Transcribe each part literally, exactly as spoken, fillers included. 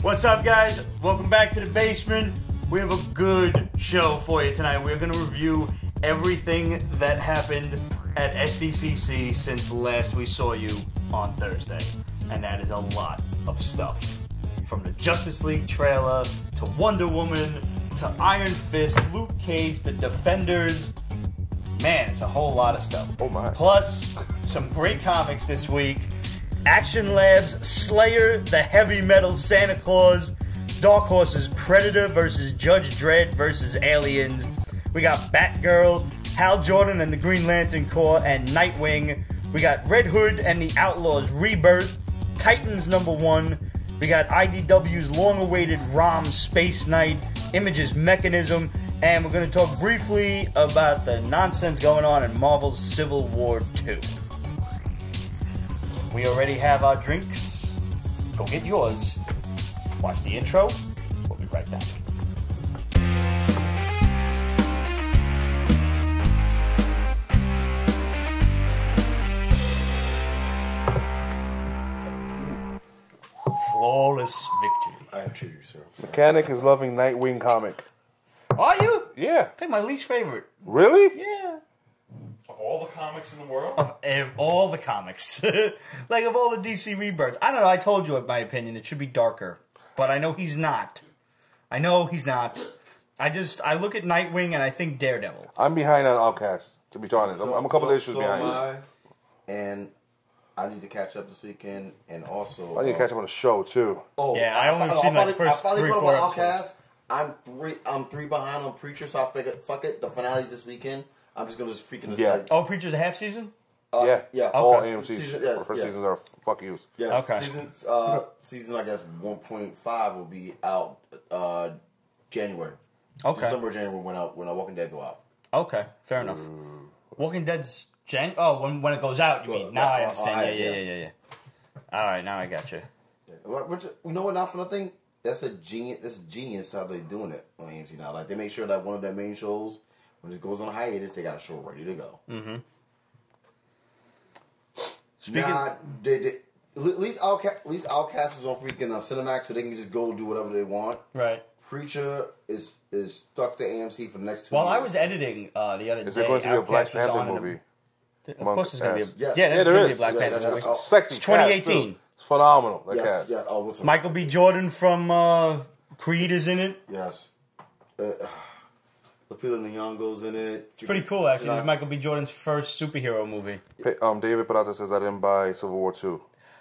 What's up, guys? Welcome back to the basement. We have a good show for you tonight. We're going to review everything that happened at S D C C since last we saw you on Thursday. And that is a lot of stuff. From the Justice League trailer, to Wonder Woman, to Iron Fist, Luke Cage, the Defenders. Man, it's a whole lot of stuff. Oh my. Plus, some great comics this week. Action Labs, Slayer, the Heavy Metal Santa Claus, Dark Horse's Predator versus Judge Dredd versus Aliens. We got Batgirl, Hal Jordan and the Green Lantern Corps, and Nightwing. We got Red Hood and the Outlaws Rebirth, Titans number one. We got I D W's long-awaited ROM Space Knight, Image's Mechanism, and we're going to talk briefly about the nonsense going on in Marvel's Civil War two. We already have our drinks. Go get yours. Watch the intro. We'll be right back. Flawless victory. I have you, sir. Mechanic is loving Nightwing comic. Are you? Yeah. I think my least favorite. Really? Yeah. Of all the comics in the world? Of, of all the comics. Like, of all the D C rebirths. I don't know, I told you, in my opinion, it should be darker. But I know he's not. I know he's not. I just, I look at Nightwing and I think Daredevil. I'm behind on Outcast, to be honest. I'm, So- I'm a couple so, issues so behind. Am I, and I need to catch up this weekend, and also I need to catch up on the show, too. Oh, Yeah, I only fi- seen, like, finally- the first I finally three, put four on episodes. Outcast. I'm three. I'm three behind on Preacher, so I figured, fuck it. The finale's this weekend. I'm just gonna just freaking just Yeah. like, Oh, Preacher's a half season? uh, yeah. yeah. All Okay. A M C Season- sh- yes, first yeah. seasons are fuck yous. Yeah. Okay. Season, uh, season I guess one point five will be out uh, January. Okay. December, January when I when I Walking Dead go out. Okay, fair enough. Walking Dead's Jan. Oh, when when it goes out, you Well, mean? Now I yeah, understand. uh, Yeah, yeah, yeah. yeah, yeah, yeah. All right, now I got you. Yeah. What- Which, you know what? Not for nothing. That's a genius. That's genius how they're doing it on A M C now. Like they make sure that one of their main shows, when it goes on hiatus, they got a show ready to go. Mm-hmm. Speaking, Nah, they, they, at least Outcast, at least Outcast is on freaking uh, Cinemax, so they can just go do whatever they want. right. Preacher is is stuck to A M C for the next two. While years. I was editing uh, the other Is day, there going to be a Black Outcast was Panther on and- movie? Of among course, there's going to be a cast? Yes. yeah. Yeah, There's there going to be a is. Black Yeah, Panther that's- movie. that's- It's sexy. It's twenty cast, too. eighteen. It's phenomenal. That yes, cast. yeah. Oh, what's her- Michael B. Jordan from uh, Creed is in it. Yes. Uh, Lupita Nyong'o's in it. It's pretty cool, actually. This Yeah. is Michael B. Jordan's first superhero movie. Pa- Um, David Peralta says I didn't buy Civil War two.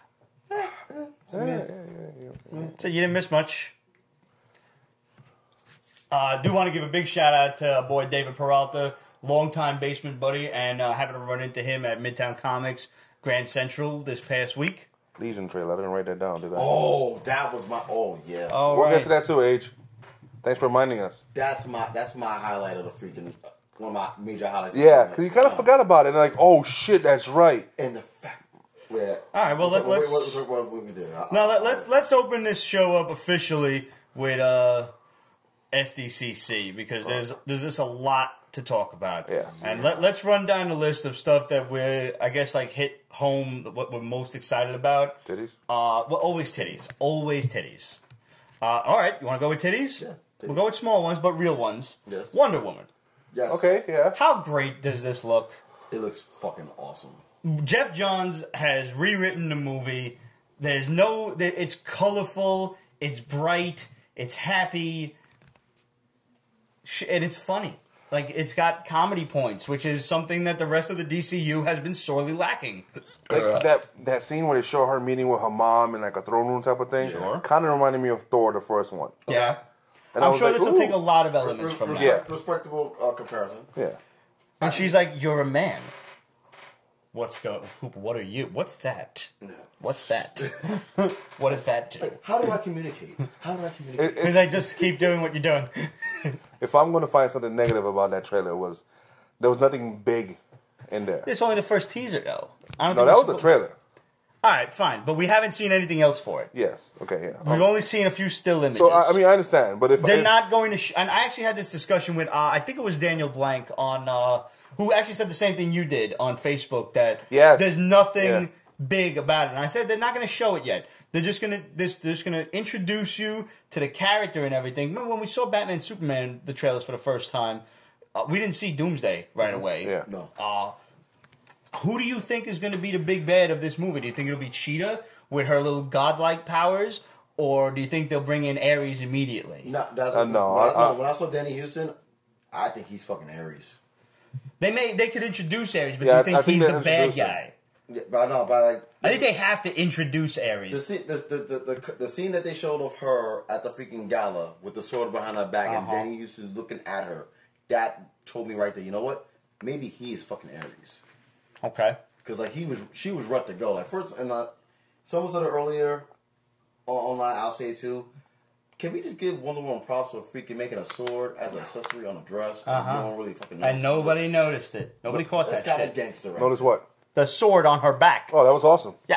So you didn't miss much. Uh, I do want to give a big shout out to our boy David Peralta, longtime basement buddy, and uh, happened to run into him at Midtown Comics Grand Central this past week. Legion trailer. I didn't write that down, did I? Oh, that was my. Oh yeah. All we'll right. get to that too, Age. Thanks for reminding us. That's my. That's my highlight of the freaking. One of my major highlights. Yeah, because you kind of Uh, forgot about it. And like, oh shit, that's right. And the fact. Yeah. All right, well, let's- What- let's- What, what, what, what we did? Now let, let's let's open this show up officially with uh, S D C C because there's there's just a lot to talk about. Yeah. And let let's run down the list of stuff that we're I guess like hit home what we're most excited about. Titties? Uh, well, always titties, always titties. Uh, all right, you want to go with titties? Yeah, titties. We'll go with small ones, but real ones. Yes. Wonder Woman. Yes. Okay, yeah. How great does this look? It looks fucking awesome. Jeff Johns has rewritten the movie. There's no, there- it's colorful, it's bright, it's happy, sh- and it's funny. Like, it's got comedy points, which is something that the rest of the D C U has been sorely lacking. Like that that scene where they show her meeting with her mom in like a throne room type of thing. Sure. Kind of reminded me of Thor, the first one. Yeah. And I I'm was sure like, this will ooh. take a lot of elements from Res- that. Yeah. Respectable uh, comparison. Yeah. And she's like, "You're a man. What's go? What are you? What's that? What's that? What does that do?" How do I communicate? How do I communicate? It- Because it's- I just keep doing what you're doing. if I'm going to find something negative about that trailer, it was there was nothing big in there. It's only the first teaser, though. I don't No, think that we're was a suppo- trailer. All right, fine, but we haven't seen anything else for it. Yes. Okay. Yeah. We've Um, only seen a few still images. so I, I mean, I understand, but if they're if, not going to. Sh- and I actually had this discussion with. Uh, I think it was Daniel Blank on. Uh, who actually said the same thing you did on Facebook. That Yes. there's nothing Yeah. big about it. And I said they're not going to show it yet. They're just going to this. They're just going to introduce you to the character and everything. Remember when we saw Batman Superman the trailers for the first time? Uh, we didn't see Doomsday right away. Yeah. No. Uh, who do you think is going to be the big bad of this movie? Do you think it'll be Cheetah with her little godlike powers, or do you think they'll bring in Ares immediately? No, that's Uh, no, when I, I- I- no, when I saw Danny Houston, I think he's fucking Ares. They may they could introduce Ares, but Yeah, do I- you think I think he's they the bad introduce him. guy? Yeah, but I know, but like I think they have to introduce the Ares. scene, the, the, the, the, the scene that they showed of her at the freaking gala with the sword behind her back and Uh-huh. Danny Houston's looking at her. That told me right there. You know what? Maybe he is fucking Ares. Okay. Because like he was, she was ready to go. Like first, and uh, someone said it earlier on online. I'll say it too. Can we just give Wonder Woman props for freaking making a sword as an accessory on a dress? And Uh-huh. no one really fucking noticed And nobody noticed it. Nobody caught That's that kind of shit. gangster, right? Notice what? The sword on her back. Oh, that was awesome. Yeah.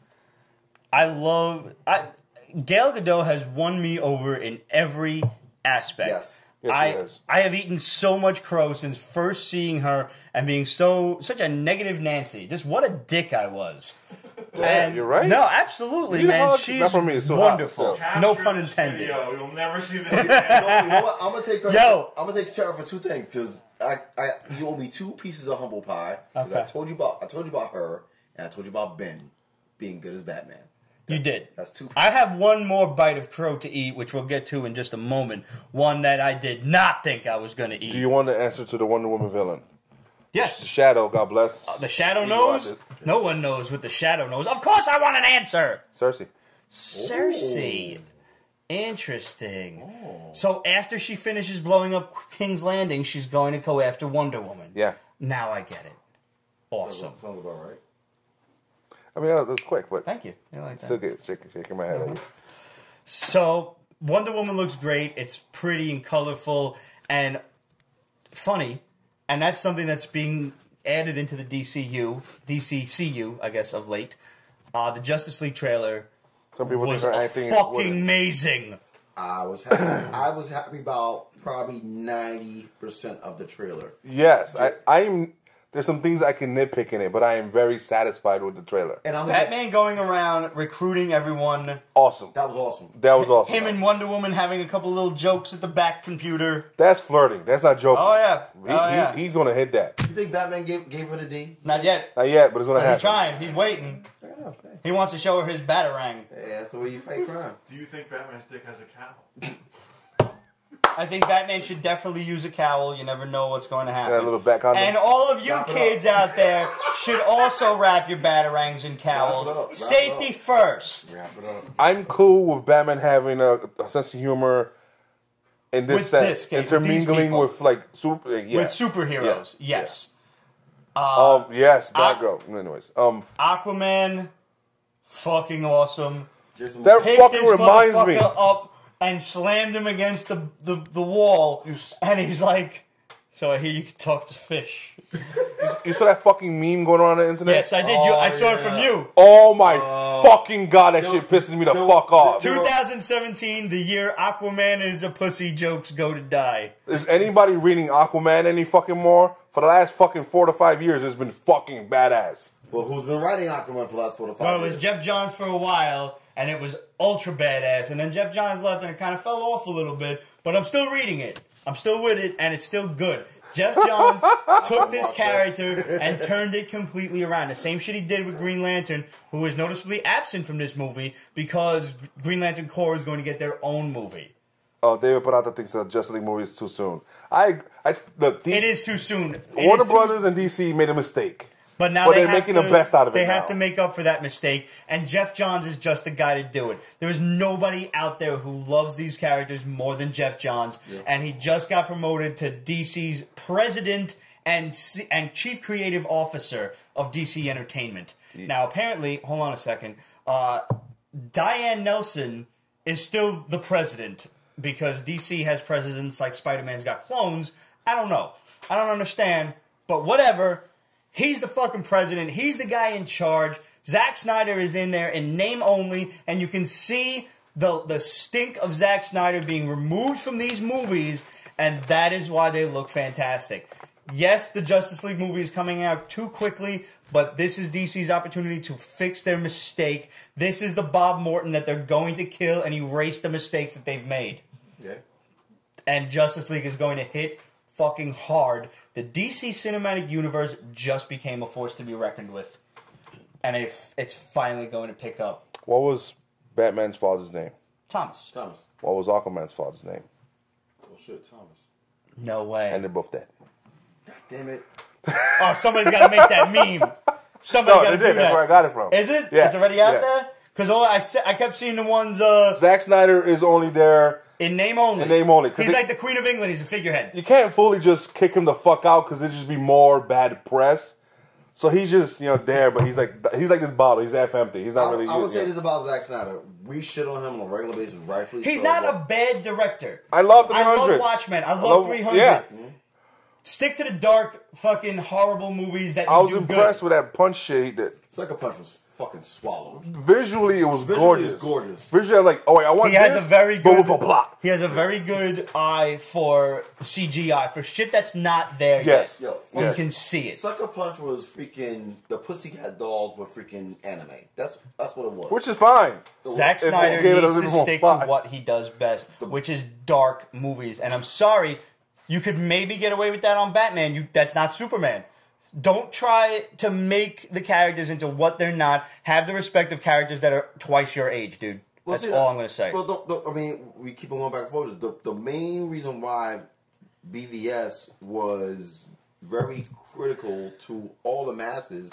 I love... I, Gal Gadot has won me over in every aspect. Yes. Yes, I she has. I have eaten so much crow since first seeing her and being so such a negative Nancy. Just what a dick I was. Damn, And- you're right. No, absolutely, You man. hug- She's not from me, it's so hot, wonderful. so. No Capture pun this intended. Video. You'll never see this You again. know, you know what? I'm gonna take credit. Yo. I'm gonna take credit for two things because I, I, you owe me two pieces of humble pie. 'Cause Okay. I told you about, I told you about her, and I told you about Ben being good as Batman. You did. That's two. I have one more bite of crow to eat, which we'll get to in just a moment. One that I did not think I was going to eat. Do you want the answer to the Wonder Woman villain? yes. Shadow, God bless. The Shadow You knows? watch it. No one knows what the Shadow knows. Of course I want an answer! Cersei. Cersei. Interesting. So after she finishes blowing up King's Landing, she's going to go after Wonder Woman. Yeah. Now I get it. Awesome. Sounds about right. I mean, that was quick, but Thank you. I like that. still good. Shaking, shaking my head at you. So Wonder Woman looks great. It's pretty and colorful and funny, and that's something that's being added into the D C U, D C C U, I guess, of late. Uh, the Justice League trailer Some people was think her acting is fucking wooden. amazing. I was happy. I was happy about probably ninety percent of the trailer. Yes, I, I'm. There's some things I can nitpick in it, but I am very satisfied with the trailer. And I'm Batman going around recruiting everyone. Awesome. That was awesome. That was awesome. Him and Wonder Woman having a couple little jokes at the back computer. That's flirting. That's not joking. Oh, yeah. He, Oh, he- yeah. he's gonna hit that. You think Batman gave gave her the D? Not yet. Not yet, but it's gonna He's happen. trying. He's waiting. Fair enough. Hey, He wants to show her his batarang. Hey, that's the way you fight crime. Do you think Batman's dick has a cowl? I think Batman should definitely use a cowl. You never know what's going to happen. Yeah, a little back on And them. all of you Wrap it kids out there should also wrap your batarangs in Wrap it cowls. up, wrap it Safety up. first. Wrap it up. I'm cool with Batman having a, a sense of humor in this With sense, this game, with these intermingling people. with like super, yeah. With superheroes. Yeah. Yes. Um, yes, I- Batgirl. Anyways, um, Aquaman, fucking awesome. Jason that Picked fucking this reminds me. motherfucker up and slammed him against the, the, the wall. You s- And he's like, so I hear you can talk to fish. You saw that fucking meme going on on the internet? Yes, I did. you, I saw it from yeah. you. Oh my fucking god, that shit pisses me the no, fuck off. twenty seventeen, the year Aquaman is a pussy, jokes go to die. Is anybody reading Aquaman any fucking more? For the last fucking four to five years, it's been fucking badass. Well, who's been writing Aquaman for the last four to five Well, it years? was Jeff Johns for a while, and it was ultra badass. And then Jeff Johns left, and it kind of fell off a little bit. But I'm still reading it. I'm still with it, and it's still good. Jeff Johns took this character and turned it completely around. The same shit he did with Green Lantern, who is noticeably absent from this movie because Green Lantern Corps is going to get their own movie. Oh, David Peralta thinks the Justice League movie is too soon. I, I look. These, It is too soon. It Warner is too- Brothers and D C made a mistake. But now But they they're have making to, the best out of it They now. have to make up for that mistake, and Jeff Johns is just the guy to do it. There is nobody out there who loves these characters more than Jeff Johns, Yep. and he just got promoted to D C's president and C- and chief creative officer of D C Entertainment. Now, apparently, hold on a second, uh, Diane Nelson is still the president because D C has presidents like Spider-Man's got clones. I don't know. I don't understand, but whatever. He's the fucking president. He's the guy in charge. Zack Snyder is in there in name only, and you can see the the stink of Zack Snyder being removed from these movies, and that is why they look fantastic. Yes, the Justice League movie is coming out too quickly, but this is D C's opportunity to fix their mistake. This is the Bob Morton that they're going to kill and erase the mistakes that they've made. Yeah. And Justice League is going to hit fucking hard. The D C Cinematic Universe just became a force to be reckoned with. And if it's finally going to pick up. What was Batman's father's name? Thomas. Thomas. What was Aquaman's father's name? Oh shit, Thomas. No way. And they're both dead. God damn it. Oh, somebody's got to make that meme. Somebody No, got they to do did. that. That's where I got it from. Is it? Yeah. It's already out Yeah. there? Because all I se- I kept seeing the ones uh, Zack Snyder is only there. in name only. In name only, 'cause He's it- like the Queen of England. He's a figurehead. You can't fully just kick him the fuck out because it'd just be more bad press. So he's just, you know, there, but he's like he's like this bottle. He's half empty. He's not I, really. I would say yeah. this about Zack Snyder. We shit on him on a regular basis, rightfully. He's so, not but- a bad director. I love three I hundred. love Watchmen. I love, love- three hundred. yeah. Stick to the dark, fucking horrible movies that you I was do impressed good. with that punch shit he did. Sucker Punch was fucking swallowed. Visually, it was Visually, gorgeous. it's gorgeous. Visually, I'm like, oh wait, I want He has this, a very but good with a plot. He has a very good eye for C G I for shit that's not there Yes. yet. Yo, You yes. can see it. Sucker Punch was freaking the Pussycat Dolls were freaking anime. That's that's what it was. Which is fine. Zack If they Snyder gave it a needs to little more stick plot. to what he does best, which is dark movies. And I'm sorry, you could maybe get away with that on Batman. You that's not Superman. Don't try to make the characters into what they're not. Have the respect of characters that are twice your age, dude. Well, That's see, all I'm going to say. Well, the, the, I mean, we keep on going back and forth. The, the main reason why B V S was very critical to all the masses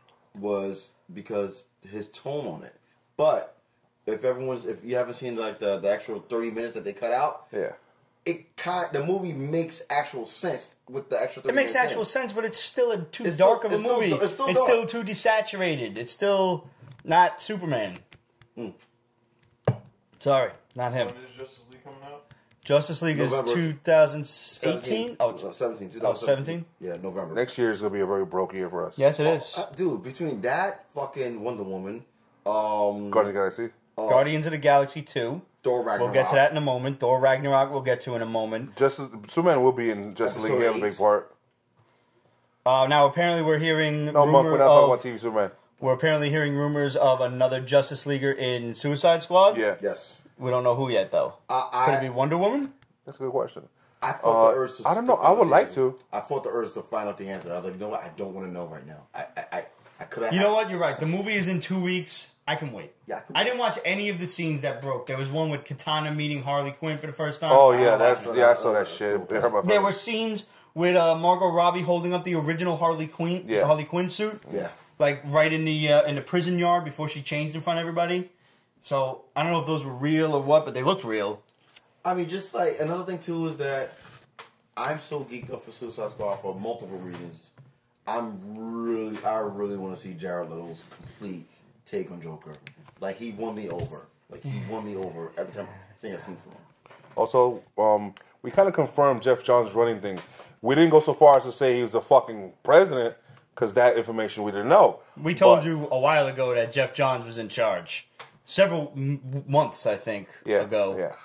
was because his tone on it. But if everyone's, if you haven't seen like the, the actual thirty minutes that they cut out, Yeah. it kind the movie makes actual sense with the extra. thirty It makes minutes actual in. sense, but it's still a too It's dark still- of a it's still- movie. it's still it's dark. still too desaturated. It's still not Superman. Mm. Sorry, not him. When is Justice League coming out? Justice League November. is two thousand eighteen. Oh, it's, Uh, seventeen. oh, seventeen? Yeah, November. Next year is gonna be a very broke year for us. Yes, it is. Uh, dude, between that fucking Wonder Woman, um, Guardians of the Galaxy. Guardians of the Galaxy two. Thor Ragnarok. We'll get to that in a moment. Thor Ragnarok we'll get to in a moment. Justice Superman will be in Justice League. Episode He has a eight. big part. Uh, now, apparently we're hearing No, Monk, rumor we're not talking of, about T V Superman. we're apparently hearing rumors of another Justice Leaguer in Suicide Squad. Yeah, Yes. We don't know who yet, though. I, I, Could it be Wonder Woman? that's a good question. I thought Uh, the Earth. I don't know. I would like to. I thought the Earth to find out the answer. I was like, you know what? I don't want to know right now. I, I, I, I could have. You know what? You're right. The movie is in two weeks. I can wait. Yeah, I can I wait. didn't watch any of the scenes that broke. There was one with Katana meeting Harley Quinn for the first time. Oh yeah, I that's like yeah. I that. saw that shit. It hurt my There were feelings. scenes with uh, Margot Robbie holding up the original Harley Quinn, Yeah. the Harley Quinn suit. Yeah. Like right in the uh, in the prison yard before she changed in front of everybody. So I don't know if those were real or what, but they looked real. I mean, just like another thing too is that I'm so geeked up for Suicide Squad for multiple reasons. I'm really, I really want to see Jared Leto's complete take on Joker. Like he won me over. Like he won me over every time I sing a scene for him. Also, um, we kind of confirmed Jeff Johns running things. We didn't go so far as to say he was a fucking president because that information we didn't know. We told But- you a while ago that Jeff Johns was in charge. Several m- months, I think, yeah, ago. Yeah.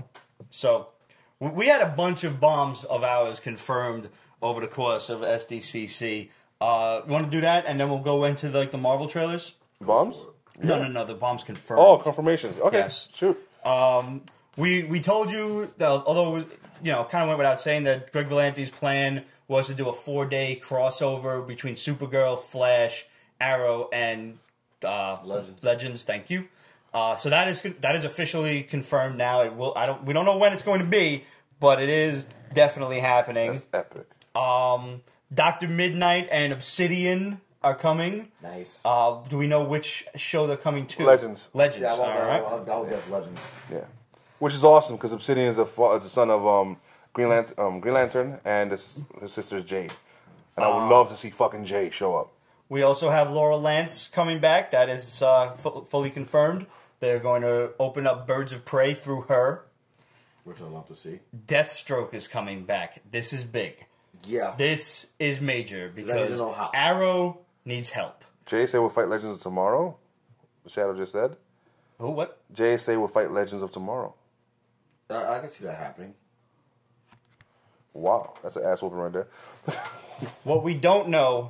So w- we had a bunch of bombs of ours confirmed over the course of S D C C. Uh, you want to do that, and then we'll go into like the Marvel trailers? Bombs? No, no, no. The bombs confirmed. Oh, confirmations. Okay, Yes. shoot. Um, we we told you that, although you know, kind of went without saying that Greg Berlanti's plan was to do a four day crossover between Supergirl, Flash, Arrow, and uh, Legends. Legends. Thank you. Uh, so that is that is officially confirmed now. It will. I don't. We don't know when it's going to be, but it is definitely happening. That's epic. Um, Doctor Midnight and Obsidian are coming. Nice. Uh, do we know which show they're coming to? Legends. Legends. yeah, all well, right. I'll, I'll, I'll guess Legends. Yeah, which is awesome because Obsidian is a fa- is the son of um, Green Lantern, um, Green Lantern, and his, his sister's Jade. And I would love to see fucking Jade show up. We also have Laura Lance coming back. That is uh, fu- fully confirmed. They're going to open up Birds of Prey through her. Which I'd love to see. Deathstroke is coming back. This is big. Yeah. This is major because know how. Arrow needs help. Jay say we'll fight Legends of Tomorrow. The Shadow just said. Oh, what? Jay say we'll fight Legends of Tomorrow. I, I can see that happening. Wow, that's an ass whooping right there. What we don't know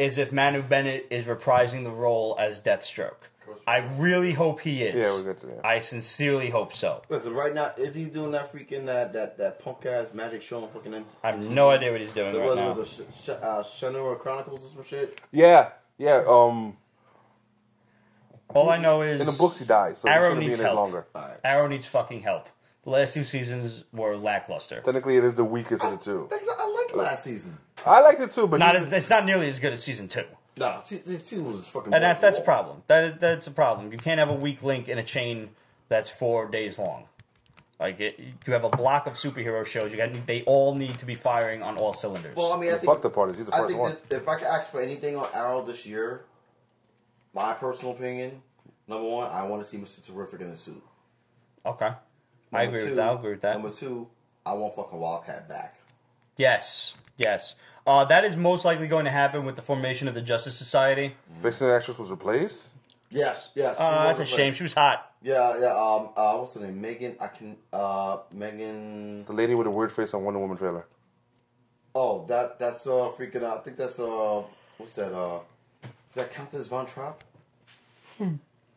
is if Manu Bennett is reprising the role as Deathstroke. I really hope he is. Yeah, we're good to that. I sincerely hope so. Listen, right now, is he doing that freaking that that, that punk ass magic show on fucking M T V? I have no idea what he's doing The right was now. the sh- sh- uh, Shannara Chronicles or some shit. Yeah, yeah. Um, All I know is in the books he dies, so Arrow he shouldn't be in needs it help. longer. Alright. Arrow needs fucking help. The last two seasons were lackluster. Technically, it is the weakest of the two. Thanks, I liked last season. I liked it too, but Not, he- it's not nearly as good as season two. Nah, season two was fucking. And that, that's a bullshit. problem. That is, that's a problem. You can't have a weak link in a chain that's four days long. Like it, you have a block of superhero shows. You got they all need to be firing on all cylinders. Well, I mean, I the think, fucked up part is he's the I first think one. this, if I could ask for anything on Arrow this year, my personal opinion, number one, I want to see Mister Terrific in the suit. Okay, I Number agree two- with that. I agree with that. Number two, I want fucking Wildcat back. Yes, yes. Uh, that is most likely going to happen with the formation of the Justice Society. Vixen actress was replaced. Yes, yes. she Uh, was that's a replaced. shame. She was hot. Yeah, yeah. Um, uh, what's her name? Megan. I can. Uh, Megan. The lady with a weird face on Wonder Woman trailer. Oh, that that's uh freaking. Uh, I think that's uh. What's that? Uh, does that count as Von Trapp? Hmm.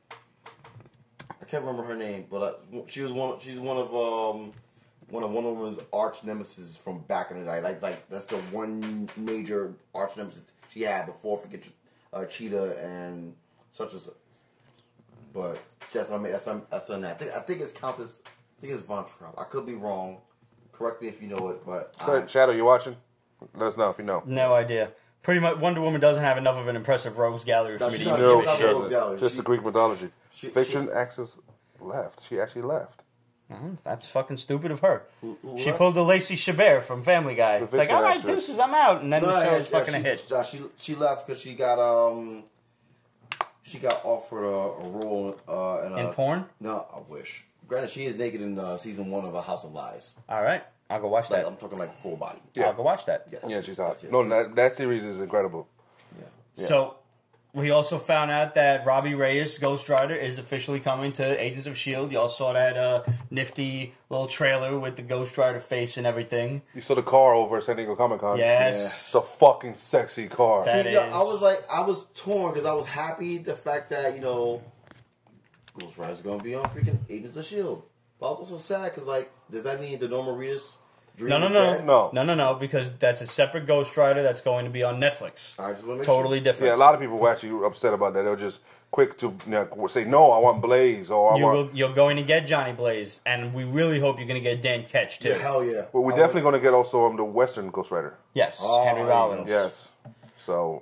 I can't remember her name, but uh, she was one. She's one of um. One of Wonder Woman's arch nemesis from back in the day. Like, like that's the one major arch nemesis she had before. Forget uh, Cheetah and such as. But that's I mean that's that's on that. I think I think it's counted. as- I think it's Von Trapp. I could be wrong. Correct me if you know it. But I, Right, Shadow, you watching? Let us know if you know. No idea. Pretty much, Wonder Woman doesn't have enough of an impressive rogues gallery for No, me she to not- even No, give a not shit. Rogues Gallery. just She- the Greek mythology. she- Fiction she- access left. She actually left. Mhm, That's fucking stupid of her. Who- who She left? pulled the Lacey Chabert from Family Guy. The It's like, fiction all right, actress. deuces, I'm out, and then No, the show yeah, is yeah, fucking she, a hit. uh, She she left because she got um. She got offered a, a role uh, in, a, In porn? No, I wish. Granted, she is naked in uh, season one of A House of Lies. All right, I'll go watch Like that. I'm talking like full body. Yeah. I'll go watch that. Yes. Yeah, she's hot. Yes, No, yes. that, that series is incredible. Yeah. So, we also found out that Robbie Reyes, Ghost Rider, is officially coming to Agents of S H I E L D. Y'all saw that uh, nifty little trailer with the Ghost Rider face and everything. You saw the car over at San Diego Comic Con. Yes. It's a fucking sexy car. That See, yeah, is- I was like, I was torn because I was happy the fact that you know, Ghost Rider's gonna be on freaking Agents of S H I E L D. But I was also sad because like, does that mean the Norma Reedus? Dream No, no, is no, dead? No. no, no, no, because that's a separate Ghost Rider that's going to be on Netflix. I just want to make Totally sure. different. Yeah, a lot of people were actually upset about that. They were just quick to you know, say, no, I want Blaze, or I You want... will, you're going to get Johnny Blaze, and we really hope you're going to get Dan Ketch, too. Yeah, hell yeah. Well, we're I definitely going to get also um, the Western Ghost Rider. Yes, Oh, Henry there you Rollins. go. Yes. So,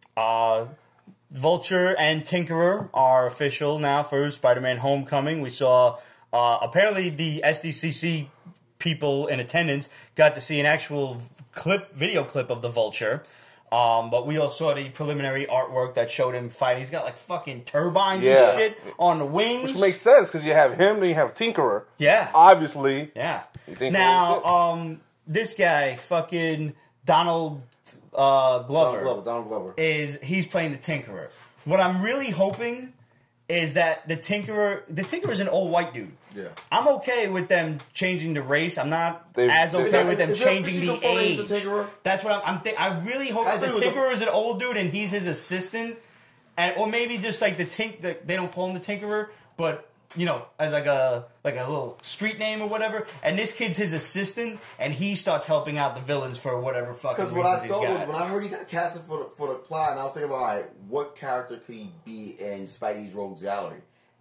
Uh, Vulture and Tinkerer are official now for Spider-Man Homecoming. We saw, uh, apparently the S D C C people in attendance got to see an actual clip, video clip of the Vulture. Um, but we all saw the preliminary artwork that showed him fighting. He's got like fucking turbines Yeah. and shit on the wings. which makes sense because you have him, then you have Tinkerer. Yeah. Obviously. Yeah. You think Now, that's it? um, this guy, fucking Donald uh, Glover, Donald Glover. Donald Glover. is he's playing the Tinkerer. What I'm really hoping is that the Tinkerer, the Tinkerer is an old white dude. Yeah. I'm okay with them changing the race. I'm not They've- as they've- okay with them Is there a changing the physical photo age. of the Tinkerer? That's what I'm. I'm th- I really hope I that the think it was a- Tinkerer is an old dude and he's his assistant, and or maybe just like the Tink. The, they don't call him the Tinkerer, but you know, as like a like a little street name or whatever. And this kid's his assistant, and he starts helping out the villains for whatever fucking Because reasons what I he's thought was got. when I heard he got casted for the, for the plot, and I was thinking about, all right, what character could he be in Spidey's Rogues Gallery?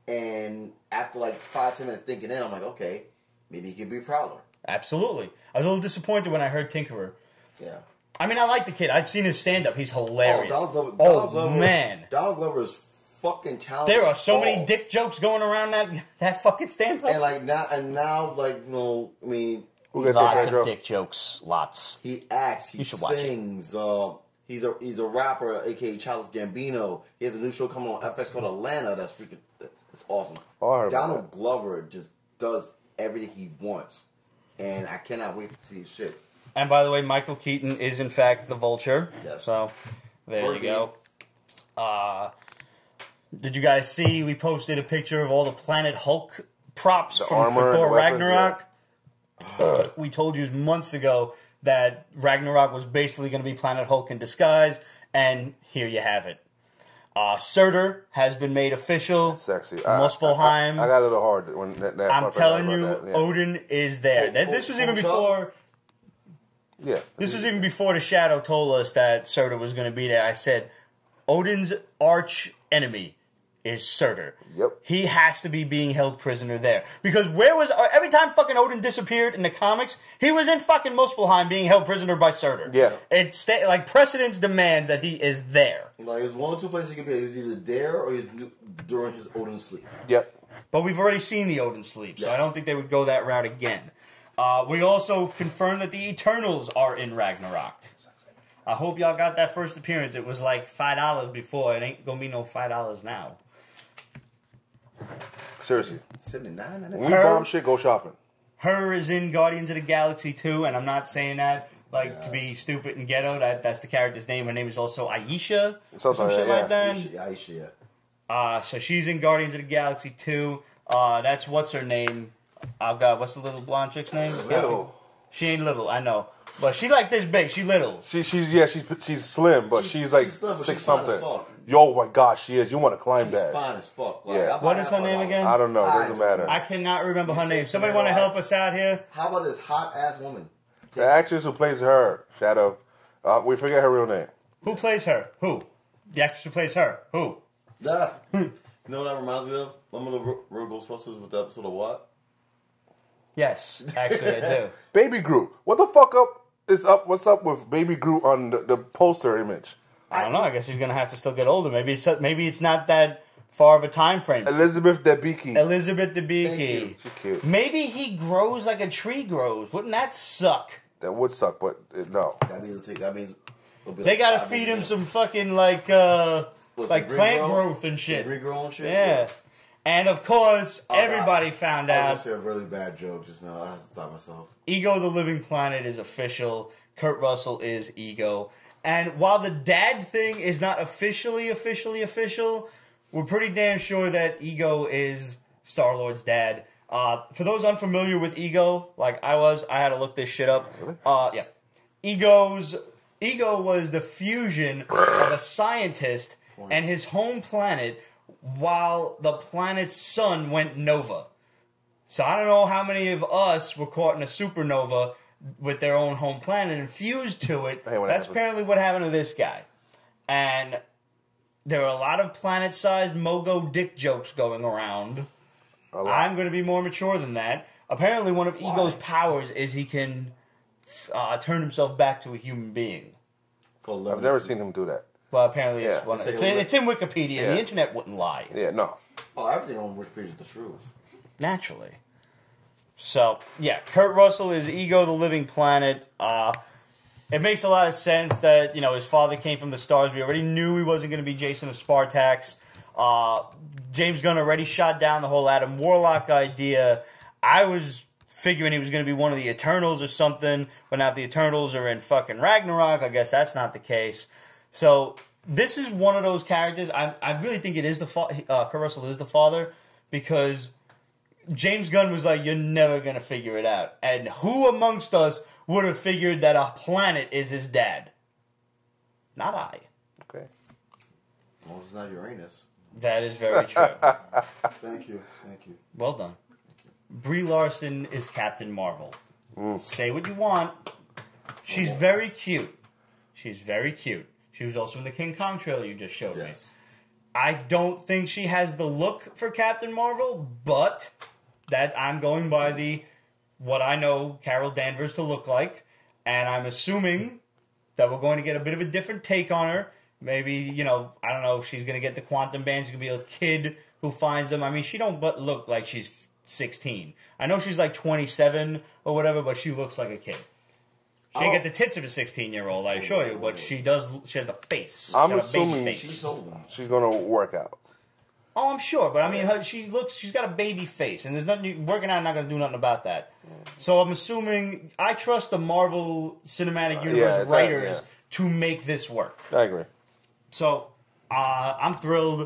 And after like five, ten minutes thinking in, I'm like, okay, maybe he could be Prowler. Absolutely, I was a little disappointed when I heard Tinkerer. Yeah. I mean, I like the kid. I've seen his stand up. He's hilarious. Donald Glover, Oh, Donald Glover, man. Donald Glover is fucking talented. There are so Oh. many dick jokes going around that that fucking stand up. And like now, and now, like you know, I mean, Who he, got your Lots bad of girl? dick jokes. Lots. he acts, he You should watch it. sings. Uh, he's a he's a rapper, aka Childish Gambino. He has a new show coming on F X called Atlanta. That's freaking, that's awesome. Oh, I heard about Donald Glover just does everything he wants, and I cannot wait to see his shit. And by the way, Michael Keaton is in fact the Vulture. Yes. So there Or you go. Uh, did you guys see? We posted a picture of all the Planet Hulk props The from armor for and Thor the weapons, Ragnarok. Uh, we told you months ago that Ragnarok was basically going to be Planet Hulk in disguise, And here you have it. Uh, Surtur has been made official. Sexy. Muspelheim. I, I, I got a little hard when that. that I'm telling you, that, yeah. Odin is there. Full, That- this was full, even full before. Yeah. This was even before the Shadow told us that Surtur was going to be there. I said, Odin's arch enemy is Surtur. Yep. He has to be being held prisoner there. Because where was... Every time fucking Odin disappeared in the comics, he was in fucking Muspelheim being held prisoner by Surtur. Yeah. It's like, precedence demands that he is there. Like, there's one or two places he could be. He was either there or he's during his Odin sleep. Yep. But we've already seen the Odin sleep, so Yes. I don't think they would go that route again. Uh, we also confirmed that the Eternals are in Ragnarok. I hope y'all got that first appearance. It was like five dollars before. It ain't going to be no five dollars now. Seriously. seventy-nine When we bomb shit, go shopping. Her is in Guardians of the Galaxy two, and I'm not saying that like Yes. to be stupid and ghetto. That That's the character's name. Her name is also Aisha. Or Something some like shit that, like that. Aisha, Aisha, yeah. Uh, so she's in Guardians of the Galaxy two. Uh, that's what's her name? Oh God, what's the little blonde chick's name? Little. She ain't little, I know, but she like this big. She little. She, she's yeah, she's she's slim, but she's, She's- like she's slim, but six she's fine something. as fuck. Yo, my God, she is. You want to climb She's that? fine as fuck. Like, Yeah. I buy What is that her for a name dollar. again? I don't know. It doesn't I- matter. I cannot remember her You name. said Somebody to me, want to like- help us out here? How about this hot ass woman? The actress who plays her, Shadow, uh, we forget her real name. Who plays her? Who? The actress who plays her? Who? Yeah. You know what that reminds me of? Remember the Real Real Ghostbusters with the episode of what? Yes, actually I do. Baby Groot. What the fuck up is up? What's up with Baby Groot on the, the poster image? I don't know. I guess he's gonna have to still get older. Maybe it's maybe it's not that far of a time frame. Elizabeth Debicki. Elizabeth Thank Debicki. you. She's cute. Maybe he grows like a tree grows. Wouldn't that suck? That would suck, but uh, no. That means take. That means. it'll be They like gotta five feed him minutes. some fucking like uh What, like some plant regrow? growth and Some shit. regrow and shit. Yeah. And of course, Oh, everybody God. found I out was gonna say a really bad joke just now. I have to stop myself. Ego the Living Planet is official. Kurt Russell is Ego. And while the dad thing is not officially, officially official, we're pretty damn sure that Ego is Star-Lord's dad. Uh, for those unfamiliar with Ego, like I was, I had to look this shit up. Uh, yeah. Ego's Ego was the fusion of a scientist and his home planet while the planet's sun went nova. So I don't know how many of us were caught in a supernova with their own home planet and fused to it. Hey, what That's happens? apparently what happened to this guy. And there are a lot of planet-sized Mogo dick jokes going around. A lot. I'm going to be more mature than that. Apparently one of Ego's powers is he can uh, turn himself back to a human being. I've never seen him do that. Well, apparently it's Yeah. one. Of, It's it's, like in, a- it's in Wikipedia. Yeah. The internet wouldn't lie. Yeah, no. Oh, everything on Wikipedia is the truth. Naturally. So, yeah, Kurt Russell is Ego the Living Planet. Uh, it makes a lot of sense that, you know, his father came from the stars. We already knew he wasn't going to be Jason of Spartax. Uh, James Gunn already shot down the whole Adam Warlock idea. I was figuring he was going to be one of the Eternals or something, but now if the Eternals are in fucking Ragnarok, I guess that's not the case. So, this is one of those characters. I, I really think it is the fa- uh, Kurt Russell is the father, because James Gunn was like, you're never going to figure it out. And who amongst us would have figured that a planet is his dad? Not I. Okay. Well, it's not Uranus. That is very true. Thank you. Thank you. Well done. Brie Larson is Captain Marvel. Say what you want. She's very cute. She's very cute. She was also in the King Kong trailer you just showed me. Yes. I don't think she has the look for Captain Marvel, but that I'm going by the what I know Carol Danvers to look like, and I'm assuming that we're going to get a bit of a different take on her. Maybe, you know, I don't know if she's going to get the quantum bands. She's going to be a kid who finds them. I mean, she don't but look like she's sixteen. I know she's like twenty-seven or whatever, but she looks like a kid. She ain't Oh. got the tits of a sixteen-year-old, I assure you, but she does. She has the face. I'm She has a baby assuming face. She's old. She's gonna work out. Oh, I'm sure, but I mean, her, she looks. She's got a baby face, and there's nothing. Working out, not going to do nothing about that. So I'm assuming I trust the Marvel Cinematic Universe yeah, it's writers that, yeah. to make this work. I agree. So uh, I'm thrilled.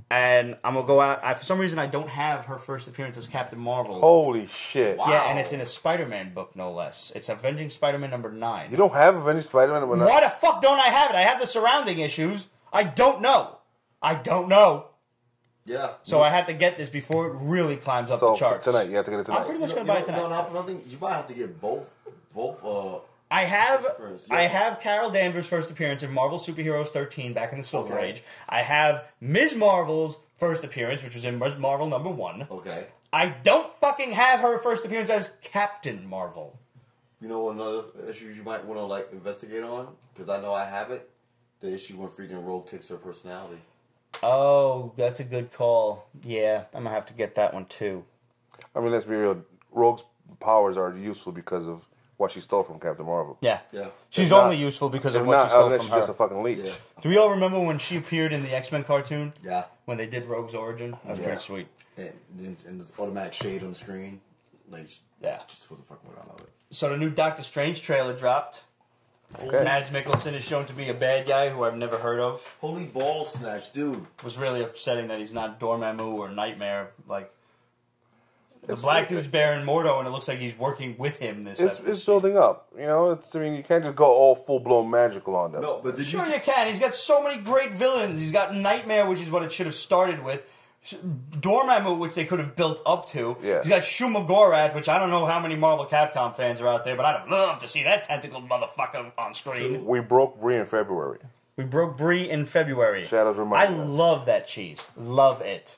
And I'm gonna go out. I, for some reason, I don't have her first appearance as Captain Marvel. Holy shit! Wow. Yeah, and it's in a Spider-Man book, no less. It's Avenging Spider-Man number nine. You don't have Avenging Spider-Man number nine? Why the fuck don't I have it? I have the surrounding issues. I don't know. I don't know. Yeah. So I have to get this before it really climbs up So the charts. tonight, you have to get it tonight. I'm pretty much You gonna know, buy you it know, tonight. No, not for nothing. You might have to get both. Both. Uh, I have Yeah. I have Carol Danvers' first appearance in Marvel Superheroes thirteen back in the Silver Okay. Age. I have Miz Marvel's first appearance, which was in Miz Marvel number one. okay. I don't fucking have her first appearance as Captain Marvel. You know another issue you might want to like investigate on, because I know I have it. The issue when freaking Rogue takes her personality. Oh, that's a good call. Yeah, I'm gonna have to get that one too. I mean, let's be real. Rogue's powers are useful because of what she stole from Captain Marvel. Yeah. Yeah. She's If not- only useful because If of what not, she stole unless from she's her. just a fucking leech. Yeah. Do we all remember when she appeared in the X-Men cartoon? Yeah. When they did Rogue's origin? That was Yeah. pretty sweet. And, and, and the automatic shade on the screen. Like, just, Yeah. just what the fuck would I love it. So the new Doctor Strange trailer dropped. Okay. Mads Mikkelsen is shown to be a bad guy who I've never heard of. Holy ball snatch, dude. It was really upsetting that he's not Dormammu or Nightmare. Like, the It's- black dude's Baron Mordo, and it looks like he's working with him this It's, episode. it's building up. You know, it's. I mean, you can't just go all full blown magical on them. No, but did you Sure see? you can. He's got so many great villains. He's got Nightmare, which is what it should have started with. Dormammu, which they could have built up to. Yeah. He's got Shumagorath, which I don't know how many Marvel Capcom fans are out there, but I'd have loved to see that tentacled motherfucker on screen. We broke Brie in February. We broke Brie in February. Shadows I remind us. love that cheese. Love it.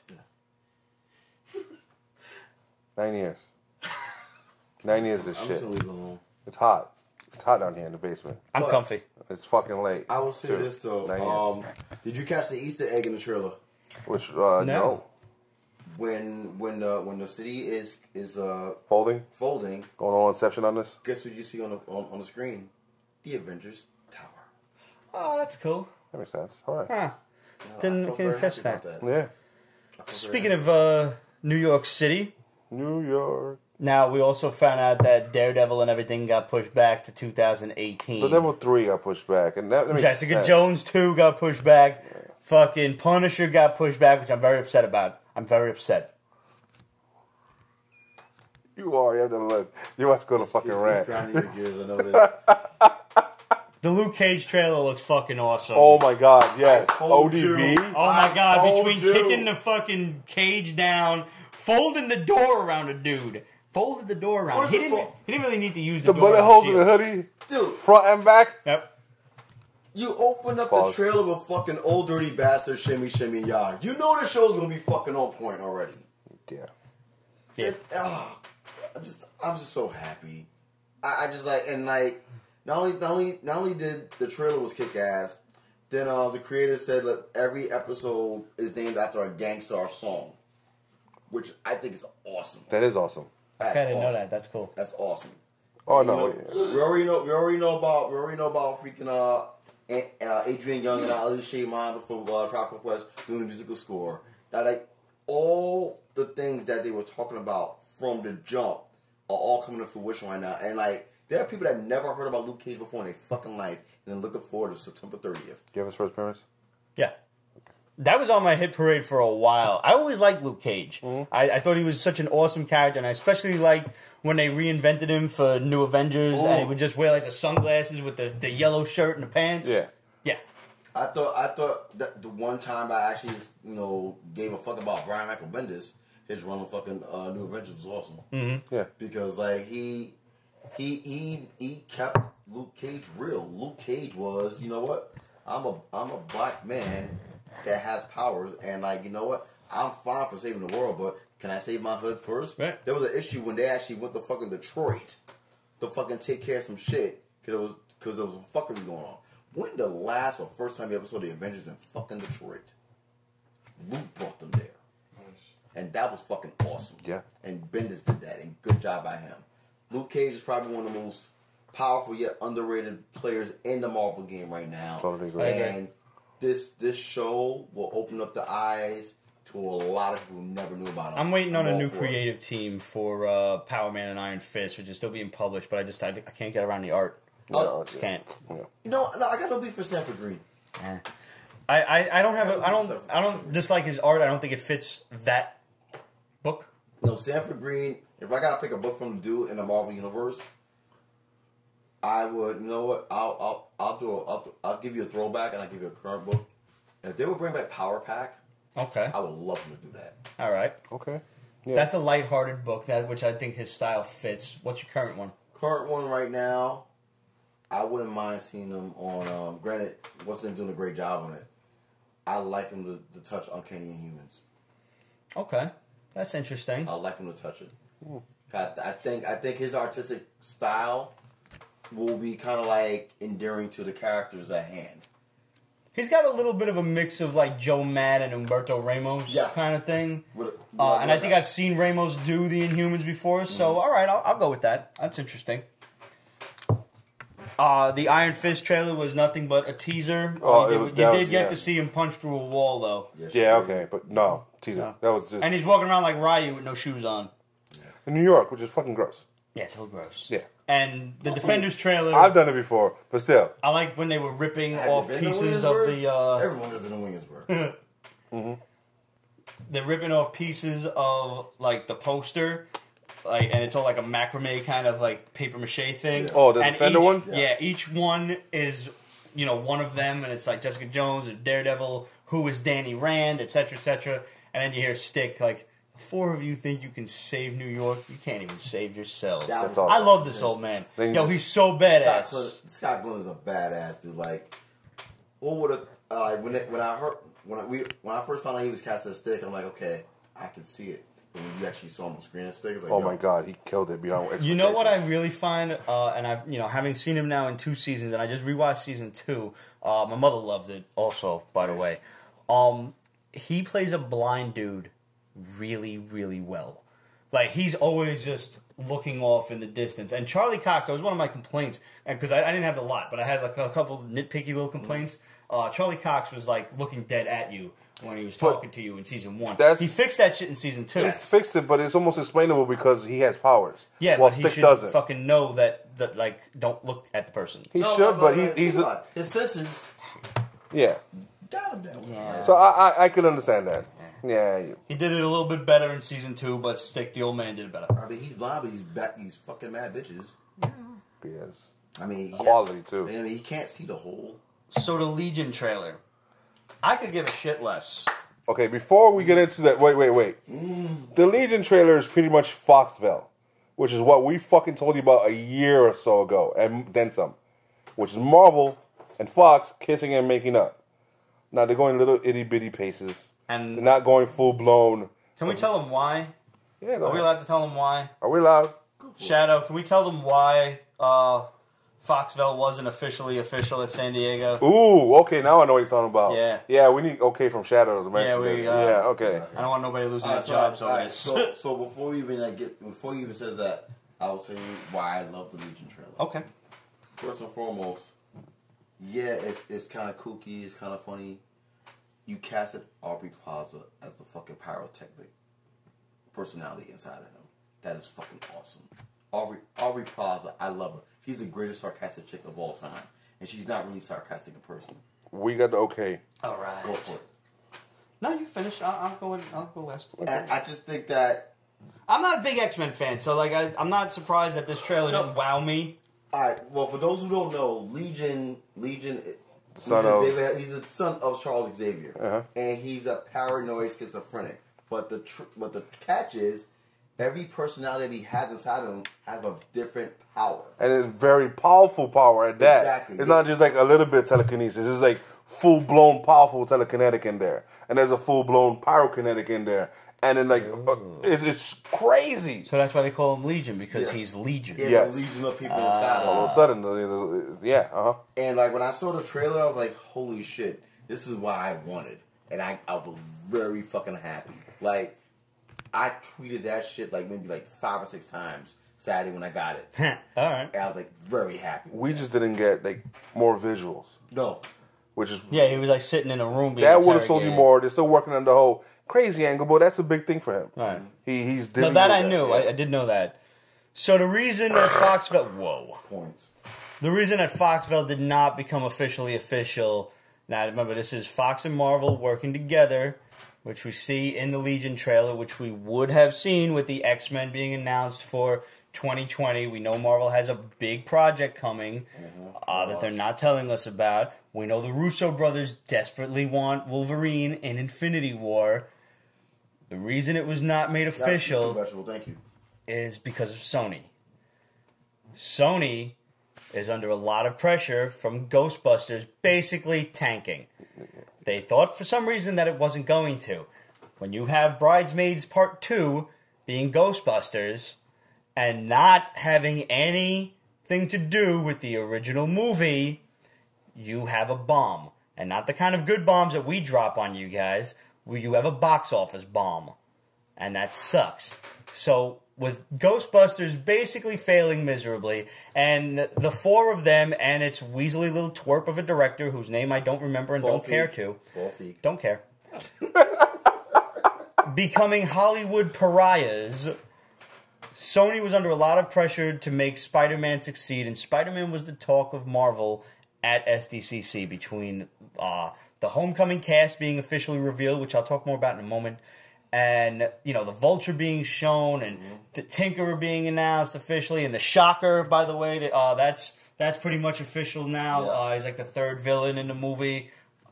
Nine years. Nine years of I'm shit. just gonna leave it alone. It's hot. It's hot down here in the basement. I'm But- comfy. It's fucking late. I will say too. this though. Nine Um, years. did you catch the Easter egg in the trailer? Which uh, No. no. When when the when the city is is uh Folding. folding, Going all Inception on this. guess what you see on the on, on the screen? The Avengers Tower. Oh, that's cool. That makes sense. All right. Huh. Yeah, Didn't- I felt didn't very catch happy about that. that. Yeah. I felt very Speaking happy. of uh, New York City, New York. now we also found out that Daredevil and everything got pushed back to two thousand eighteen. The Devil three got pushed back, and that, that makes Jessica sense. Jones two got pushed back. Fucking Punisher got pushed back, which I'm very upset about. I'm very upset. You are. You have to look. You must go to fucking He's rant. grinding your gears, I know this. The Luke Cage trailer looks fucking awesome. Oh my god, yes. I told O D B. you. Oh my I god, told between you. kicking the fucking cage down, folding the door around a dude. Folded the door around. Where's He the didn't, fo- he didn't really need to use the, The door bullet as a holes in the shield. hoodie, Dude, front and back. Yep. you opened up Pause. the trailer with fucking old dirty bastard shimmy shimmy ya. You know the show's gonna be fucking on point already. Yeah. Yeah. It, ah, I just, I'm just so happy. I, I just like, and like, not only, not only, not only did the trailer was kick ass, then uh, the creator said that every episode is named after a Gangstar song, which I think is awesome. That is awesome. That's I didn't know awesome. that. That's cool. That's awesome. Oh You no. know, we already know. We already know about. We already know about freaking uh, A- uh Adrian Young and Ali Shayman from uh, Tropical Quest doing the musical score. Now, like all the things that they were talking about from the jump are all coming to fruition right now. And like there are people that never heard about Luke Cage before in their fucking life, and then looking forward to September thirtieth. Do you have his first appearance? Yeah. That was on my hit parade for a while. I always liked Luke Cage. Mm-hmm. I, I thought he was such an awesome character, and I especially liked when they reinvented him for New Avengers, and he Ooh. would just wear like the sunglasses with the, the yellow shirt and the pants. Yeah. Yeah. I thought I thought that the one time I actually you know gave a fuck about Brian Michael Bendis, his run of fucking uh, New Avengers was awesome. Mm-hmm. Yeah. Because like he he he he kept Luke Cage real. Luke Cage was, you know what? I'm a I'm a black man that has powers, and like you know what? I'm fine for saving the world, but can I save my hood first? Right. There was an issue when they actually went to fucking Detroit to fucking take care of some shit because it was because there was some fuckery going on. When the last or first time you ever saw the Avengers in fucking Detroit? Luke brought them there. And that was fucking awesome. Yeah. And Bendis did that, and good job by him. Luke Cage is probably one of the most powerful yet underrated players in the Marvel game right now. Totally agree. I agree. And this this show will open up the eyes to a lot of people who never knew about him. I'm waiting on a all new for it. creative team for uh, Power Man and Iron Fist, which is still being published, but I just I, I can't get around the art. Yeah, Oh, yeah. Can't. Yeah. You know, no, I got no beef for Sanford Green. Eh. I, I, I don't have a, I don't I don't dislike his art. I don't think it fits that book. No, Sanford Green. If I gotta pick a book from the dude in the Marvel universe, I would. You know what? I'll I'll I'll do. A, I'll I'll give you a throwback and I'll give you a current book. If they would bring back Power Pack, Okay. I would love them to do that. All right. Okay. Yeah. That's a lighthearted book, that which I think his style fits. What's your current one? Current one right now, I wouldn't mind seeing them on. Um, granted, what's them doing a great job on it. I like him to, to touch Uncanny Inhumans. Okay, that's interesting. I like him to touch it. I, I think I think his artistic style will be kind of like endearing to the characters at hand. He's got a little bit of a mix of like Joe Mad and Humberto Ramos Yeah. kind of thing. What, Uh, and I think I've seen Ramos do the Inhumans before, so all right, I'll, I'll go with that. That's interesting. Uh, the Iron Fist trailer was nothing but a teaser. Oh, Uh, you it was- did, that you did was- get yeah. to see him punch through a wall, though. Yes, Yeah, sure. okay, but no, teaser. No. That was just And he's walking around like Ryu with no shoes on. in New York, which is fucking gross. Yeah, it's a little gross. Yeah, And the Defenders trailer, I've done it before, but still. I like when they were ripping Have you off been to pieces of Williamsburg? the... Uh, Everyone goes to Williamsburg. they're ripping off pieces of like the poster, like, and it's all like a macrame kind of like paper mache thing. Oh, the and Defender each- one? Yeah, each one is, you know, one of them, and it's like Jessica Jones or Daredevil, who is Danny Rand, et cetera, et cetera. And then you hear Stick like, four of you think you can save New York? You can't even save yourselves. That That's was- awesome. I love this old man. Then Yo, you he's just- so Scott badass. Glenn, Scott Glenn is a badass dude. Like, what would have uh, like when it, when I heard when I, we when I first found out he was cast as Stick, I'm like, okay, I can see it. When you actually saw him on screen as Stick, it's like, Oh yo, my god, he killed it beyond expectations. You know what I really find, uh, and I've you know having seen him now in two seasons, and I just rewatched season two. Uh, my mother loved it, also, by the way. Um, he plays a blind dude really, really well. Like he's always just looking off in the distance. And Charlie Cox, that was one of my complaints, and because I, I didn't have a lot, but I had like a couple of nitpicky little complaints. Uh, Charlie Cox was like looking dead at you when he was But talking to you in season one. that's- He fixed that shit in season two. It's fixed it, but it's almost explainable because he has powers. Yeah, while but he Stick should doesn't. fucking know that, that, like, don't look at the person. He No, should, no, but no, he, no, he's think a, about it. His senses yeah. got him that way. Yeah. So I, I I can understand that. Yeah, you- He did it a little bit better in season two, but Stick, the old man, did it better. I mean, he's blind, but he's back. He's fucking mad bitches. he has I mean, he quality too. I mean, he can't see the whole. So the Legion trailer, I could give a shit less. Okay, before we get into that, wait, wait, wait. The Legion trailer is pretty much Foxville, which is what we fucking told you about a year or so ago, and then some. Which is Marvel and Fox kissing and making up. Now they're going little itty bitty paces. And They're not going full blown. can we tell them why? Yeah, go Are we ahead. allowed to tell them why? Are we allowed? Shadow, can we tell them why uh, Foxville wasn't officially official at San Diego? Ooh, okay, now I know what you're talking about. Yeah. Yeah, we need okay from Shadow to mention Yeah, we, this. uh, yeah, okay. I don't want nobody losing Alright, their so, jobs over alright, this. so, so before we even like, get, before you even says that, I'll tell you why I love the Legion trailer. Okay. First and foremost, yeah, it's it's kind of kooky, it's kind of funny. You casted Aubrey Plaza as the fucking pyrotechnic personality inside of him. That is fucking awesome. Aubrey Aubrey Plaza, I love her. She's the greatest sarcastic chick of all time, and she's not really sarcastic in person. We got the okay. All right. Go for it. No, you finish. I'll, I'll go. In, I'll go last. And I just think that. I'm not a big X-Men fan, so like I, I'm not surprised that this trailer didn't wow me. All right. Well, for those who don't know, Legion, Legion, Son Legion of- David, he's the son of Charles Xavier, Uh-huh. and he's a paranoid schizophrenic. But the tr- but the catch is, every personality he has inside of him has a different power. And it's very powerful power at that. Exactly. It's not just like a little bit telekinesis. It's like full blown powerful telekinetic in there. And there's a full blown pyrokinetic in there. And then like uh, it's, it's crazy. So that's why they call him Legion, because Yeah. he's Legion. He has Yes. a legion of people inside All of of a him. sudden, uh, yeah, uh huh. And like when I saw the trailer, I was like, "Holy shit! This is what I wanted," and I, I was very fucking happy. Like I tweeted that shit like maybe like five or six times Saturday when I got it, All right. and I was like very happy. We just didn't get like more visuals, No, which is Yeah, he was like sitting in a room being that would have sold you interrogated. more. They're still working on the whole crazy angle, but that's a big thing for him. Right. He he's No, dealing that with I knew. yeah. I, I did know that. So the reason that Foxville, whoa, points. the reason that Foxville did not become officially official Now, remember, this is Fox and Marvel working together, which we see in the Legion trailer, which we would have seen with the X-Men being announced for twenty twenty. We know Marvel has a big project coming mm-hmm. uh, that they're not telling us about. We know the Russo brothers desperately want Wolverine in Infinity War. The reason it was not made official Thank you. is because of Sony. Sony is under a lot of pressure from Ghostbusters basically tanking. They thought for some reason that it wasn't going to. When you have Bridesmaids Part two being Ghostbusters and not having anything to do with the original movie, you have a bomb. And not the kind of good bombs that we drop on you guys, where you have a box office bomb. And that sucks. So, with Ghostbusters basically failing miserably, and the four of them and its weaselly little twerp of a director, whose name I don't remember and Ball don't feet. care to. Ball feet. Don't care. Becoming Hollywood pariahs, Sony was under a lot of pressure to make Spider-Man succeed, and Spider-Man was the talk of Marvel at S D C C between uh, the Homecoming cast being officially revealed, which I'll talk more about in a moment, and, you know, the Vulture being shown, and mm-hmm. the Tinkerer being announced officially, and the Shocker, by the way, uh, that's that's pretty much official now. Yeah. Uh, he's like the third villain in the movie.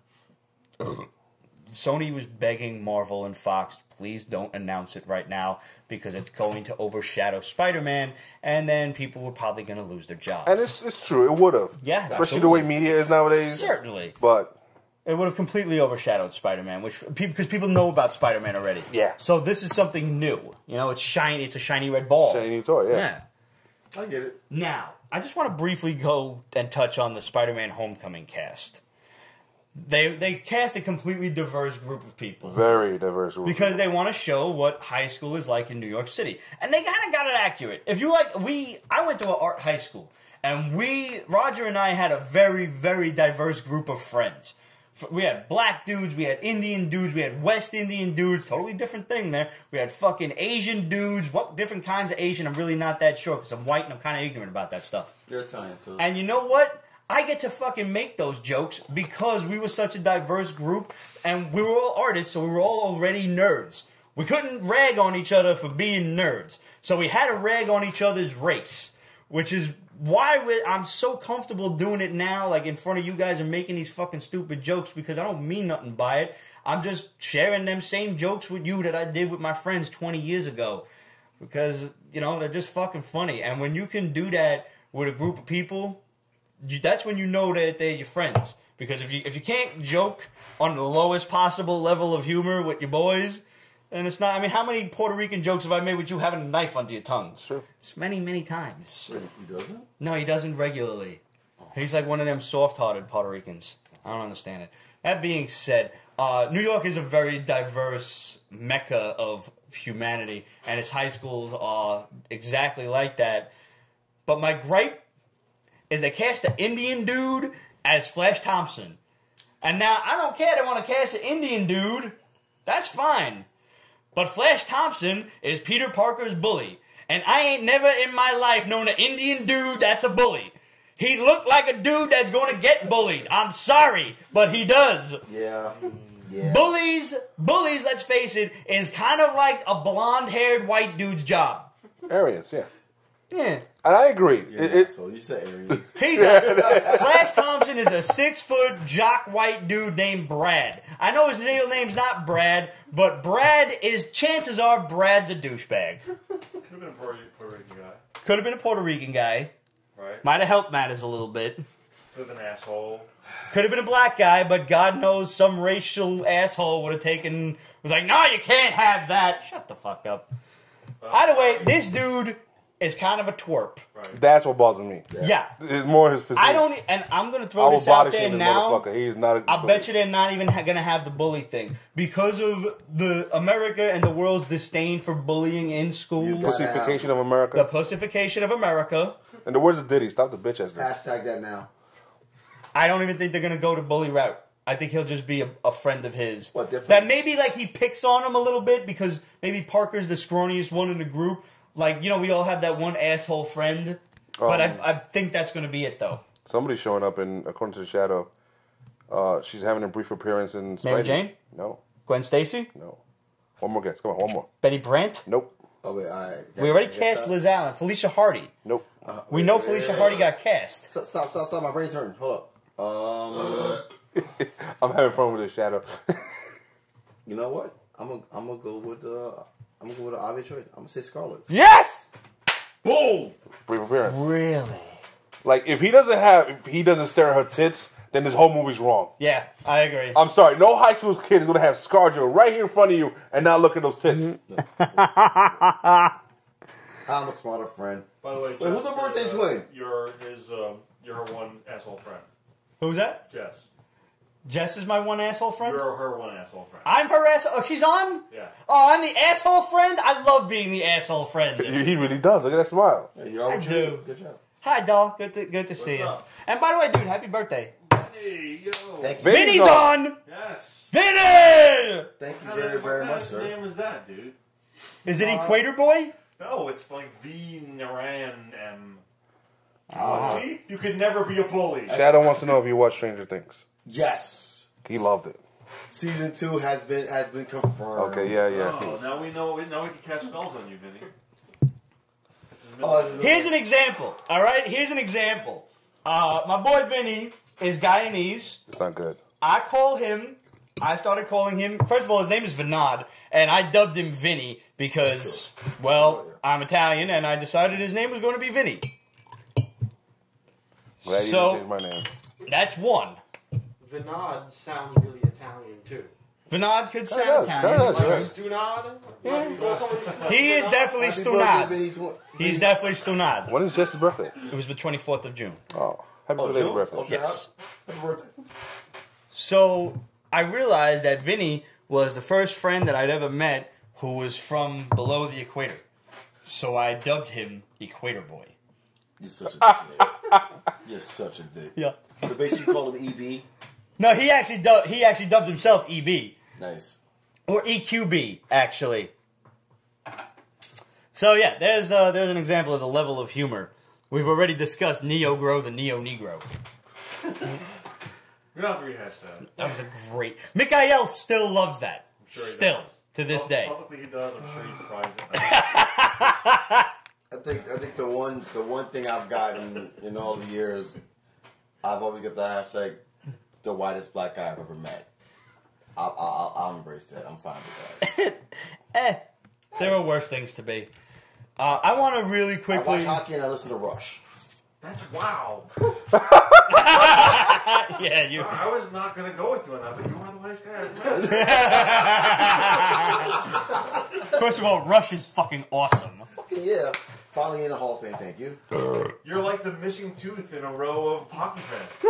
Sony was begging Marvel and Fox, please don't announce it right now, because it's going to overshadow Spider-Man, and then people were probably going to lose their jobs. And it's it's true, it would have. Yeah, especially absolutely. the way media is nowadays. Certainly. But it would have completely overshadowed Spider-Man, which because people know about Spider-Man already. Yeah. So this is something new. You know, it's shiny. It's a shiny red ball. Shiny toy, yeah. Yeah. I get it. Now, I just want to briefly go and touch on the Spider-Man Homecoming cast. They they cast a completely diverse group of people. Very diverse group. Because they want to show what high school is like in New York City. And they kind of got it accurate. If you like, we, I went to an art high school. And we, Roger and I had a very, very diverse group of friends. We had black dudes, we had Indian dudes, we had West Indian dudes, totally different thing there. We had fucking Asian dudes, what different kinds of Asian, I'm really not that sure because I'm white and I'm kind of ignorant about that stuff. You're Italian too. And you know what? I get to fucking make those jokes because we were such a diverse group and we were all artists, so we were all already nerds. We couldn't rag on each other for being nerds. So we had to rag on each other's race, which is why we, I'm so comfortable doing it now, like in front of you guys and making these fucking stupid jokes because I don't mean nothing by it. I'm just sharing them same jokes with you that I did with my friends twenty years ago because, you know, they're just fucking funny. And when you can do that with a group of people, you, that's when you know that they're your friends. Because if you if you can't joke on the lowest possible level of humor with your boys, and it's not, I mean, how many Puerto Rican jokes have I made with you having a knife under your tongue? Sure. It's many, many times. Wait, he doesn't? No, he doesn't regularly. He's like one of them soft-hearted Puerto Ricans. I don't understand it. That being said, uh, New York is a very diverse mecca of humanity, and its high schools are exactly like that. But my gripe is they cast the Indian dude as Flash Thompson. And now, I don't care they want to cast an Indian dude. That's fine. But Flash Thompson is Peter Parker's bully. And I ain't never in my life known an Indian dude that's a bully. He looked like a dude that's going to get bullied. I'm sorry, but he does. Yeah. yeah. Bullies, bullies, let's face it, is kind of like a blonde-haired white dude's job. Areas, yeah. Yeah. And I agree. Yeah, It, it, so you said Aries. He's a, Flash Thompson is a six-foot jock white dude named Brad. I know his real name's not Brad, but Brad is, chances are Brad's a douchebag. Could have been a Puerto, Puerto Rican guy. Could have been a Puerto Rican guy. Right. Might have helped matters a little bit. Could have been an asshole. Could have been a black guy, but God knows some racial asshole would have taken, was like, no, you can't have that. Shut the fuck up. Well, Either way, this dude is kind of a twerp. Right. that's what bothers me. Yeah. It's more his physique. I don't, and I'm going to I throw will this out body there shame this now. motherfucker. He is not a I bet you they're not even ha- going to have the bully thing. Because of the America and the world's disdain for bullying in schools. Pussification of America. The pussification of America. And the words of Diddy, stop the bitch ass. Hashtag that now. I don't even think they're going to go to bully route. I think he'll just be a, a friend of his. What, different? That maybe like he picks on him a little bit because maybe Parker's the scrawniest one in the group. Like, you know, we all have that one asshole friend. But Um, I, I think that's going to be it, though. Somebody's showing up in According to the Shadow. Uh, she's having a brief appearance in Mary Spidey. Jane? No, Gwen Stacy? no. One more guess. Come on, one more. Betty Brant? Nope. Oh wait, all right. We already Get cast that. Liz Allen. Felicia Hardy. Nope. Uh, We wait, know wait, Felicia wait, Hardy wait. got cast. Stop, stop, stop, stop. My brain's turning. Hold up. Um, I'm having fun with this shadow. you know what? I'm gonna, I'm gonna go with uh, I'm gonna go with an obvious choice. I'm gonna say Scarlet. Yes. Boom. Brief appearance. Really? Like if he doesn't have, if he doesn't stare at her tits, then this whole movie's wrong. Yeah, I agree. I'm sorry. No high school kid is gonna have ScarJo right here in front of you and not look at those tits. I'm a smarter friend. By the way, Wait, who's the birthday uh, twin? You're his, um, you're her one asshole friend. Who's that? Jess. Jess is my one asshole friend? You're her one asshole friend. I'm her asshole. Oh, she's on? Yeah. Oh, I'm the asshole friend? I love being the asshole friend. He he really does. Look at that smile. Hey, you all I what you do. Good job. Hi, doll. Good to good to see you. up? And by the way, dude, happy birthday. Hey, yo. Thank you. Vinny's Vinny's on. Yes. Vinny! Thank you How very, did- very what much, kind sir. of name is that, dude? Is it Equator Boy? No, it's like V Naran M. Ah. See? You could never be a bully. Shadow wants to know if you watch Stranger Things. Yes. He loved it. Season two has been has been confirmed. Okay, yeah, yeah. Oh, now we know. Now we can cast spells on you, Vinny. It's his Oh, middle- Here's an example, all right? Here's an example. Uh, my boy Vinny is Guyanese. It's not good. I call him, I started calling him, first of all, his name is Vinod, and I dubbed him Vinny because, well, I'm Italian, and I decided his name was going to be Vinny. Glad you So- didn't change my name. That's one. Vinod sounds really Italian too. Vinod could does, sound that Italian. does, Like right. Stunad? Yeah. Like, you call somebody Stunad? He is definitely Happy birthday, Stunad. Vinny Tw- He's definitely Stunad. When is Jess's birthday? It was the twenty-fourth of June. Oh, happy Oh, belated June? birthday. Oh, shit. Yes. Happy birthday. So I realized that Vinny was the first friend that I'd ever met who was from below the equator. So I dubbed him Equator Boy. You're such a dick. You're such a dick. Yeah. So basically, you call him E B. No, he actually du- he actually dubs himself E B Nice. or E Q B actually. So yeah, there's uh, there's an example of the level of humor. We've already discussed Neo Grow the Neo Negro. We don't have to rehash that. That was a great. Mikael still loves that. Sure he Still does. to this Well, day. Publicly he does. I'm sure he cries at night. I think I think the one the one thing I've gotten in all the years, I've always got the hashtag the whitest black guy I've ever met. I'll, I'll, I'll embrace that. I'm fine with that. Eh, there are worse things to be. Uh, I want to really I watch quickly. hockey and I listen to Rush. That's wow. Yeah, you. I was not going to go with you on that, but you are the whitest guy I've met. First of all, Rush is fucking awesome. Fucking yeah. Finally in the Hall of Fame, thank you. You're like the missing tooth in a row of hockey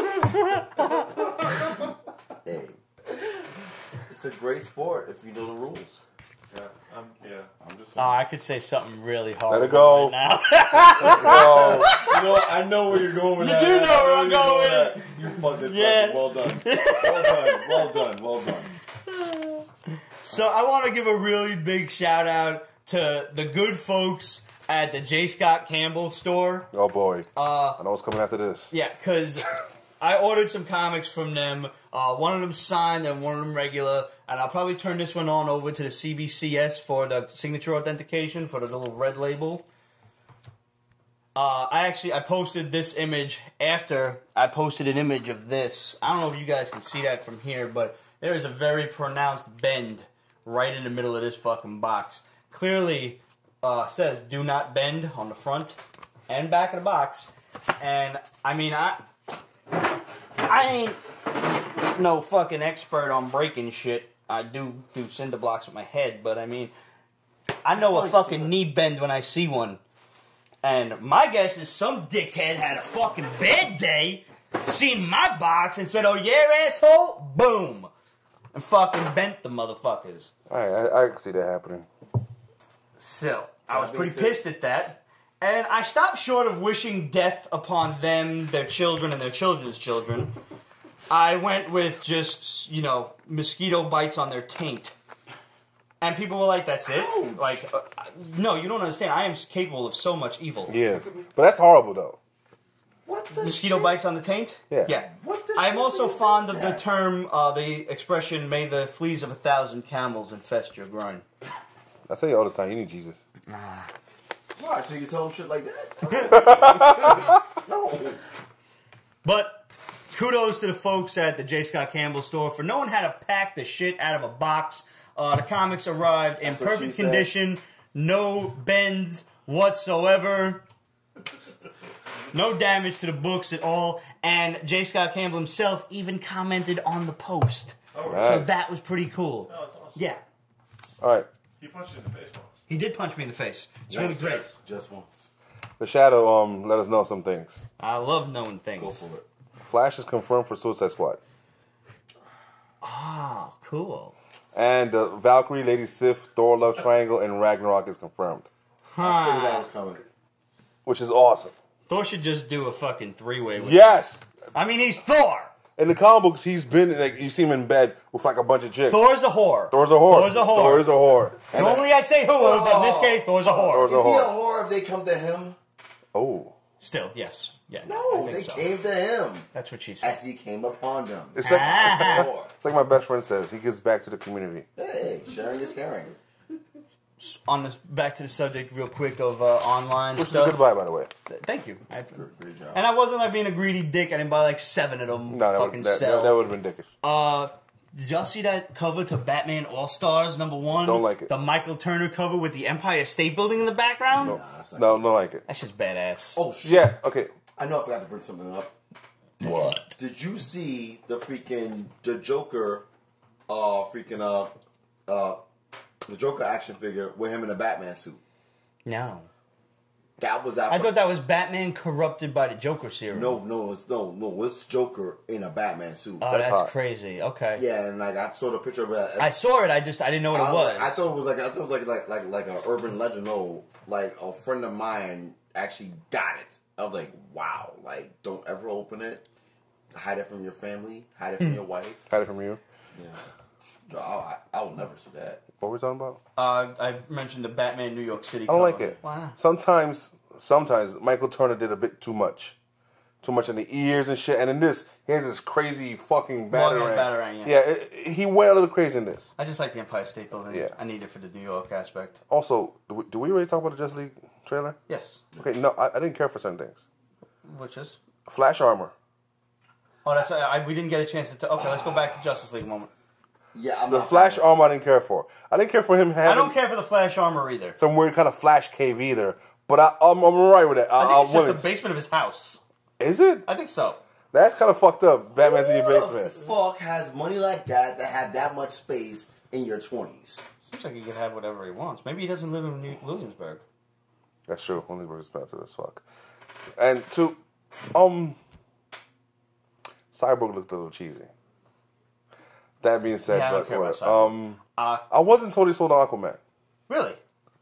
fans. Hey. It's a great sport if you know the rules. Yeah, I'm, yeah, I'm just Oh, saying. I could say something really hard. Let it go. Right now. Oh, You know, I know where you're going with You that. do know I where I'm you're going with that. You fucking Yeah. fucking well done. Well done. Well done. Well done. So I want to give a really big shout out to the good folks at the J. Scott Campbell store. oh boy. Uh, I know what's coming after this. Yeah, because I ordered some comics from them. Uh, one of them signed and one of them regular. And I'll probably turn this one on over to the C B C S for the signature authentication for the little red label. Uh, I actually, I posted this image after I posted an image of this. I don't know if you guys can see that from here, but there is a very pronounced bend right in the middle of this fucking box. Clearly uh, says do not bend on the front and back of the box. And, I mean, I... I ain't no fucking expert on breaking shit. I do do cinder blocks with my head, but I mean, I know a fucking knee bend when I see one. And my guess is some dickhead had a fucking bad day, seen my box and said, "Oh yeah, asshole," boom, and fucking bent the motherfuckers. Alright, I, I can see that happening. So, I was That pretty being said- pissed at that. And I stopped short of wishing death upon them, their children, and their children's children. I went with just, you know, mosquito bites on their taint. And people were like, that's it? Like, uh, no, you don't understand. I am capable of so much evil. Yes. But that's horrible though. What the Mosquito shit? bites on the taint? Yeah. Yeah. What the I'm also fond of the term, uh, the expression, "May the fleas of a thousand camels infest your groin." I say it all the time. You need Jesus. Why? So you tell him shit like that? No. But kudos to the folks at the J. Scott Campbell store for knowing how to pack the shit out of a box. Uh, the comics arrived in That's what perfect she said. condition, no bends whatsoever, no damage to the books at all, and J. Scott Campbell himself even commented on the post. Oh, Nice. So that was pretty cool. Oh, that's awesome. Yeah, All right. He punched you in the face once. he did punch me in the face. It's really great. Yes. Just once. The Shadow um let us know some things. I love knowing Go things. for it. Flash is confirmed for Suicide Squad. Oh, cool. And the Valkyrie, Lady Sif, Thor Love Triangle, and Ragnarok is confirmed. I figured that Huh. was coming. Which is awesome. Thor should just do a fucking three-way with Yes! I mean, he's Thor. In the comic books, he's been, like, you see him in bed with, like, a bunch of chicks. Thor's a whore. Thor's a whore. Thor's a whore. Thor is a whore. And Normally I say who, but in this case, Thor's a whore. Thor's Is a he a whore. whore if they come to him? Oh. Still, yes. Yeah, I No, think they so. came to him That's what she said. as he came upon them. It's like, Ah. Whore. it's like my best friend says. He gives back to the community. Hey, sharing is caring. On this, back to the subject real quick of uh, online Which stuff. is a good buy, by the way. Thank you. I, Great job. and I wasn't like being a greedy dick. I didn't buy like seven of them. No, that fucking would, that, sell. that, that would have been dickish. Uh, did y'all see that cover to Batman All Stars number one? Don't like it. The Michael Turner cover with the Empire State Building in the background. No, that's not no, don't like it. That's just badass. Oh shit! Yeah, okay. I know I forgot to bring something up. What? Did you see the freaking the Joker, uh, freaking uh, uh, the Joker action figure with him in a Batman suit? No. That was that. I thought that was Batman corrupted by the Joker serum. No, no, it's no, no. It's Joker in a Batman suit. Oh, That's that's, hot. crazy. Okay. Yeah, and like I saw the picture of it. I saw it. I just I didn't know what I, it was. I thought it was like I thought it was like like like like an urban legend. No, like a friend of mine actually got it. I was like, wow. Like, don't ever open it. Hide it from your family. Hide it from your wife. Hide it from you. Yeah. I, I, I will never see that. What were we talking about? Uh, I mentioned the Batman New York City. I don't cover. like it. Why not? Sometimes, sometimes Michael Turner did a bit too much. Too much in the ears and shit. And in this, he has this crazy fucking batarang. batarang, yeah. yeah it, he went a little crazy in this. I just like the Empire State Building. Yeah. I need it for the New York aspect. Also, do we, do we already talk about the Justice League trailer? Yes. Okay, no, I, I didn't care for certain things. Which is? Flash armor. Oh, that's right. I, we didn't get a chance to. T- okay, let's go back to Justice League moment. Yeah, I'm The not Flash fan. armor I didn't care for. I didn't care for him having I don't care for the Flash armor either. some weird kind of Flash cave either. But I, I'm, I'm alright with it. I, I think I'll it's just win the it. basement of his house. Is it? I think so. That's kind of fucked up. Batman's in your Who basement. the fuck has money like that that have that much space in your twenties? Seems like he could have whatever he wants. Maybe he doesn't live in New- Williamsburg. That's true. Williamsburg is expensive as fuck. And to, um, Cyborg looked a little cheesy. That being said, Yeah, I don't but care about what, Cyborg. um, Uh, I wasn't totally sold on Aquaman. really?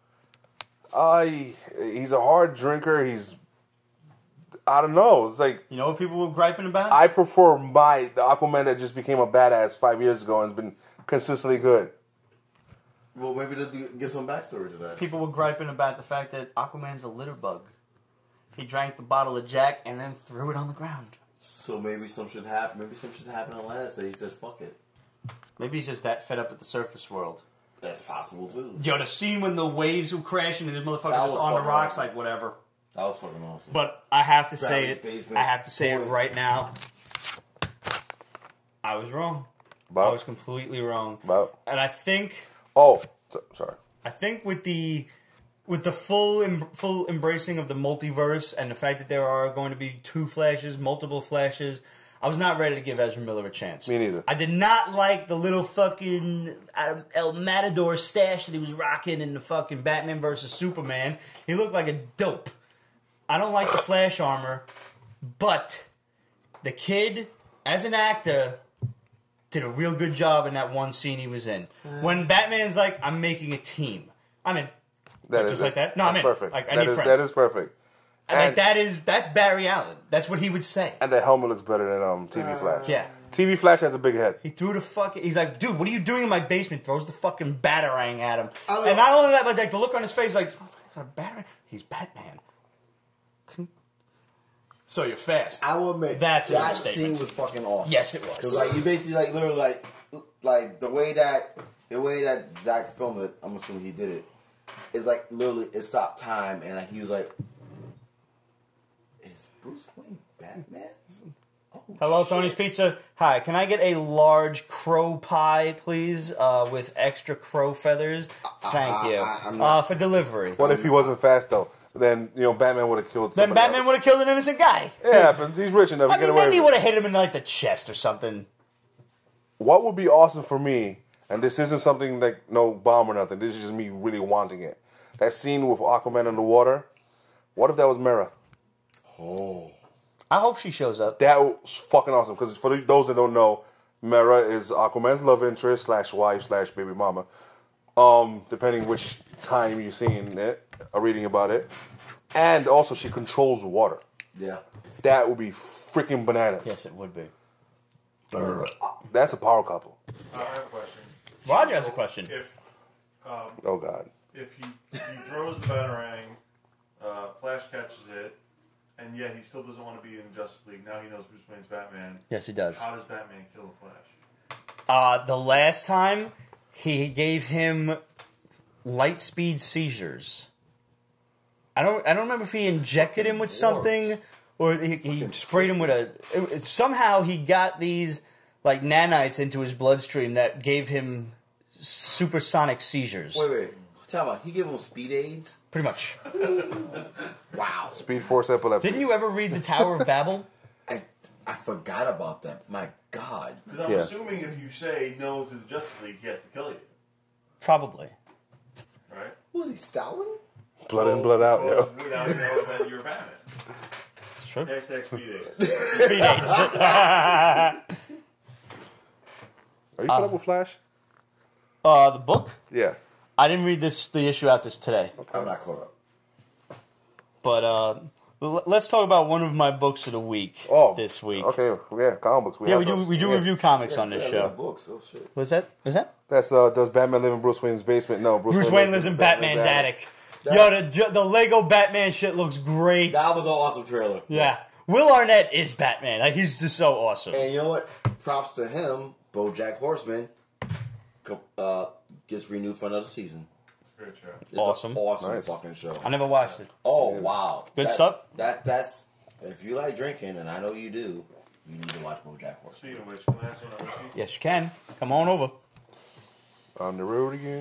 I he's a hard drinker. He's I don't know. It's like You know what people were griping about? I prefer my the Aquaman that just became a badass five years ago and has been consistently good. Well, maybe to do- give some backstory to that. People were griping about the fact that Aquaman's a litter bug. He drank the bottle of Jack and then threw it on the ground. So maybe some should happen. Maybe some should happen on last day. He says, "Fuck it." Maybe he's just that fed up with the surface world. That's possible too. Yo, the scene when the waves were crashing and the motherfucker That was was on the fucking rocks, awesome. like whatever. That was fucking awesome. But I have to say Sally's it. basement. I have to say it right now. I was wrong. I About was completely wrong. about And I think, oh so, sorry. I think with the, with the full em, full embracing of the multiverse and the fact that there are going to be two Flashes, multiple Flashes, I was not ready to give Ezra Miller a chance. Me neither. I did not like the little fucking uh, El Matador stash that he was rocking in the fucking Batman versus Superman. He looked like a dope. I don't like the Flash armor, but the kid, as an actor, did a real good job in that one scene he was in. When Batman's like, I'm making a team. I'm in. That Just is like that? No, that's I'm in. perfect. Like, I That need is- friends. that is perfect. And, like, And- that is, that's Barry Allen. That's what he would say. And the helmet looks better than um T V Flash. Yeah. T V Flash has a big head. He threw the fucking. He's like, dude, what are you doing in my basement? Throws the fucking batarang at him. I love- And not only that, but like the look on his face, like, "This motherfucker's got a batarang. He's Batman. So so you're fast. I will admit That's an that understatement. scene was fucking awesome. Yes, it Cause was. like you basically like literally like like the way that the way that Zach filmed it, I'm assuming he did it. Is like literally it stopped time and like, he was like, "Is Bruce Wayne Batman?" Oh, Hello, shit. Tony's Pizza. Hi, can I get a large crow pie, please, uh, with extra crow feathers? Thank I- you. I- I'm uh, not- for delivery. What if he wasn't fast though? Then you know Batman would have killed. Then somebody Batman else. would have killed an innocent guy. It happens. He's rich enough. I to get mean, away maybe he with would it. have hit him in like the chest or something. What would be awesome for me, and this isn't something like no bomb or nothing. This is just me really wanting it. That scene with Aquaman in the water. What if that was Mera? Oh. I hope she shows up. That was fucking awesome. Because for those that don't know, Mera is Aquaman's love interest slash wife slash baby mama. Um, depending which time you're seeing it or reading about it, and also she controls water. Yeah. That would be freaking bananas. Yes, it would be. That's a power couple. I have a question. Roger has a question. If um, Oh god. if he, he throws the batarang, uh, Flash catches it, and yet he still doesn't want to be in Justice League. Now he knows Bruce Wayne's Batman. Yes, he does. How does Batman kill the Flash? Uh, the last time, he gave him light speed seizures. I don't. I don't remember if he injected him with something or he, he sprayed him with a. It, it- somehow he got these like nanites into his bloodstream that gave him supersonic seizures. Wait, wait. Tell me, he gave him speed aids? Pretty much. Wow. Speed Force epilepsy. Didn't you ever read the Tower of Babel? I I forgot about that. My God. Because I'm Yeah. assuming if you say no to the Justice League, he has to kill you, Probably. right? Was he Stalin? Blood in, blood out, yo. Because now he knows that you're Batman. It's true. Hashtag speed aids. Speed aids. Are you caught up with Flash? uh, the book. Yeah. I didn't read this. The issue out this today. I'm not caught up. But uh, l- let's talk about one of my books of the week. Oh. This week. Okay. Yeah. Comic books. Yeah, have we do. those. We do Yeah. review comics on this Yeah, show. yeah, books. Oh, shit. Was that? Was that? That's uh. Does Batman live in Bruce Wayne's basement? No. Bruce, Bruce Wayne lives in Batman's attic. Yo, the ju- the Lego Batman shit looks great. That was an awesome trailer. Yeah, Will Arnett is Batman. Like, he's just so awesome. And you know what? Props to him. BoJack Horseman co- uh, gets renewed for another season. Great show. It's Awesome. An awesome Nice. fucking show. I never watched it. Oh, wow. Good That- stuff? That That's... If you like drinking, and I know you do, you need to watch BoJack Horseman. Speaking of which, can I ask one other sheet? Yes, you can. Come on over. On the road again.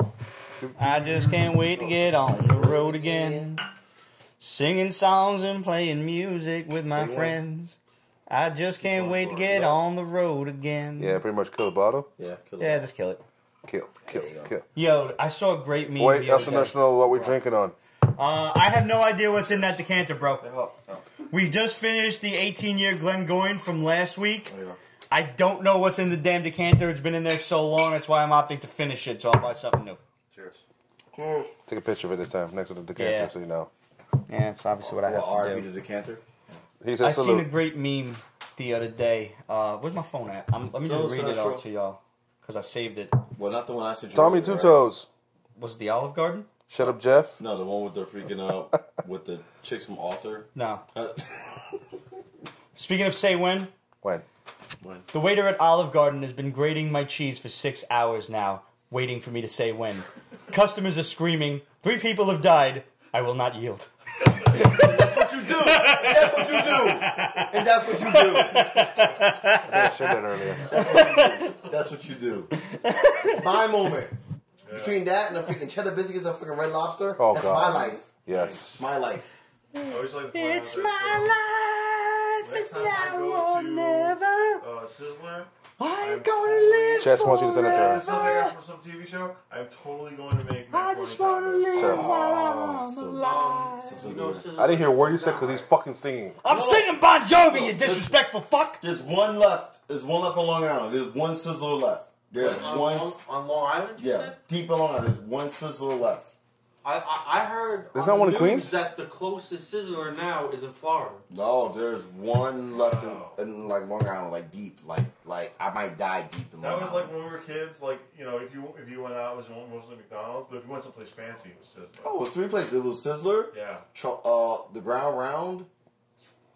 I just can't wait to get on the road again, singing songs and playing music with my Sing one. friends. I just can't wait to get on the road again. Yeah. Pretty much kill the bottle. Yeah, kill Yeah, it. just kill it. Kill. Kill. There you go. Kill. Yo, I saw a great meme. Wait. the That's other enough day. to know what we're drinking on. Uh, I have no idea what's in that decanter, bro. Oh, oh, We just finished the eighteen-year Glengoyne from last week. there you go. I don't know what's in the damn decanter. It's been in there so long. That's why I'm opting to finish it. So I'll buy something new. Cheers. Cheers. Take a picture of it this time next to the decanter Yeah. so you know. Yeah, it's obviously what I Well, have R to B do. the decanter. He I said seen a salute. great meme the other day. Uh, where's my phone at? I'm, let me So just read it central. out to y'all because I saved it. Well, not the one I sent you. Tommy earlier, Two Toes. Was it the Olive Garden? Shut up, Jeff. No, the one with the freaking uh, with the chicks from Alter. No. Uh, Speaking of say when, When? the waiter at Olive Garden has been grating my cheese for six hours now, waiting for me to say when. Customers are screaming, three people have died, I will not yield. That's what you do. That's what you do. And that's what you do. Yeah, I said that earlier. That's what you do. My moment. Between that and the freaking cheddar biscuits and freaking Red Lobster, Oh, that's God. my life. Yes. My life. I always like to point It's out my that, life, it's Next time I now go or to- never. uh, Sizzler. I'm gonna live Jess wants you to send it to her. That's something I forever. got from some T V show. I'm totally going to make. I just wanna live Sure. while I'm So- alive. so- so You know, good. Sizzler- I didn't hear a word you said because he's fucking singing. I'm singing Bon Jovi, you disrespectful fuck. There's one left. There's one left on Long Island. There's one sizzler left. There's on, one. on, on Long Island, you Yeah, said? deep in Long Island. There's one sizzler left. I, I, I heard There's on not the one in news Queens? that the closest Sizzler now is in Florida. No, there's one left Wow. in, in like Long Island, like deep, like like I might die deep in Long That was Island. like when we were kids. Like you know, if you if you went out, it was mostly McDonald's. But if you went someplace fancy, it was Sizzler. Oh, it was three places. It was Sizzler, Yeah. Cho- uh, the Ground Round,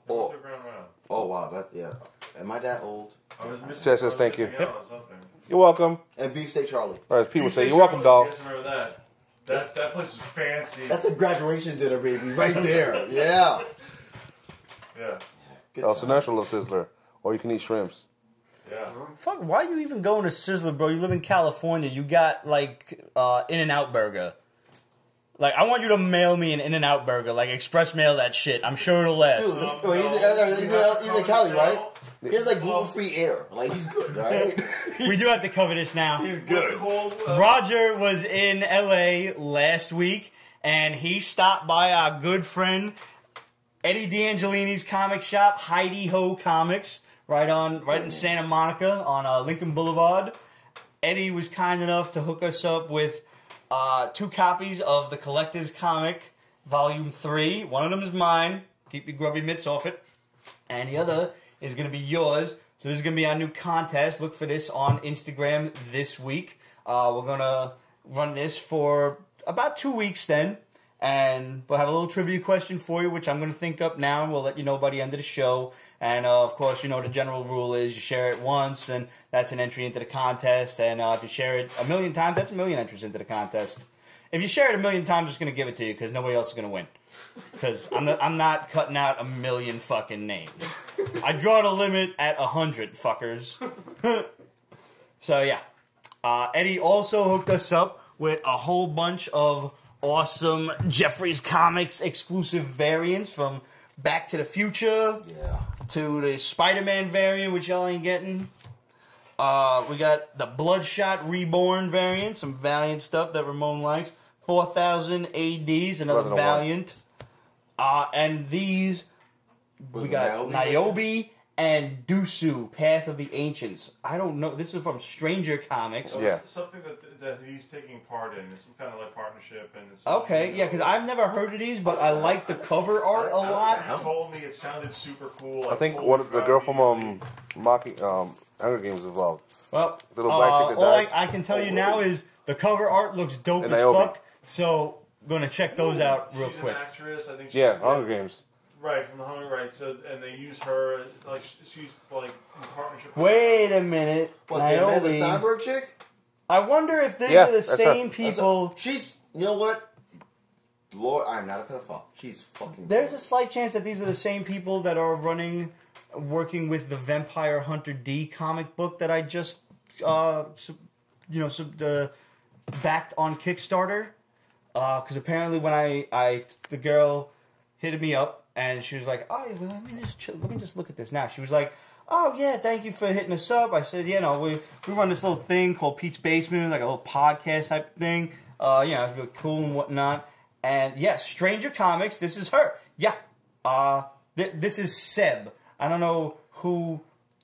Oh. Took round round. Oh wow, that yeah. Am I that old? I was missing, Says, I was thank you. missing out on something. You're welcome. And Beefsteak Charlie. Or as people You say, say you're welcome, Charlie? dog. Yes, I remember that. That that place was fancy. That's a graduation dinner, baby, right there. Yeah. Yeah. Good El time. Sinestro Little Sizzler. Or you can eat shrimps. Yeah. Fuck, why are you even going to Sizzler, bro? You live in California. You got, like, uh, In-N-Out Burger. Like, I want you to mail me an In-N-Out Burger. Like, express mail that shit. I'm sure it'll last. Dude, No, wait, he's, no, uh, you he's, have uh, to he's come in Cali, and right? tell. He has like gluten-free air. Like he's good, right? We do have to cover this now. He's What's good. it called? Uh, Roger was in L A last week, and he stopped by our good friend Eddie D'Angelini's comic shop, Heidi Ho Comics, right on, right in Santa Monica on uh, Lincoln Boulevard. Eddie was kind enough to hook us up with uh, two copies of the Collector's Comic, Volume Three. One of them is mine. Keep your grubby mitts off it, and the other is going to be yours. So this is going to be our new contest. Look for this on Instagram this week. Uh, we're going to run this for about two weeks then. And we'll have a little trivia question for you, which I'm going to think up now, and we'll let you know by the end of the show. And, uh, of course, you know the general rule is you share it once, and that's an entry into the contest. And uh, if you share it a million times, that's a million entries into the contest. If you share it a million times, I'm just going to give it to you because nobody else is going to win. Because I'm, the- I'm not cutting out a million fucking names. I draw the limit at a hundred, fuckers. So, yeah. Uh, Eddie also hooked us up with a whole bunch of awesome Jeffrey's Comics exclusive variants from Back to the Future Yeah. to the Spider-Man variant, which y'all ain't getting. Uh, we got the Bloodshot Reborn variant, some Valiant stuff that Ramon likes. four thousand A Ds, another Wasn't a one. Valiant. Uh, and these, Was we it got Niobe? Niobe and Dusu, Path of the Ancients. I don't know. This is from Stranger Comics. so Yeah. it's something that that he's taking part in. It's some kind of like partnership, and it's Okay, yeah, because I've never heard of these, but I like the cover art a lot. He told me it sounded super cool. I think totally one of the forgot girl from immediately. um, Mocking, um, Hunger Games was involved. Well, Little black uh, chick that all I, died. I can tell you now is the cover art looks dope And as Niobe. fuck. So, gonna check those out real She's quick. an actress. I think. She, Yeah, Hunger Games. Right from the Hunger, right? So and they use her like she's like in partnership. with- Wait a minute, What, the Amanda Niobe. Steinberg chick? I wonder if these Yeah, are the that's her. same That's a- people. she's, you know what? Lord, I'm not a pedophile. She's fucking. There's a slight chance that these are the same people that are running, working with the Vampire Hunter D comic book that I just, uh, sub- you know, sub, uh, backed on Kickstarter. Because apparently when I, I, the girl hit me up and she was like, "Oh, well, let me just, chill, let me just look at this now." She was like, "Oh yeah, thank you for hitting us up." I said, "You know, we we run this little thing called Pete's Basement, like a little podcast type thing. Uh, you know, it's really cool and whatnot." And yes, Stranger Comics. This is her. Yeah. Uh, th- this is Seb. I don't know who.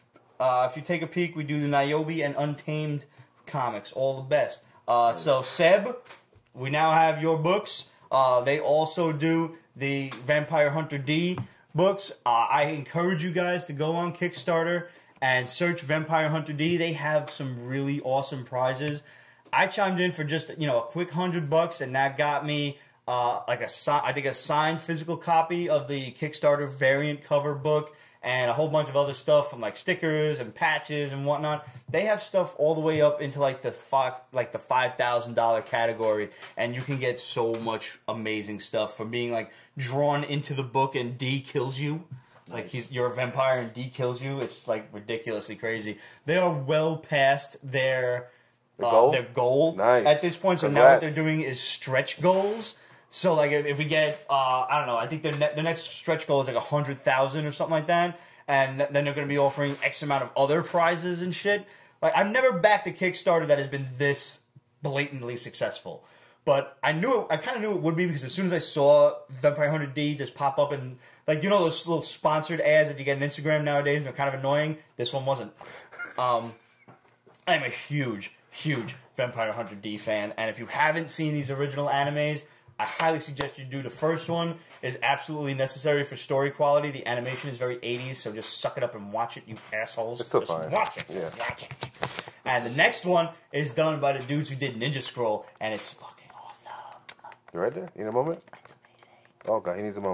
Uh, if you take a peek, we do the Niobe and Untamed comics. All the best. Uh, so Seb, we now have your books. Uh, they also do the Vampire Hunter D books. Uh, I encourage you guys to go on Kickstarter and search Vampire Hunter D. They have some really awesome prizes. I chimed in for just you know a quick hundred bucks, and that got me uh, like a si- I think a signed physical copy of the Kickstarter variant cover book. And a whole bunch of other stuff from like stickers and patches and whatnot. They have stuff all the way up into like the five, like the five thousand dollar category, and you can get so much amazing stuff from being like drawn into the book and D kills you, like he's you're a vampire and D kills you. It's like ridiculously crazy. They are well past their The uh, goal? their goal Nice. at this point. So now what they're Congrats. doing is stretch goals. So, like, if if we get, uh, I don't know, I think their, ne- their next stretch goal is like one hundred thousand or something like that. And th- then they're going to be offering X amount of other prizes and shit. Like, I've never backed a Kickstarter that has been this blatantly successful. But I knew it, I kind of knew it would be because as soon as I saw Vampire Hunter D just pop up and, like, you know those little sponsored ads that you get on Instagram nowadays and they're kind of annoying? This one wasn't. Um, I'm a huge, huge Vampire Hunter D fan. And if you haven't seen these original animes, I highly suggest you do. The first one is absolutely necessary for story quality. The animation is very eighties, so just suck it up and watch it, you assholes. It's still just fine. watch it. Yeah. Watch it. And the next one is done by the dudes who did Ninja Scroll, and it's fucking awesome. You right there? You need a moment? It's amazing. Oh, God, he needs a moment.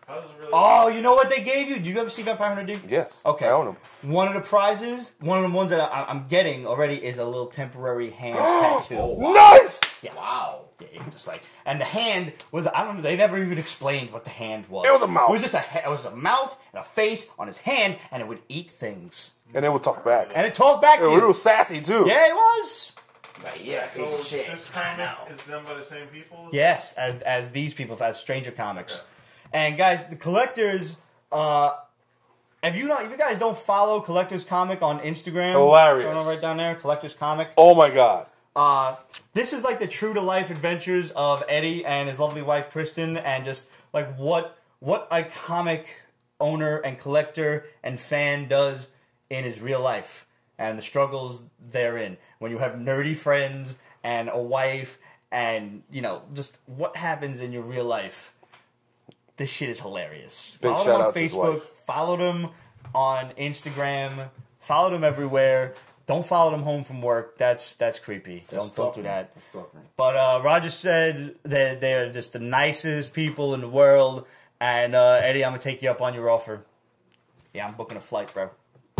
How does it really Oh, you know what they gave you? Did you ever see Vampire Hunter D? Yes. Okay. I own them. One of the prizes, one of the ones that I, I'm getting already is a little temporary hand tattoo. Nice! Yeah. Wow. Yeah, you can just like, and the hand was, I don't know, they never even explained what the hand was. It was a mouth. It was just a, ha- it was a mouth and a face on his hand, and it would eat things. And then we'll talk back. And it talked back to It you. was sassy, too. Yeah, it was. Like, yeah, So piece of shit. this comic is done by the same people? Yes, as as these people, as Stranger Comics. And guys, the collectors, uh, if you not, if you guys don't follow Collectors Comic on Instagram, Hilarious. showing right down there, Collectors Comic. Oh, my God. Uh, this is like the true to life adventures of Eddie and his lovely wife Kristen, and just like what what a comic owner and collector and fan does in his real life, and the struggles therein. When you have nerdy friends and a wife, and you know just what happens in your real life. This shit is hilarious. Big Follow shout them on out to his Facebook. wife. Follow them on Instagram. Follow them everywhere. Don't follow them home from work. That's that's creepy. don't don't do that. But uh, Roger said that they're just the nicest people in the world. And uh, Eddie, I'm gonna take you up on your offer. Yeah, I'm booking a flight, bro.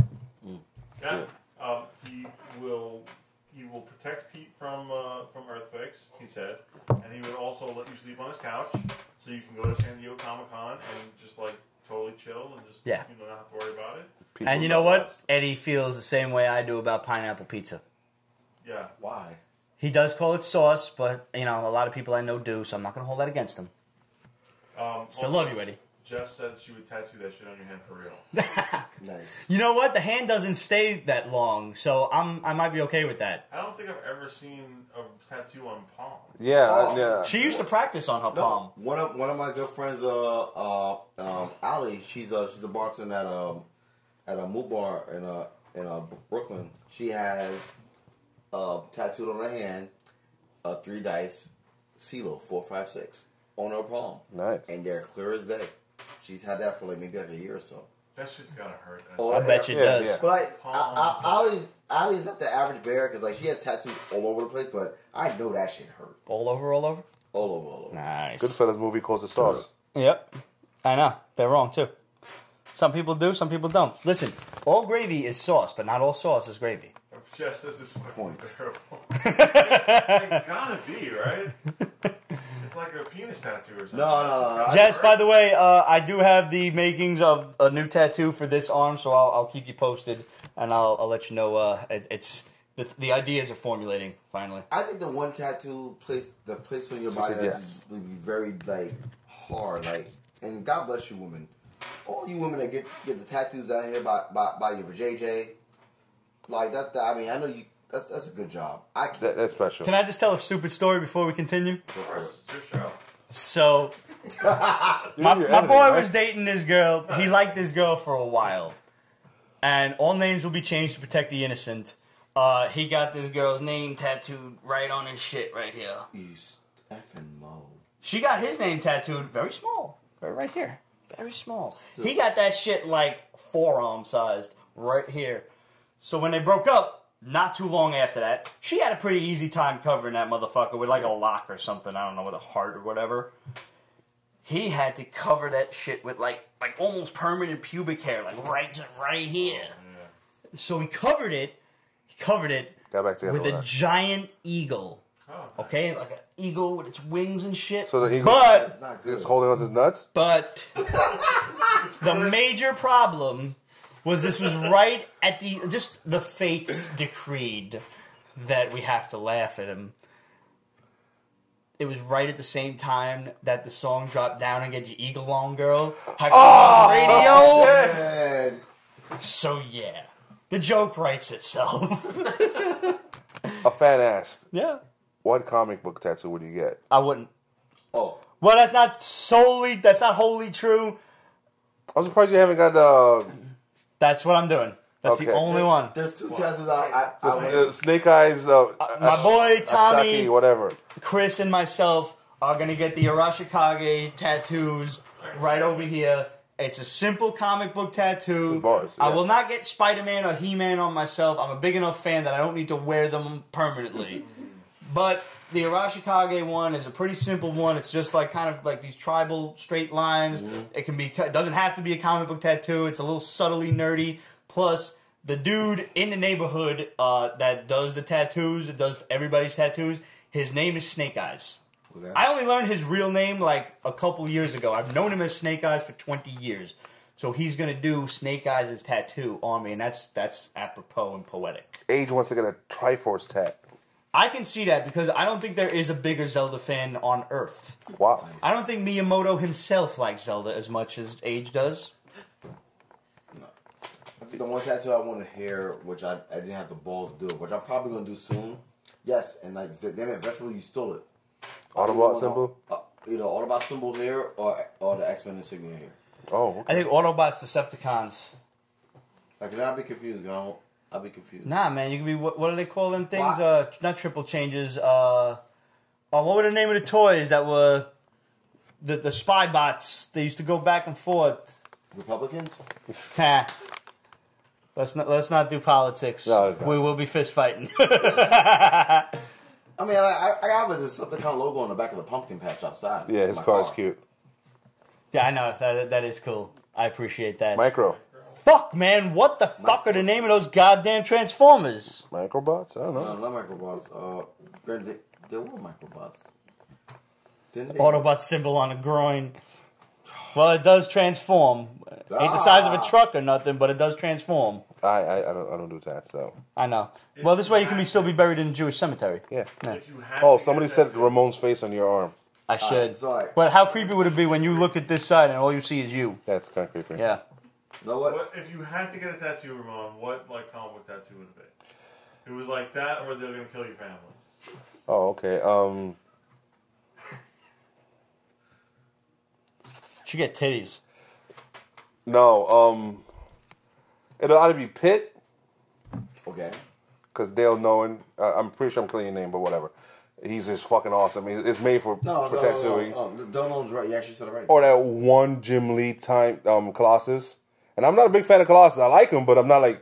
Yeah. Um, he will he will protect Pete from uh, from earthquakes, he said. And he would also let you sleep on his couch so you can go to San Diego Comic Con and just like totally chill and just Yeah. you know not have to worry about it. People And you know don't what? last. Eddie feels the same way I do about pineapple pizza. Yeah. Why? He does call it sauce, but you know a lot of people I know do, so I'm not gonna hold that against him. Um, Still also, love you, Eddie. Jess said she would tattoo that shit on your hand for real. Nice. You know what? The hand doesn't stay that long, so I'm I might be okay with that. I don't think I've ever seen a tattoo on palm. Yeah, Oh. yeah. She used to practice on her palm. No, one of one of my good friends, uh, uh, um, Allie. She's a she's a bartender at um at a moot bar in uh in uh Brooklyn. She has uh tattooed on her hand, uh three dice, CeeLo four five six on her palm, Nice. and they're clear as day. She's had that for like maybe like a year or so. That shit's gotta hurt. Oh, I bet you it Yeah, does. yeah. But like, Palms. I, I, Allie's Allie's not the average bear because like she has tattoos all over the place, but I know that shit hurt All over, all over. all over, all over. Nice. Goodfellas movie calls it sauce. Yep. I know. They're wrong too. Some people do, some people don't. Listen, all gravy is sauce, but not all sauce is gravy. Jess, this is fucking Point. terrible. It's gotta be, right? It's like a penis tattoo or something. No, no, no, It's no. gotta Jess, hurt. by the way, uh, I do have the makings of a new tattoo for this arm, so I'll, I'll keep you posted, and I'll, I'll let you know. Uh, it, it's the, the ideas are formulating finally. I think the one tattoo place, the place on your body said that's yes. would be very like hard, like. And God bless you, women. All you women that get get the tattoos down here by by, by your J J, like that. that- I mean, I know you. That's that's a good job. I can't. That, that's special. Can I just tell a stupid story before we continue? Of course, it's your show. So, You're my, your my editing, boy right? was dating this girl. He liked this girl for a while. And all names will be changed to protect the innocent. Uh, he got this girl's name tattooed right on his shit right here. You effing mo. She got his name tattooed very small. Right, right here. Very small. He got that shit like forearm sized right here. So when they broke up, not too long after that, she had a pretty easy time covering that motherfucker with like a lock or something. I don't know, with a heart or whatever. He had to cover that shit with like like almost permanent pubic hair, like right right here. So he covered it. He covered it Got back together. with a right? giant eagle. Oh, nice. Okay, like an eagle with its wings and shit. So the eagle but It's not good. is holding on to his nuts. but the major problem was this was right at the just the fates decreed that we have to laugh at him. It was right at the same time that the song "Drop Down and Get Your Eagle On, Girl" had come on the radio. Man, So yeah, the joke writes itself. A fan asked, Yeah, "What comic book tattoo would you get?" I wouldn't. oh, Well, that's not solely. That's not wholly true. I'm surprised you haven't got the That's what I'm doing. That's the Okay. only one. there's two tattoos I I, I, the, would- the Snake Eyes. Uh, My boy Tommy, Ashaki, whatever. Chris, and myself are gonna get the Arashikage tattoos right over here. It's a simple comic book tattoo. Just bars, I yeah. will not get Spider-Man or He-Man on myself. I'm a big enough fan that I don't need to wear them permanently. But the Arashikage one is a pretty simple one. It's just like kind of like these tribal straight lines. Mm-hmm. It can be. It doesn't have to be a comic book tattoo. It's a little subtly nerdy. Plus, the dude in the neighborhood uh, that does the tattoos, that does everybody's tattoos, his name is Snake Eyes. Okay. I only learned his real name like a couple years ago. I've known him as Snake Eyes for twenty years. So he's going to do Snake Eyes' tattoo on me, and that's that's apropos and poetic. Age wants to get a Triforce tat. I can see that because I don't think there is a bigger Zelda fan on Earth. Wow. I don't think Miyamoto himself likes Zelda as much as Age does. No. I think the one tattoo I want to hair, which I, I didn't have the balls to do, which I'm probably going to do soon. Yes, and like, damn it, eventually you stole it. Autobot symbol? Uh, either Autobot symbol here or, or the X-Men insignia here. Oh, okay. I think Autobots, Decepticons. Like, I'll be confused. I don't, I'll be confused. Nah, man, you can be, what, what do they call them things? What? Uh, not triple changes. Uh, oh, what were the name of the toys that were the, the spy bots? They used to go back and forth. Republicans? let's not let's not do politics. No, it's not. We will be fist fighting. I mean, I, I have a Decepticon logo on the back of the pumpkin patch outside. Yeah, his car's car. cute. Yeah, I know. That, that is cool. I appreciate that. Micro. Fuck, man. What the fuck Micro. are the name of those goddamn Transformers? Microbots? I don't know. No, not Microbots. Uh, they, they were Microbots. Didn't they? Autobot symbol on the groin. Well, it does transform. Ah. Ain't the size of a truck or nothing, but it does transform. I I, I don't I don't do that, so. I know. Well, this way you can be, still be buried in a Jewish cemetery. Yeah. yeah. If you have Oh, to somebody get said tattooed- Ramon's face on your arm. I should. Uh, sorry. But how creepy would it be when you look at this side and all you see is you? That's kind of creepy. Yeah. You know what? What if you had to get a tattoo, Ramon? What like comic book tattoo would it be? It was like that, or they're gonna kill your family. Oh, okay. Um. Should get titties. No. Um. It'll either be Pit, Okay. because Dale Knowing. Uh, I'm pretty sure I'm killing your name, but whatever. He's just fucking awesome. It's it's made for No, for no, tattooing. no, no, no. Donald's right. You actually said it right. Or that one Jim Lee time um Colossus. And I'm not a big fan of Colossus. I like him, but I'm not like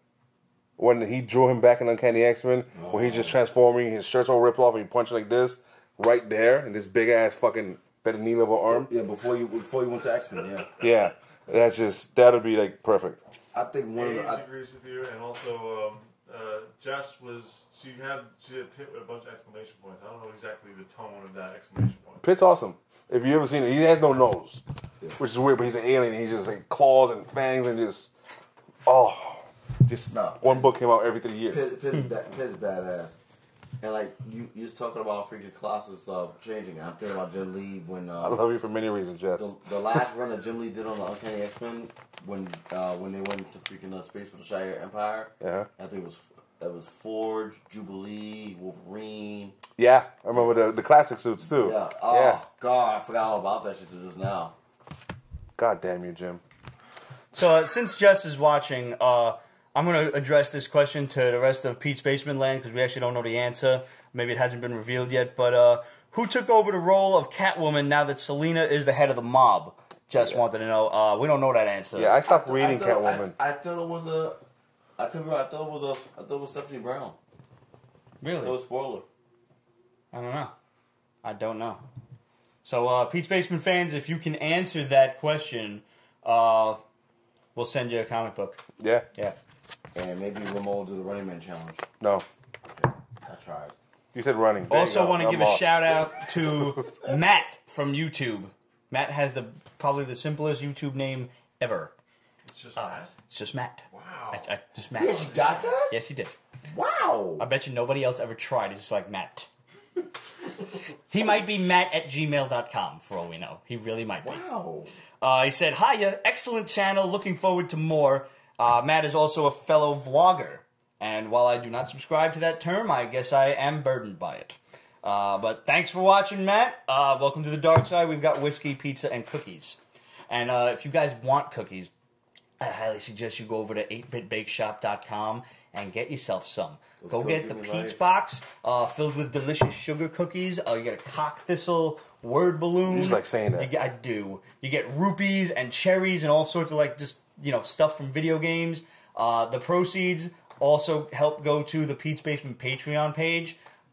when he drew him back in Uncanny X-Men, oh. when he's just transforming, his shirt's all ripped off, and he punches like this right there, and this big ass fucking better knee level arm. Yeah, before you before you went to X-Men, yeah. Yeah, that's just that'll be like perfect. I think one Age of the, I, agrees with you, and also um, uh, Jess was she had she had hit with a bunch of exclamation points. I don't know exactly the tone of that exclamation point. Pitt's awesome. If you ever seen it, he has no nose, yeah. which is weird. But he's an alien. He's just like claws and fangs and just oh, just no, one book came out every three years. Pitt, Pitt, is, ba- Pitt is badass. And like you, you was talking about freaking Colossus uh, changing. I'm thinking about Jim Lee when uh, I love you for many reasons, Jess. the, the last run that Jim Lee did on the Uncanny X-Men when uh, when they went to freaking uh, space for the Shire Empire. Yeah. I think it was it was Forge, Jubilee, Wolverine. Yeah, I remember the the classic suits too. Yeah. Oh yeah. God, I forgot all about that shit till just now. God damn you, Jim. So uh, since Jess is watching, uh, I'm going to address this question to the rest of Pete's Basement Land because we actually don't know the answer. Maybe it hasn't been revealed yet. But uh, who took over the role of Catwoman now that Selena is the head of the mob? Jess yeah. wanted to know. Uh, we don't know that answer. Yeah, I stopped I reading th- I thought, Catwoman. I, I thought it was a. I could be right. I thought it was a. I thought it was Stephanie Brown. Really? That was spoiler. I don't know. I don't know. So, uh, Pete's Basement fans, if you can answer that question, uh, we'll send you a comic book. Yeah. Yeah. And maybe Ramon will do the Running Man challenge. No. Okay. I tried. You said running. There also, want to I'm give lost. a shout out to Matt from YouTube. Matt has the probably the simplest YouTube name ever. It's just Uh, Matt. it's just Matt. Wow. I, I, just Matt. Yes, you got that? Yes, he did. Wow. I bet you nobody else ever tried. It's just like Matt. He might be Matt at gmail dot com for all we know. He really might be. Wow. Uh, he said, hiya, excellent channel, looking forward to more. Uh, Matt is also a fellow vlogger. And while I do not subscribe to that term, I guess I am burdened by it. Uh, but thanks for watching, Matt. Uh, welcome to the dark side. We've got whiskey, pizza, and cookies. And uh, if you guys want cookies, I highly suggest you go over to eight bit bake shop dot com and get yourself some. Let's go go, get give the me Pete's life. box uh, filled with delicious sugar cookies. Uh, you get a cock thistle word balloon. You just like saying that. You get, I do. You get rupees and cherries and all sorts of like just you know stuff from video games. Uh, the proceeds also help go to the Pete's Basement Patreon page.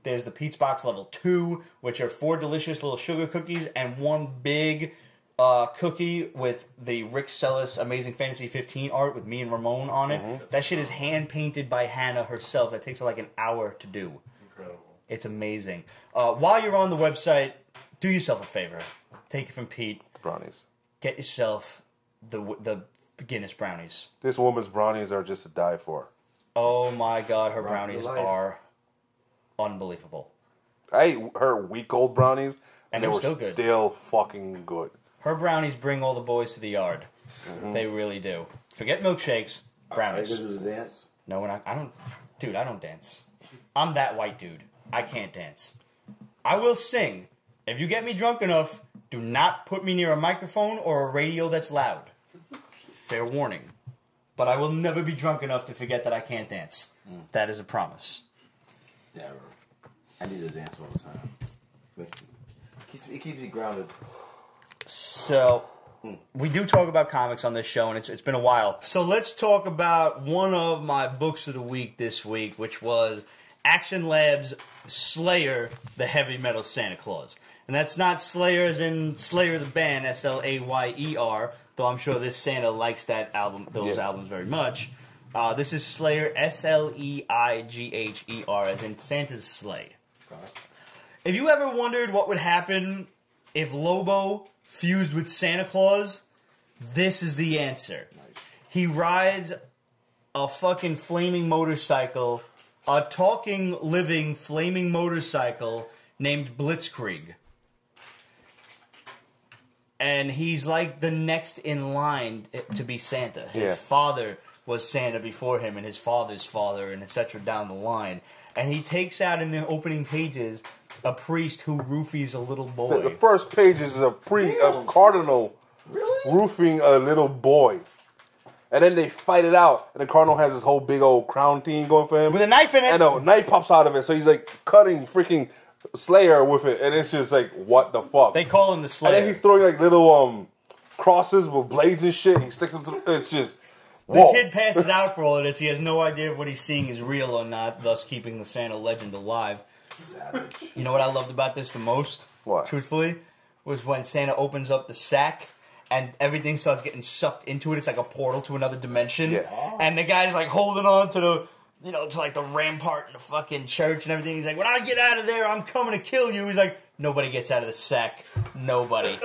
There's the Pete's Box Level two, which are four delicious little sugar cookies and one big uh, cookie with the Rick Sellis Amazing Fantasy fifteen art with me and Ramon on it. Mm-hmm. That shit is hand-painted by Hannah herself. That takes like an hour to do. Incredible. It's amazing. Uh, while you're on the website, do yourself a favor. Take it from Pete. Brownies. Get yourself the the Guinness brownies. This woman's brownies are just to die for. Oh my God, her Brownies brownies are unbelievable. I ate her week-old brownies, And and, they're they were still good. still fucking good. Her brownies bring all the boys to the yard. Mm-hmm. They really do. Forget milkshakes, brownies. Are you gonna do the dance? No, we're not. I don't. Dude, I don't dance. I'm that white dude. I can't dance. I will sing. If you get me drunk enough, do not put me near a microphone or a radio that's loud. Fair warning. But I will never be drunk enough to forget that I can't dance. Mm. That is a promise. Yeah, I need to dance all the time. It keeps, it keeps me grounded. So, we do talk about comics on this show, and it's, it's been a while. So let's talk about one of my books of the week this week, which was Action Lab's Slayer, the Heavy Metal Santa Claus. And that's not Slayer as in Slayer the band, S L A Y E R, though I'm sure this Santa likes that album, those yeah. albums very much. Uh, this is Slayer, S L E I G H E R, as in Santa's sleigh. If you ever wondered what would happen if Lobo fused with Santa Claus, this is the answer. Nice. He rides a fucking flaming motorcycle, a talking, living, flaming motorcycle named Blitzkrieg. And he's like the next in line to be Santa. His yeah. father was Santa before him, and his father's father, and et cetera down the line. And he takes out in the opening pages a priest who roofies a little boy. The, the first page is a pre a cardinal Really? roofing a little boy. And then they fight it out, and the cardinal has this whole big old crown thing going for him. With a knife in it. And a knife pops out of it, so he's like cutting freaking Slayer with it, and it's just like, what the fuck? They call him the Slayer. And then he's throwing like little um crosses with blades and shit. He sticks them through. It's just the whoa. kid passes out for all of this. He has no idea if what he's seeing is real or not, thus keeping the Santa legend alive. Savage. You know what I loved about this the most? What? Truthfully, was when Santa opens up the sack and everything starts getting sucked into it. It's like a portal to another dimension. Yeah. And the guy's like holding on to the, you know, to like the rampart in the fucking church and everything. He's like, when I get out of there, I'm coming to kill you. He's like, nobody gets out of the sack. Nobody.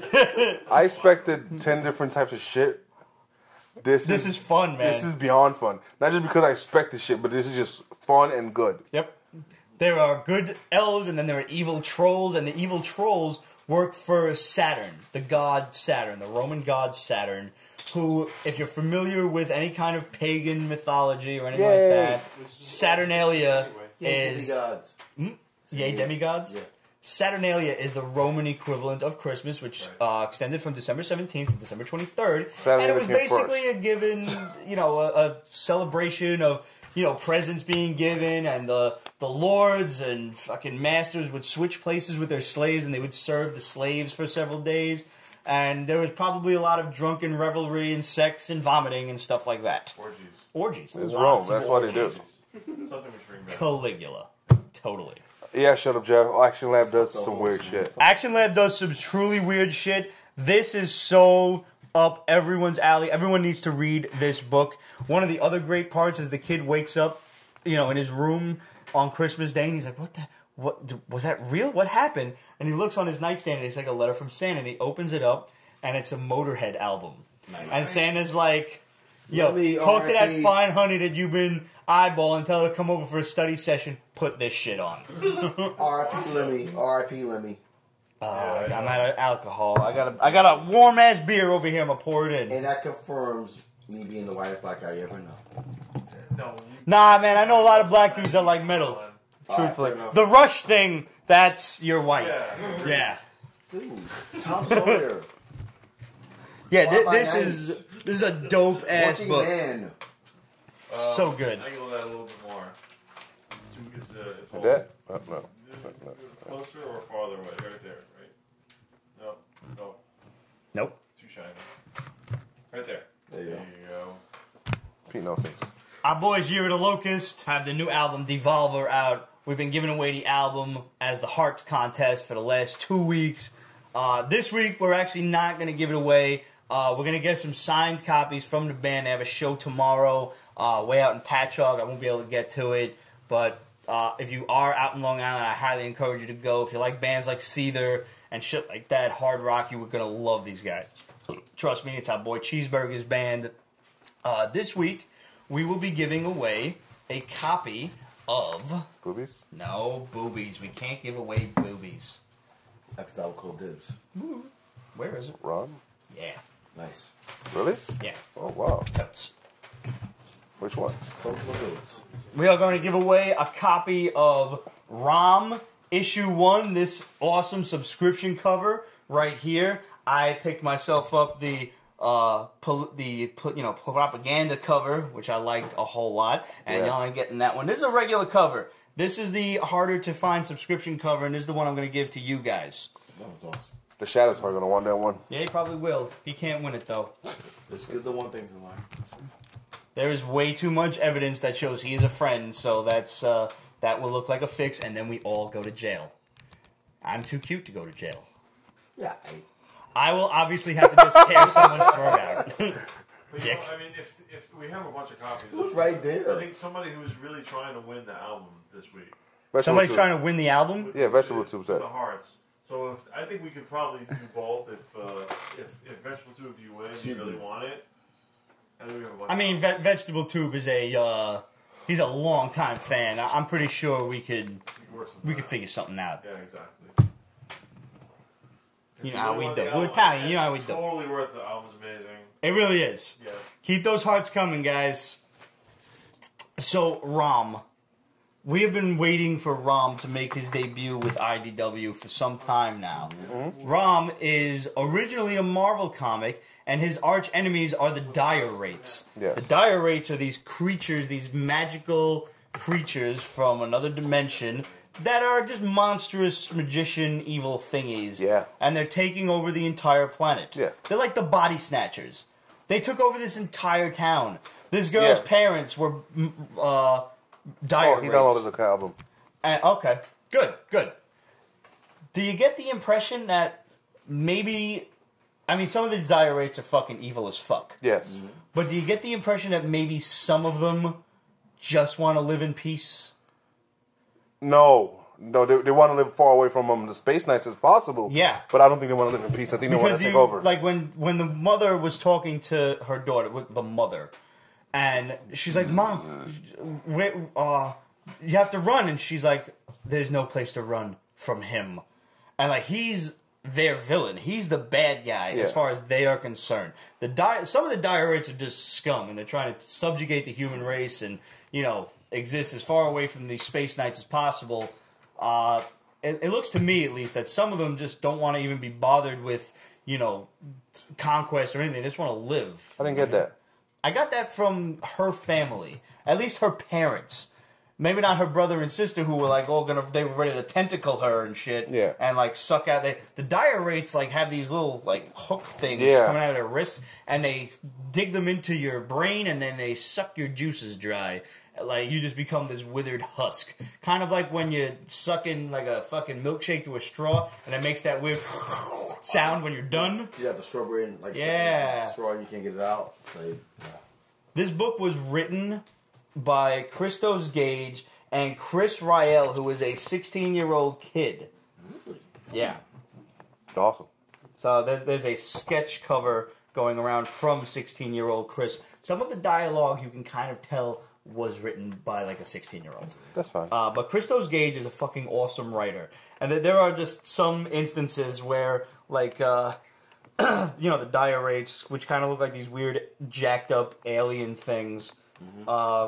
I expected ten different types of shit. This, This is fun, man. This is beyond fun. Not just because I expected shit, but this is just fun and good. Yep. There are good elves, and then there are evil trolls, and the evil trolls work for Saturn, the god Saturn, the Roman god Saturn, who, if you're familiar with any kind of pagan mythology or anything Yay. like that, Saturnalia Yeah, is... demigods. Hmm? Yay, demigods? Yeah. Saturnalia is the Roman equivalent of Christmas, which uh, extended from December seventeenth to December twenty-third. Saturday And it was came basically first. a given, you know, a, a celebration of, you know, presents being given, and the the lords and fucking masters would switch places with their slaves, and they would serve the slaves for several days. And there was probably a lot of drunken revelry and sex and vomiting and stuff like that. Orgies. Orgies. It's Lots Rome. of That's what they do. orgies. That's something we should bring back. Caligula. Totally. Yeah, shut up, Jeff. Action Lab does some weird shit. Action Lab does some truly weird shit. This is so up everyone's alley. Everyone needs to read this book. One of the other great parts is the kid wakes up, you know, in his room on Christmas Day, and he's like, "What the? What was that real? What happened?" And he looks on his nightstand, and it's like a letter from Santa. And he opens it up, and it's a Motorhead album. Nice. And Santa's like, "Yo, Let me talk to that R I P fine honey that you've been eyeballing. Tell her to come over for a study session. Put this shit on." R I P Lemmy. R I P Lemmy. Oh, I'm out of alcohol. I got a, I got a warm ass beer over here. I'm gonna pour it in. And that confirms me being the whitest black guy you ever know. No. Nah, man, I know a lot of black dudes that like metal. Truthfully, fair enough. the Rush thing. That's your white. Yeah. Yeah. Dude, Tom Sawyer. Yeah. Th- Fly this by is night. this is a dope ass Working book. man. So good. I can go that a little bit more. It's, too, it's, uh, it's Like that? Oh, no. No, no. Closer or farther away? Right there, right? No, no, Nope. too shiny. Right there. There you go. you go. Pete knows things. Our boys Year of the Locust have the new album Devolver out we've been giving away the album as the Hearts contest for the last two weeks. Uh, this week, we're actually not going to give it away. Uh, we're going to get some signed copies from the band. They have a show tomorrow uh, way out in Patchogue. I won't be able to get to it. But uh, if you are out in Long Island, I highly encourage you to go. If you like bands like Seether and shit like that, hard rock, you are going to love these guys. Trust me, it's our boy Cheeseburger's band. Uh, this week, we will be giving away a copy of... Boobies? No, boobies. We can't give away boobies. That's what I would call dibs. Where is it? Ron? Yeah. Nice. Really? Yeah. Oh, wow. Totes. Which one? Total dudes. We are going to give away a copy of ROM Issue one, this awesome subscription cover right here. I picked myself up the uh, pol- the pol- you know propaganda cover, which I liked a whole lot, and Yeah. y'all ain't getting that one. This is a regular cover. This is the harder to find subscription cover, and this is the one I'm going to give to you guys. That was awesome. The Shadows are going to want that one. Yeah, he probably will. He can't win it though. Let's get the one thing in life. There is way too much evidence that shows he is a friend, so that's uh, that will look like a fix, and then we all go to jail. I'm too cute to go to jail. Yeah. I will obviously have to just tear someone's throat out. But, you know, Dick. I mean, if if we have a bunch of copies, It was right there. I think somebody who's really trying to win the album this week. Vegetable Somebody's tube. trying to win the album? With Yeah, the- vegetable with tube the set. Hearts. So if, I think we could probably do both if uh, if if vegetable tube if you win, you really want it. And then we have a bunch I mean, of Ve- Vegetable Tube is a, uh, he's a long-time fan. I- I'm pretty sure we could, we could work something we could out. figure something out. Yeah, exactly. If You know how we want do. the We're album, Italian, you know how we it's do. Totally worth the album's amazing. It really is. Yeah. Keep those hearts coming, guys. So, ROM. We have been waiting for ROM to make his debut with I D W for some time now. ROM is originally a Marvel comic, and his arch enemies are the Dire Wraiths. Yes. The Dire Wraiths are these creatures, these magical creatures from another dimension that are just monstrous magician evil thingies. Yeah. And they're taking over the entire planet. Yeah. They're like the Body Snatchers. They took over this entire town. This girl's Yeah. parents were mm, uh, Dire Oh, he Wraiths. downloaded the album. And, okay, good, good. Do you get the impression that maybe... I mean, some of these Dire Wraiths are fucking evil as fuck. Yes. But do you get the impression that maybe some of them just want to live in peace? No. No, they, they want to live far away from um, the Space Knights as possible. Yeah. But I don't think they want to live in peace. I think they want to take you, over. like when when the mother was talking to her daughter, with the mother, and she's like, "Mom, wait, uh, you have to run," and she's like, "There's no place to run from him," and like he's their villain, he's the bad guy as Yeah. far as they are concerned. The di- some of the Dire Wraiths are just scum, and they're trying to subjugate the human race, and you know, exist as far away from the Space Knights as possible. Uh, it, it looks to me, at least, that some of them just don't want to even be bothered with, you know, conquest or anything. They just want to live. I didn't get that. I got that from her family, at least her parents. Maybe not her brother and sister who were like all gonna, they were ready to tentacle her and shit, Yeah. and like suck out. They the Dire Wraiths like have these little like hook things Yeah. coming out of their wrists, and they dig them into your brain, and then they suck your juices dry. Like you just become this withered husk, kind of like when you suck in like a fucking milkshake to a straw, and it makes that weird sound when you're done. You have the strawberry and like Yeah. straw and you can't get it out. So, yeah. This book was written by Christos Gage and Chris Rael, who is a sixteen-year-old kid. Yeah. Awesome. So there- there's a sketch cover going around from sixteen-year-old Chris. Some of the dialogue you can kind of tell was written by like a sixteen-year-old. That's fine. Uh, but Christos Gage is a fucking awesome writer. And th- there are just some instances where, like, uh, you know, the Dire Wraiths, which kind of look like these weird, jacked-up alien things. Mm-hmm. Uh,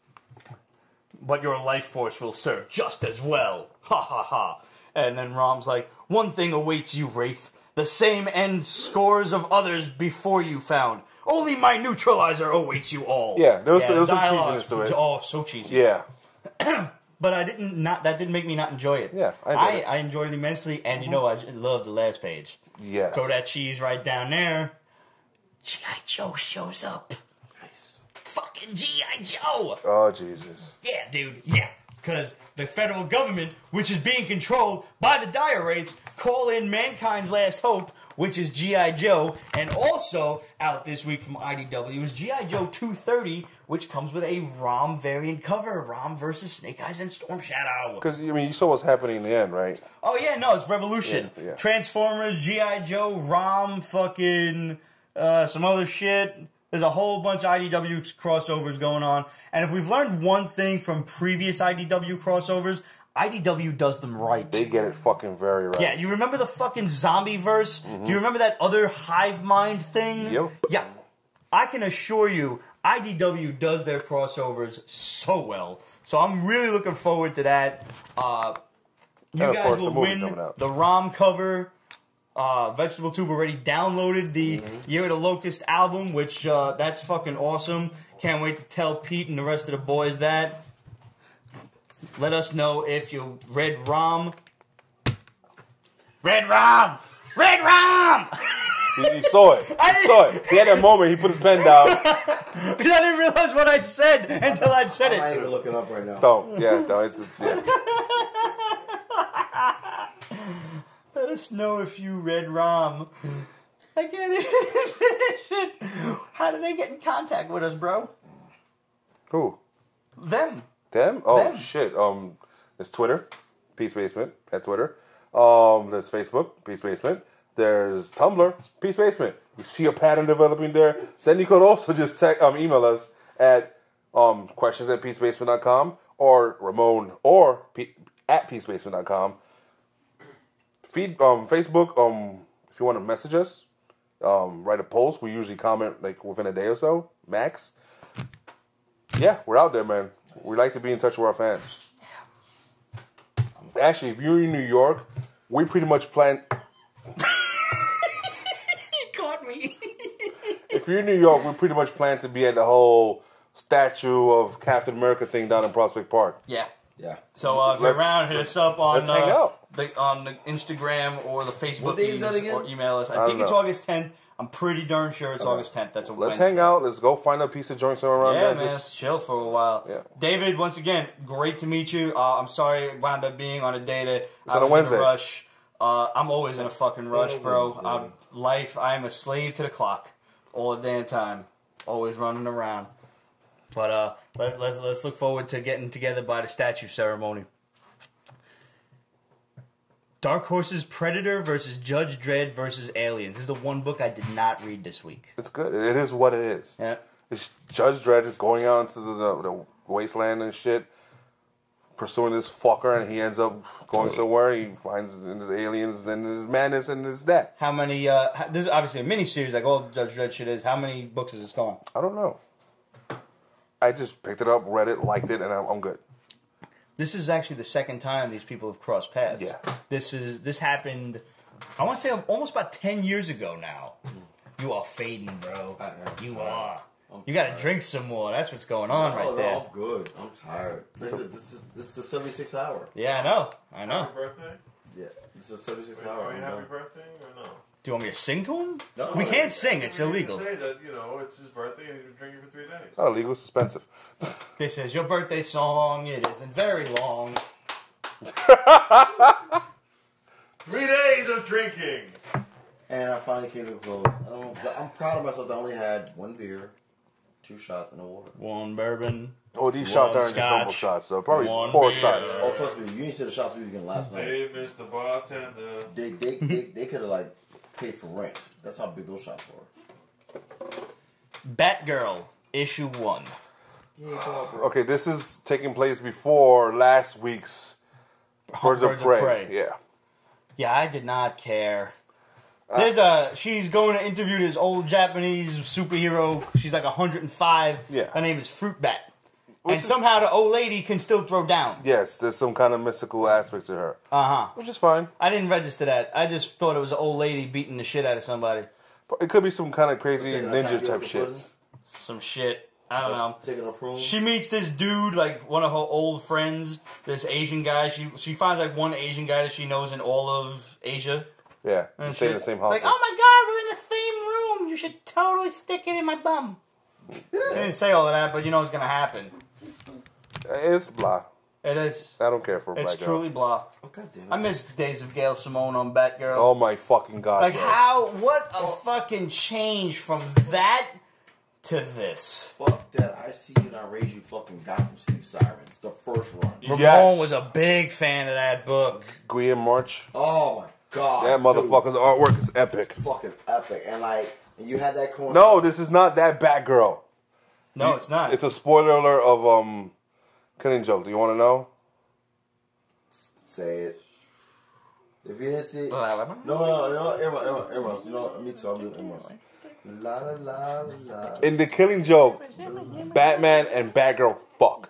but your life force will serve just as well. Ha ha ha. And then Rom's like, one thing awaits you, Wraith. The same end scores of others before you found. Only my neutralizer awaits you all. Yeah, there was- there was some dialogue's- cheesiness to it. Oh, so cheesy. Yeah. But I didn't not that didn't make me not enjoy it. Yeah, I I, enjoyed it. I enjoyed it immensely, and you know I love the last page. Yes. Throw that cheese right down there. G I. Joe shows up. Nice. Fucking G I. Joe. Oh, Jesus. Yeah, dude. Yeah. Because the federal government, which is being controlled by the dire wraiths, call in Mankind's Last Hope, which is G I. Joe. And also out this week from I D W is G I. Joe two thirty, which comes with a ROM variant cover. ROM versus Snake Eyes and Storm Shadow. Because, I mean, you saw what's happening in the end, right? Oh, yeah, no, it's Revolution. Yeah, yeah. Transformers, G I. Joe, ROM, fucking uh, some other shit. There's a whole bunch of I D W crossovers going on. And if we've learned one thing from previous I D W crossovers, I D W does them right. They get it fucking very right. Yeah, you remember the fucking zombie verse? Mm-hmm. Do you remember that other hive mind thing? Yep. Yeah. I can assure you, I D W does their crossovers so well. So I'm really looking forward to that. Uh, you and guys course, will the win the ROM cover. Uh, Vegetable Tube already downloaded the mm-hmm. Year of the Locust album, which uh, that's fucking awesome. Can't wait to tell Pete and the rest of the boys that. Let us know if you read ROM. Red ROM! Red ROM! He, he saw it. He saw it. He had that moment. He put his pen down. Because I didn't realize what I'd said until I'd said I'm it. not even looking up right now. Don't. Yeah, no, it's, it's yeah. Let us know if you read ROM. I can't even finish it. How did they get in contact with us, bro? Who? Them. Them? Oh, Them. shit. Um, there's Twitter, Peace Basement, at Twitter. Um, there's Facebook, Peace Basement. There's Tumblr, Peace Basement. You see a pattern developing there. Then you could also just tech, um, email us at um, questions at peacebasement dot com or Ramon or P- at peacebasement dot com. Feed um, Facebook, um, if you want to message us, um, write a post. We usually comment like within a day or so, max. Yeah, we're out there, man. We like to be in touch with our fans. Actually, if you're in New York, we pretty much plan. He caught me. If you're in New York, we pretty much plan to be at the whole statue of Captain America thing down in Prospect Park. Yeah. Yeah. So uh, if you're Let's- around, hit us up on let's hang uh, out. the on the Instagram or the Facebook What day is that feeds again? or email us. I, I think don't it's know. August tenth. I'm pretty darn sure it's August tenth. That's a Let's Wednesday. hang out. Let's go find a piece of joint somewhere around Yeah, there. man, Just- let's chill for a while. Yeah. David, once again, great to meet you. Uh, I'm sorry it wound up being on a day that I on a was Wednesday. in a rush. Uh, I'm always in a fucking rush, bro. Wednesday. I'm, life, I'm a slave to the clock all the damn time. Always running around. But uh, let, let's let's look forward to getting together by the statue ceremony. Dark Horse's Predator versus Judge Dredd versus Aliens. This is the one book I did not read this week. It's good. It is what it is. Yeah. It's Judge Dredd going out into the, the, the wasteland and shit, pursuing this fucker, and he ends up going somewhere. He finds his aliens and his madness and his that. How many? Uh, how- this is obviously a miniseries, like all Judge Dredd shit is. How many books is this going? I don't know. I just picked it up, read it, liked it, and I'm, I'm good. This is actually the second time these people have crossed paths. Yeah. This is this happened. I want to say almost about ten years ago now. You are fading, bro. I- I'm You tired. are. I'm You got to tired. drink some more. That's what's going on No, right no, there. I'm good. I'm tired. This is, this is, this is the seventy-sixth hour. Yeah, I know. I know. Happy birthday? Yeah, this is the seventy-sixth Wait, hour. are you I'm happy done. birthday or no? Do you want me to sing to him? No, we no, can't no. sing. It's You need to illegal. say that, you know, it's his birthday and he's been drinking for three days. It's not illegal. It's expensive. This is your birthday song. It isn't very long. Three days of drinking. And I finally came to a close. I don't, I'm proud of myself that I only had one beer, two shots, and a water. One bourbon. Oh, these One shots aren't just scotch, normal shots, though. Probably one four beer. shots. Oh, trust me, you didn't see the shots we was getting last night. Hey, Mister Bartender. They they they, they could have like paid for rent. That's how big those shots were. Batgirl, issue one. Yeah, come on, bro. Okay, this is taking place before last week's Birds, of, Prey. Yeah. Yeah, I did not care. There's a she's going to interview this old Japanese superhero. She's like one hundred five. Yeah. Her name is Fruit Bat. Which and is- somehow the old lady can still throw down. Yes, there's some kind of mystical aspect to her, Uh huh. which is fine. I didn't register that. I just thought it was an old lady beating the shit out of somebody. But it could be some kind of crazy Taking a ninja tapioca type shit. pudding, Some shit. I don't know. Taking a prune. She meets this dude, like one of her old friends, this Asian guy. She she finds like one Asian guy that she knows in all of Asia. Yeah, And you stay in shit. the same It's house. like, oh my god, we're in the same room. You should totally stick it in my bum. She didn't say all of that, but you know what's gonna happen. It's blah. It is. I don't care for It's Batgirl. truly blah. Oh, God damn it. I miss the days of Gail Simone on Batgirl. Oh my fucking god! like bro. how? What a fucking change from that to this. Fuck that. I see you and I raise you fucking Gotham City Sirens. The first run. Ramon Yes. was a big fan of that book. Guillaume March. Oh my god. That motherfucker's artwork is epic. Dude, fucking epic. And like, and you had that coincidence. No, this is not that Batgirl. No, it's not. It's a spoiler alert of um, Killing Joke. Do you want to know? Say it. If you didn't see it. La, la, la. No, no, no, everyone, everyone, everyone. You know what? Me too. I'll do everyone. La la la la. In the Killing Joke, Batman and Batgirl fuck.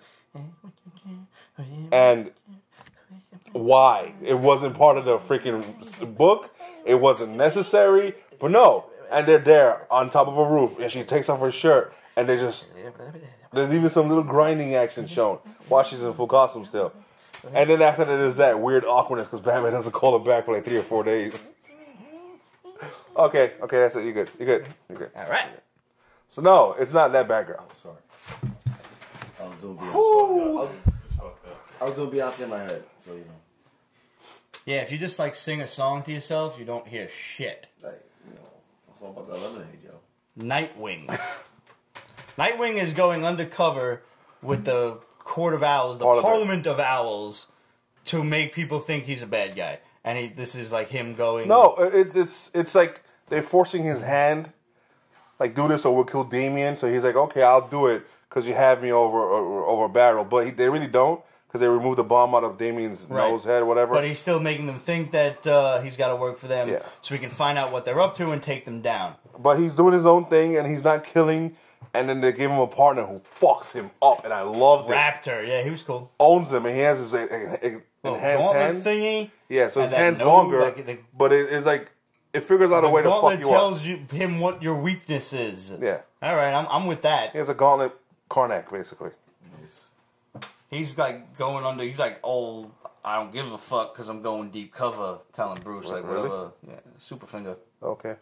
And why? It wasn't part of the freaking book. It wasn't necessary. But no. And they're there on top of a roof. And she takes off her shirt. And they just... There's even some little grinding action shown. While she's in full costume still. And then after that is that weird awkwardness because Batman doesn't call her back for like three or four days. Okay, okay, that's it. You're good. You're good. You're good. All right. So no, it's not that Batgirl. Oh, sorry. I was doing Beyonce. I was, I was doing Beyonce in my head, so you know. Yeah, if you just like sing a song to yourself, you don't hear shit. Like, you know, it's all about that lemonade, yo. Nightwing. Nightwing is going undercover with the Court of Owls, the Parliament. Parliament of Owls, to make people think he's a bad guy. And he, this is like him going... No, it's it's it's like they're forcing his hand. Like, do this or we'll kill Damien. So he's like, okay, I'll do it because you have me over over, over a barrel. But he, they really don't because they removed the bomb out of Damien's Right. nose, head, whatever. But he's still making them think that uh, he's got to work for them Yeah. so we can find out what they're up to and take them down. But he's doing his own thing and he's not killing. And then they give him a partner who fucks him up. And I loved it. Raptor, yeah, he was cool. Owns him and he has his uh, uh, Little enhanced gauntlet hand. thingy. Yeah, so his and that hand's nose, longer. like, the- but it, it's like, it figures out a The way to fuck gauntlet you up. tells you him what your weakness is. Yeah. All right, I'm I'm with that. He has a gauntlet Karnak, basically. Nice. He's like going under. He's like, oh, I don't give a fuck because I'm going deep cover. Telling Bruce like Really? whatever. Yeah, super finger. Okay.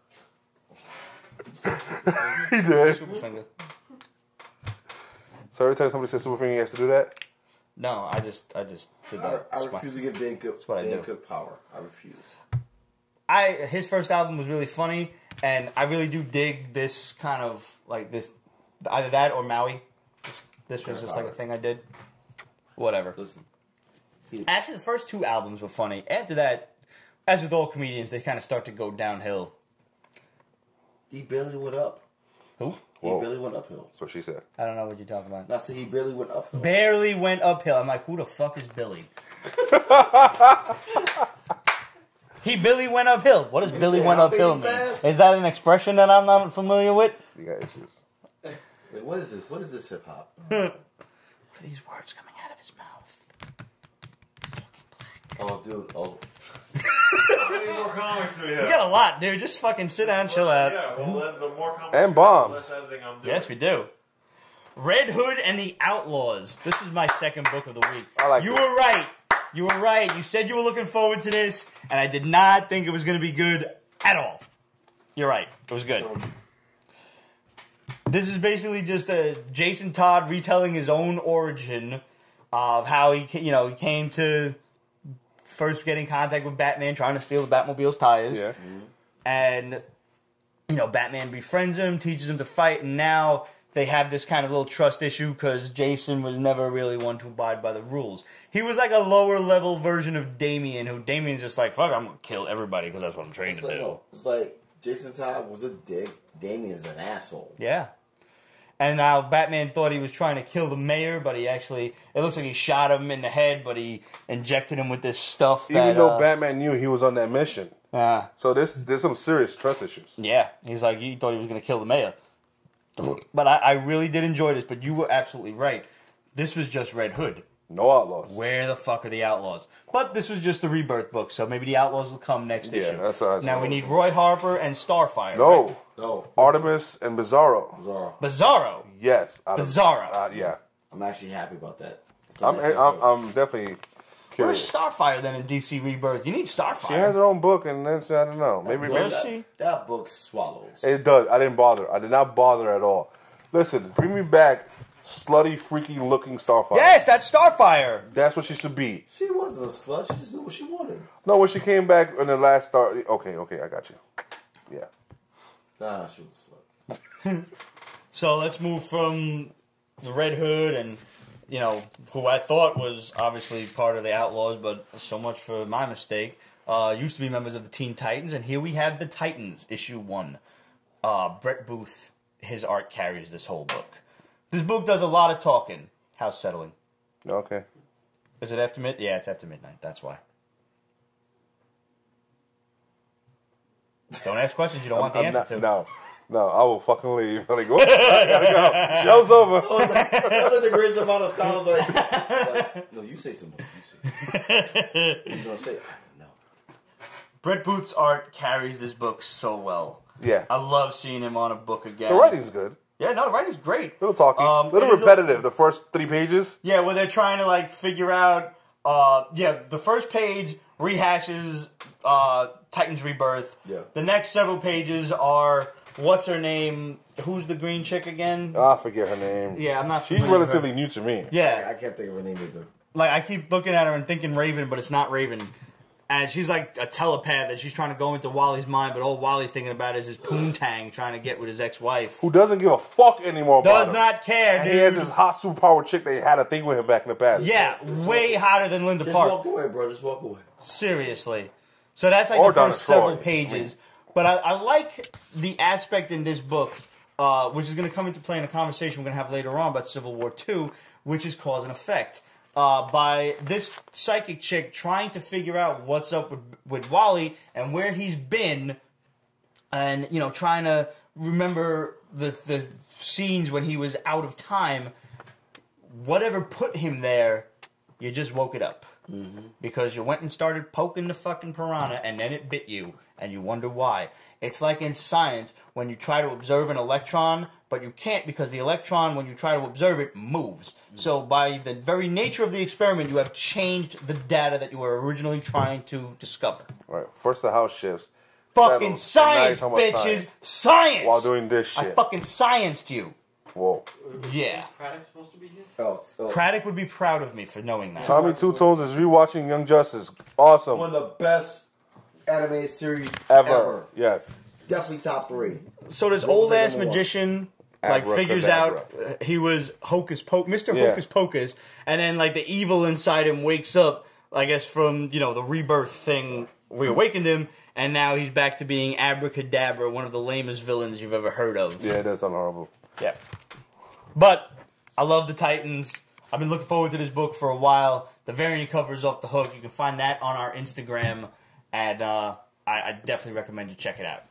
he did. Super finger. So every time somebody says super finger, he has to do that? No, I just I just did I, that. I That's my- refuse to give Dan Cook, what I Dan do. Cook power. I refuse. I his first album was really funny, and I really do dig this kind of like this, either that or Maui. This, this was just like a thing I did. Whatever. Listen. Actually, the first two albums were funny. After that, as with all comedians, they kind of start to go downhill. He barely went up. Who? He Whoa. barely went uphill. That's what she said. I don't know what you're talking about. I said he barely went uphill. Barely went uphill. I'm like, who the fuck is Billy? He Billy went uphill. What does Billy say went how uphill big mean? he fast? Is that an expression that I'm not familiar with? You got issues. Wait, what is this? What is this hip hop? What are these words coming out of his mouth? Oh, dude. Oh, How many more comics do we have? We got a lot, dude. Just fucking sit down, chill out. Yeah, well, then the more comics And we have, bombs. the less editing I'm doing. Yes, we do. Red Hood and the Outlaws. This is my second book of the week. I like you it. were right. You were right. You said you were looking forward to this, and I did not think it was going to be good at all. You're right. It was good. This is basically just a Jason Todd retelling his own origin of how he, ca- you know, he came to first get in contact with Batman, trying to steal the Batmobile's tires. Yeah. And, you know, Batman befriends him, teaches him to fight, and now they have this kind of little trust issue because Jason was never really one to abide by the rules. He was like a lower level version of Damien, who Damien's just like, fuck, I'm going to kill everybody because that's what I'm trained it's to like, do. no, it's like Jason Todd was a dick. Damien's an asshole. Yeah. And now Batman thought he was trying to kill the mayor, but he actually, it looks like he shot him in the head, but he injected him with this stuff that... Even though uh, Batman knew he was on that mission. uh, So this there's some serious trust issues. yeah, he's like, he thought he was going to kill the mayor. But I, I really did enjoy this, but you were absolutely right. This was just Red Hood. No outlaws. Where the fuck are the Outlaws? But this was just the Rebirth book, so maybe the Outlaws will come next Yeah, issue. that's what I Now saw. we need Roy Harper and Starfire. No. right? No. Artemis and Bizarro. Bizarro. Bizarro. Yes. out of- Bizarro. Uh, yeah. I'm actually happy about that. It's I'm, a nice I'm, episode. I'm definitely Where's curious. Starfire then in D C Rebirth? You need Starfire. She has her own book, and then I don't know. Maybe, maybe Does that, she? that book swallows. it does. I didn't bother. I did not bother at all. Listen, bring me back slutty, freaky looking Starfire. Yes, that's Starfire. That's what she should be. She wasn't a slut. She just knew what she wanted. No, when she came back in the last Star... Okay, okay, I got you. Yeah. Nah, she was a slut. So let's move from the Red Hood and, you know, who I thought was obviously part of the Outlaws, but so much for my mistake. Uh, used to be members of the Teen Titans, and here we have the Titans, issue one. Uh, Brett Booth, his art carries this whole book. This book does a lot of talking. How's settling? Okay. Is it after mid? Yeah, it's after midnight. That's why. Don't ask questions you don't want the I'm answer not, to. No. No, I will fucking leave. Like, oh, I gotta go. Show's over. That's the greatest amount of sounds like, like, no, you say something. You say something. You gonna say, no. Brett Booth's art carries this book so well. Yeah. I love seeing him on a book again. The writing's good. Yeah, no, the writing's great. Little talky. Um, little it is repetitive. The first three pages. Yeah, where they're trying to, like, figure out... Uh, yeah, the first page rehashes uh, Titans Rebirth. Yeah. The next several pages are... What's her name? Who's the green chick again? I forget her name. Yeah, I'm not She's familiar with her. relatively new to me. Yeah. I can't think of her name either. Like, I keep looking at her and thinking Raven, but it's not Raven. And she's like a telepath that she's trying to go into Wally's mind, but all Wally's thinking about is his poontang trying to get with his ex-wife. Who doesn't give a fuck anymore about Does him. not care, And dude. he has this hot superpower chick that had a thing with him back in the past. Yeah, way hotter than Linda Just Park. walk away, bro. Just walk away. Seriously. So that's like Or the first Donna several Troy. pages. But I, I like the aspect in this book, uh, which is going to come into play in a conversation we're going to have later on about Civil War two, which is cause and effect. Uh, by this psychic chick trying to figure out what's up with, with Wally and where he's been, and, you know, trying to remember the, the scenes when he was out of time. Whatever put him there, you just woke it up. Mm-hmm. Because you went and started poking the fucking piranha, and then it bit you, and you wonder why. It's like in science, when you try to observe an electron, but you can't because the electron, when you try to observe it, moves. Mm-hmm. So by the very nature of the experiment, you have changed the data that you were originally trying to discover. All right. First the house shifts. Fucking Settles. science, And now you're talking bitches! about science. Science! While doing this shit. I fucking scienced you. Whoa. Yeah. Is Craddock supposed to be here? Oh, oh. Craddock would be proud of me for knowing that. Tommy Two Tones is rewatching Young Justice. Awesome. One of the best animated series Ever. ever. Yes. Definitely top three. So this What was old that ass number one? magician like figures out uh, he was Hocus Pocus, Mister Yeah. Hocus Pocus, and then like the evil inside him wakes up, I guess from, you know, the rebirth thing reawakened him, and now he's back to being Abracadabra, one of the lamest villains you've ever heard of. Yeah, that's horrible. Yeah. But I love the Titans. I've been looking forward to this book for a while. The variant cover is off the hook. You can find that on our Instagram, and uh, I, I definitely recommend you check it out.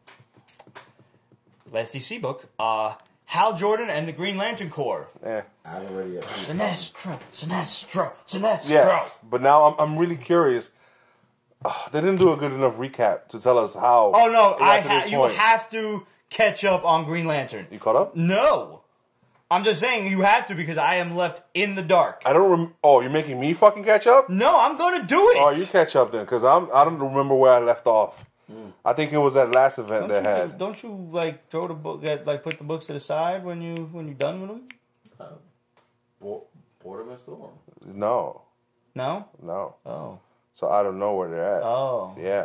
S D C C book, uh, Hal Jordan and the Green Lantern Corps. Eh. I already have Sinestro, Sinestro, Sinestro. Yes. But now I'm, I'm really curious. Uh, they didn't do a good enough recap to tell us how. Oh no, it got I to ha- this you point. have to catch up on Green Lantern. You caught up? No, I'm just saying you have to because I am left in the dark. I don't rem- Oh, you're making me fucking catch up? No, I'm gonna do it. Oh, you catch up then, because I'm I don't remember where I left off. Mm. I think it was that last event don't they you, had. Don't you like throw the book, like put the books to the side when you when you're done with them? Uh, Bo- Boredom and Storm. No, No. no. Oh. So I don't know where they're at. Oh. Yeah.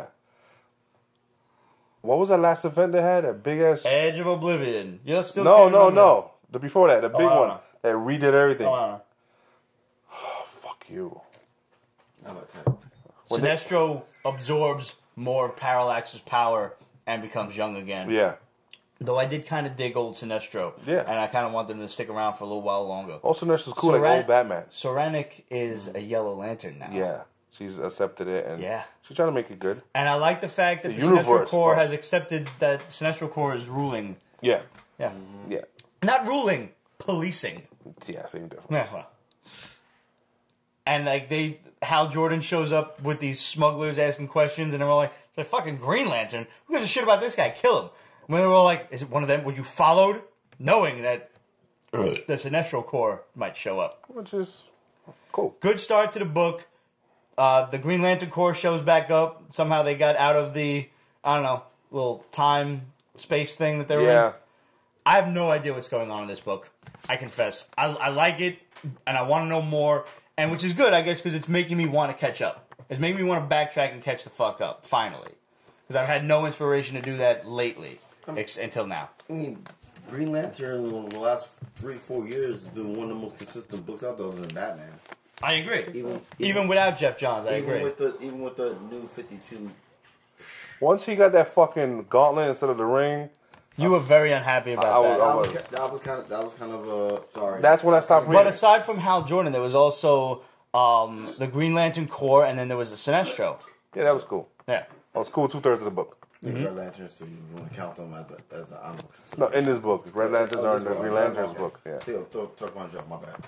What was that last event they had? That big ass. Edge of Oblivion. You're still No, can't no, remember. no. The before that, the big I don't one know. that redid everything. Oh, I don't know. Oh, fuck you. How about that? When they- Sinestro absorbs more Parallax's power and becomes young again. Yeah. Though I did kind of dig old Sinestro. Yeah. And I kind of wanted him to stick around for a little while longer. Also, Nurse is cool Soran- like old Batman. Soranic is a Yellow Lantern now. Yeah. She's accepted it and Yeah. she's trying to make it good. And I like the fact that The the, Sinestro universe, Corps oh. has accepted that Sinestro Corps is ruling. Yeah. Yeah. Yeah. Not ruling, policing. Yeah, same difference. Yeah, well. And like they, Hal Jordan shows up with these smugglers asking questions, and they're all like, "It's like fucking Green Lantern. Who gives a shit about this guy? Kill him." When they were all like, "Is it one of them? Would you followed, knowing that the Sinestro Corps might show up?" Which is cool. Good start to the book. Uh, the Green Lantern Corps shows back up. Somehow they got out of the, I don't know, little time space thing that they were Yeah. in. I have no idea what's going on in this book. I confess. I, I like it, and I want to know more, and which is good, I guess, because it's making me want to catch up. It's making me want to backtrack and catch the fuck up, finally. Because I've had no inspiration to do that lately, ex- until now. I mean, Green Lantern in the last three, four years has been one of the most consistent books out there other than Batman. I agree. Even, Even, even without Jeff Johns, I even agree. with the even with the new fifty-two. Once he got that fucking gauntlet instead of the ring, You were very unhappy about I- I that. was- That was, that was kind of that was kind of uh sorry. that's when I stopped reading. But aside from Hal Jordan, there was also um, the Green Lantern Corps, and then there was the Sinestro. Yeah, that was cool. Yeah. That was cool. Two thirds of the book. The Red Lanterns too. You want to count them as a as an honorable. No, in this book, Red Lanterns Oh, are in this the one. Green Okay. Lanterns book. Yeah. Talk, talk, talk my job. My bad.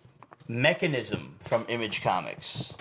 Mechanism from Image Comics.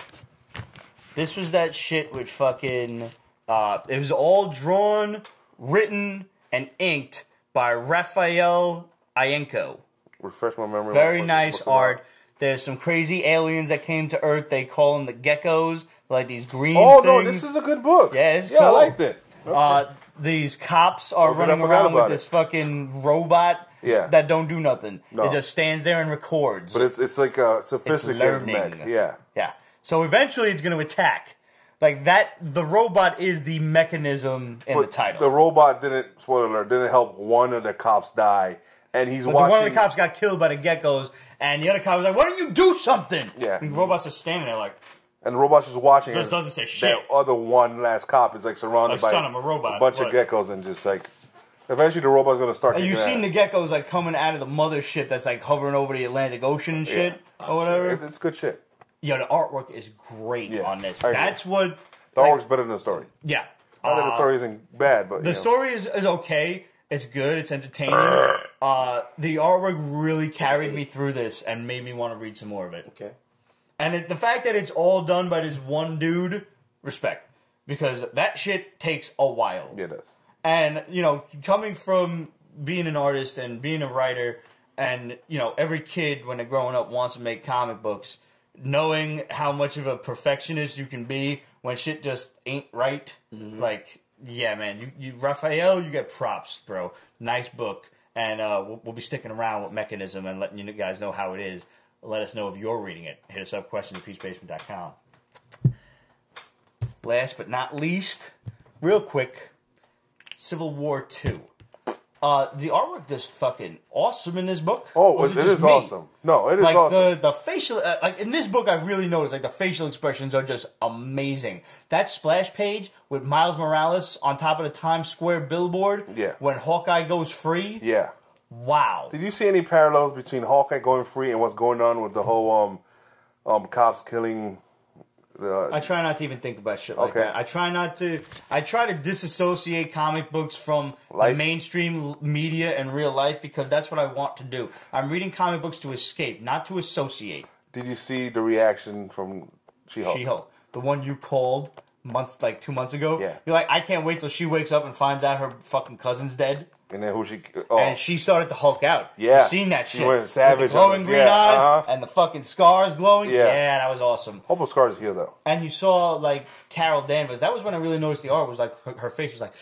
This was that shit with fucking... Uh, it was all drawn, written, and inked by Raphael Ienco. Refresh my memory. Very What the nice book's about. art. There's some crazy aliens that came to Earth. They call them the geckos. Like these green Oh things. no, this is a good book. Yeah, it's yeah, I cool. liked it. Uh, these cops are So good I running forgot around with about this it. fucking robot Yeah. that don't do nothing. No. It just stands there and records. But it's it's like a sophisticated learning. mech. Yeah. Yeah. So eventually it's going to attack. Like that, the robot is the mechanism in But the title. the robot didn't, spoiler alert, didn't help one of the cops die. And he's But watching. one of the cops got killed by the geckos, and the other cop was like, "Why don't you do something?" Yeah. And the robot's just standing there like, And the robot's just watching. Just and doesn't say shit. That other one last cop is like surrounded Like, by son, I'm a robot. a bunch What? of geckos and just like. Eventually the robot's going to start and kicking you've seen ass. the geckos like coming out of the mothership that's like hovering over the Atlantic Ocean and shit or whatever. It's, it's good shit. Yo, the artwork is great Yeah, on this. I agree. That's what. The like, artwork's better than the story. Yeah. Not that the Uh, story isn't bad, but The you know. story is, is okay. It's good. It's entertaining. uh, the artwork really carried me through this and made me want to read some more of it. Okay. And it, the fact that it's all done by this one dude, respect. Because that shit takes a while. Yeah, it does. And, you know, coming from being an artist and being a writer, and, you know, every kid when they're growing up wants to make comic books, knowing how much of a perfectionist you can be when shit just ain't right, like, yeah, man, you, you Raphael, you get props, bro. Nice book. And uh, we'll, we'll be sticking around with Mechanism and letting you guys know how it is. Let us know if you're reading it. Hit us up, questions at peace basement dot com. Last but not least, real quick, Civil War two. Uh, the artwork is fucking awesome in this book. Oh, Or it, it it just is me? awesome. No, it is Like awesome. the the facial, uh, like in this book, I really noticed like the facial expressions are just amazing. That splash page with Miles Morales on top of the Times Square billboard, Yeah. when Hawkeye goes free, Yeah. wow. Did you see any parallels between Hawkeye going free and what's going on with the whole um um cops killing the I try not to even think about shit like Okay. that. I try not to. I try to disassociate comic books from Life? the mainstream l- media and real life because that's what I want to do. I'm reading comic books to escape, not to associate. Did you see the reaction from She-Hulk? She-Hulk, the one you called months, like two months ago. Yeah. You're like, I can't wait till she wakes up and finds out her fucking cousin's dead. And then who she oh And she started to Hulk out. Yeah. You've seen that She shit. went savage With the glowing on this. green Yeah, eyes uh-huh. and the fucking scars glowing. Yeah. Yeah, that was awesome. Hope Scar's here though. And you saw like Carol Danvers. That was when I really noticed the art. Was like her, her face was like,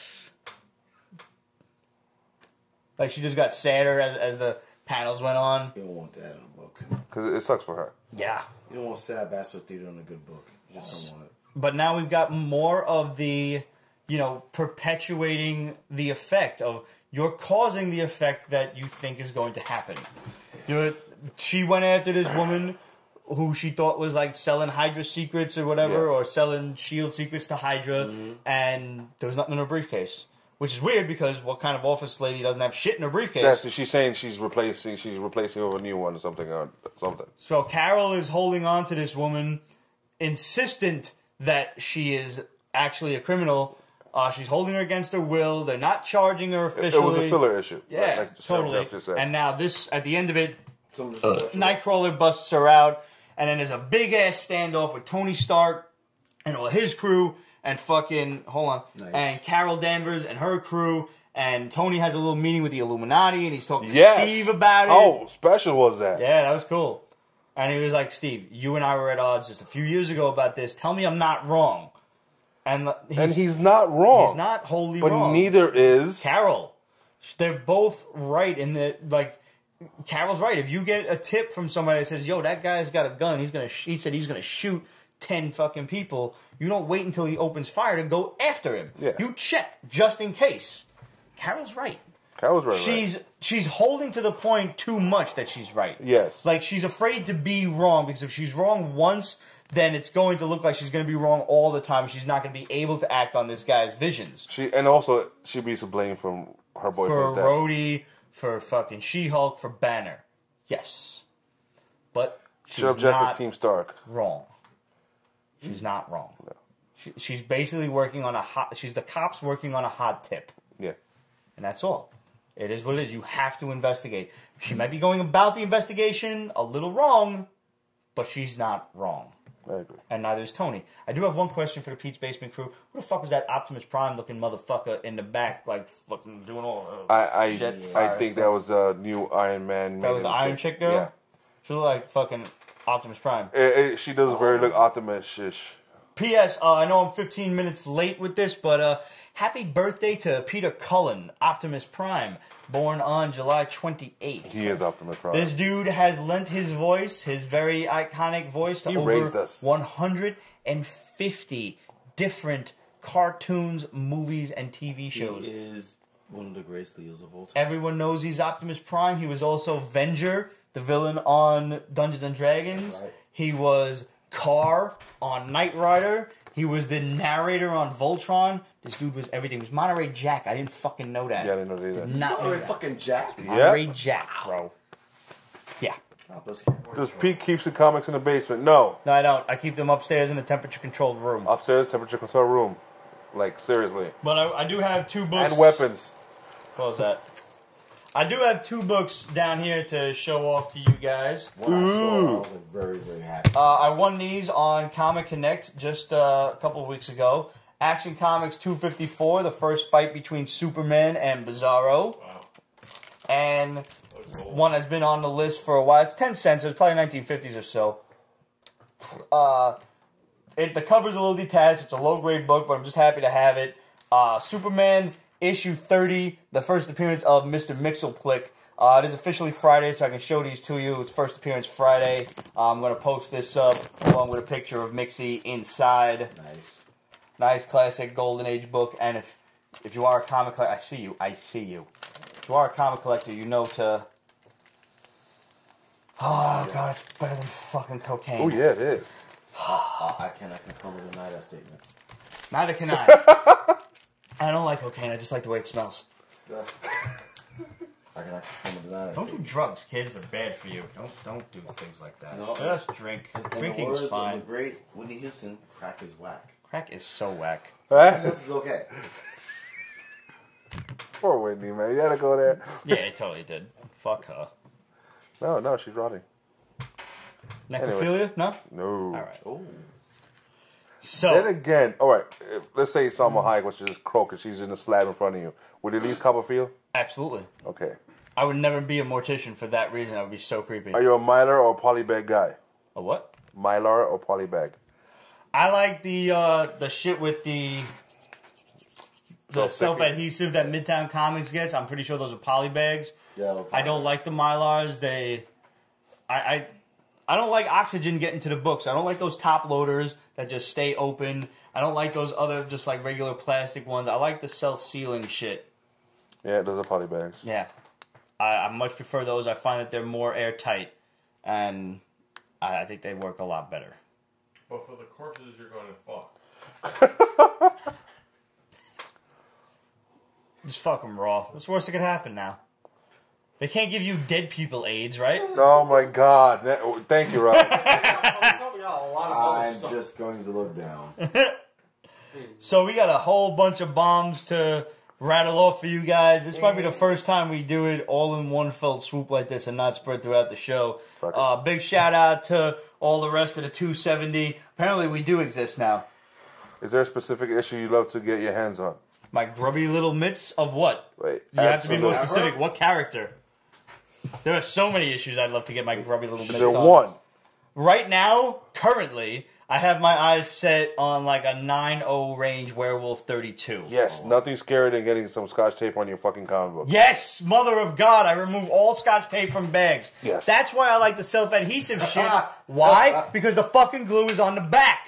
like she just got sadder as, as the panels went on. You don't want that in a book. Because it, it sucks for her. Yeah. You don't want sad bastard theater in a good book. You just don't want it. But now we've got more of the, you know, perpetuating the effect of you're causing the effect that you think is going to happen. You're, she went after this woman who she thought was like selling Hydra secrets or whatever, Yeah. or selling Shield secrets to Hydra, Mm-hmm. and there was nothing in her briefcase. Which is weird because what kind of office lady doesn't have shit in her briefcase? Yeah, so she's saying she's replacing she's replacing with a new one or something or something. So Carol is holding on to this woman, insistent that she is actually a criminal. Uh, she's holding her against her will. They're not charging her It, officially. it was a filler issue. Yeah, like, like totally. Jeff just said. And now this, at the end of it, Some of the Nightcrawler busts her out, and then there's a big ass standoff with Tony Stark and all his crew, and fucking hold on, Nice. and Carol Danvers and her crew. And Tony has a little meeting with the Illuminati, and he's talking to Yes. Steve about it. How special was that? Yeah, that was cool. And he was like, Steve, you and I were at odds just a few years ago about this. Tell me I'm not wrong. And he's, And he's not wrong. he's not wholly but wrong. neither is Carol. They're both right in the like. Carol's right. If you get a tip from somebody that says, "Yo, that guy's got a gun. He's gonna," sh he said he's gonna shoot ten fucking people. You don't wait until he opens fire to go after him. Yeah. You check just in case. Carol's right. Carol's right. She's right. she's holding to the point too much that she's right. Yes. Like she's afraid to be wrong because if she's wrong once, then it's going to look like she's going to be wrong all the time. She's not going to be able to act on this guy's visions. She and also she'd be to blame from her boyfriend's For death. Rhodey, for fucking She-Hulk, for Banner. Yes. But she's Shut up, Jeff not is Team Stark. wrong. She's not wrong. No. She, she's basically working on a hot... She's the cops working on a hot tip. Yeah. And that's all. It is what it is. You have to investigate. She might be going about the investigation a little wrong, but she's not wrong. I agree. And neither is Tony. I do have one question for the Pete's Basement crew. Who the fuck was that Optimus Prime looking motherfucker in the back, like fucking doing all? Uh, I I, shit? I Alright. think that was a new Iron Man. That was the Iron Chick girl. Yeah. She looked like fucking Optimus Prime. It, it, she does very look Optimus-ish. P S. Uh, I know I'm fifteen minutes late with this, but uh, happy birthday to Peter Cullen, Optimus Prime, born on July twenty-eighth. He is Optimus Prime. This dude has lent his voice, his very iconic voice, to He over raised us. one hundred fifty different cartoons, movies, and T V shows. He is one of the greatest leaders of all time. Everyone knows he's Optimus Prime. He was also Venger, the villain on Dungeons and Dragons. Right. He was Carr on Knight Rider. He was the narrator on Voltron. This dude was everything. He was Monterey Jack. I didn't fucking know that. Yeah, I didn't know that either. Did not know Monterey that. fucking Jack. Monterey Jack, bro. Yeah. Does Pete keeps the comics in the basement? No. No, I don't. I keep them upstairs in a temperature-controlled room. Upstairs, temperature control room. Like, seriously. But I, I do have two books. And weapons. What was that? I do have two books down here to show off to you guys. When I saw it, I was like very, very happy. Uh, I won these on Comic Connect just uh, a couple of weeks ago. Action Comics two fifty-four, the first fight between Superman and Bizarro. Wow. And Looks old. one has been on the list for a while. It's ten cents. It was probably nineteen fifties or so. Uh, it, the cover's a little detached. It's a low-grade book, but I'm just happy to have it. Uh, Superman issue thirty, the first appearance of Mister Mixelplick. Uh, it is officially Friday, so I can show these to you. It's first appearance Friday. Uh, I'm going to post this up along with a picture of Mixie inside. Nice. Nice classic Golden Age book. And if if you are a comic collector, I see you. I see you. If you are a comic collector, you know to... Oh, God, it's better than fucking cocaine. Oh, yeah, it is. Uh, I cannot confirm or deny that statement. Neither can I. I don't like cocaine. I just like the way it smells. I cannot confirm or deny that Don't do statement. drugs, kids. They're bad for you. Don't don't do things like that. No. Just drink. In the Drinking's words of fine. the great Whitney Houston, crack is whack. Crack is so whack. Everything else is okay. Poor Whitney, man. You had to go there. Yeah, it totally did. Fuck her. No, no, she's rotting. Necrophilia? No? No. All right. Oh. So, Then again, all right, if, let's say Salma Hayek was just croak and she's in the slab in front of you. Would you at least cop a feel? absolutely. Okay. I would never be a mortician for that reason. That would be so creepy. Are you a Mylar or a polybag guy? A what? Mylar or polybag? I like the uh, the shit with the the Self-sticking. self-adhesive that Midtown Comics gets. I'm pretty sure those are polybags. Yeah, okay. I don't like the Mylars. They, I, I, I don't like oxygen getting to the books. I don't like those top loaders that just stay open. I don't like those other just like regular plastic ones. I like the self-sealing shit. Yeah, those are polybags. Yeah, I, I much prefer those. I find that they're more airtight, and I, I think they work a lot better. But for the corpses, you're going to fuck. Just fuck them raw. What's the worst that could happen now? They can't give you dead people AIDS, right? Oh my God! Ne- oh, Thank you, Rob. Probably got a lot of other I'm stuff. just going to look down. So we got a whole bunch of bombs to rattle off for you guys. This might be the first time we do it all in one fell swoop like this and not spread throughout the show. Fuck it. Uh, big shout out to all the rest of the two seventy. Apparently we do exist now. Is there a specific issue you'd love to get your hands on? My grubby little mitts of what? Wait, You have to be more absolutely. specific. What character? There are so many issues I'd love to get my grubby little mitts Is there on. one? right now, currently, I have my eyes set on like a nine oh range werewolf thirty-two. Yes, nothing scarier than getting some scotch tape on your fucking comic book. Yes, mother of God, I remove all scotch tape from bags. Yes. That's why I like the self-adhesive shit. Why? Because the fucking glue is on the back.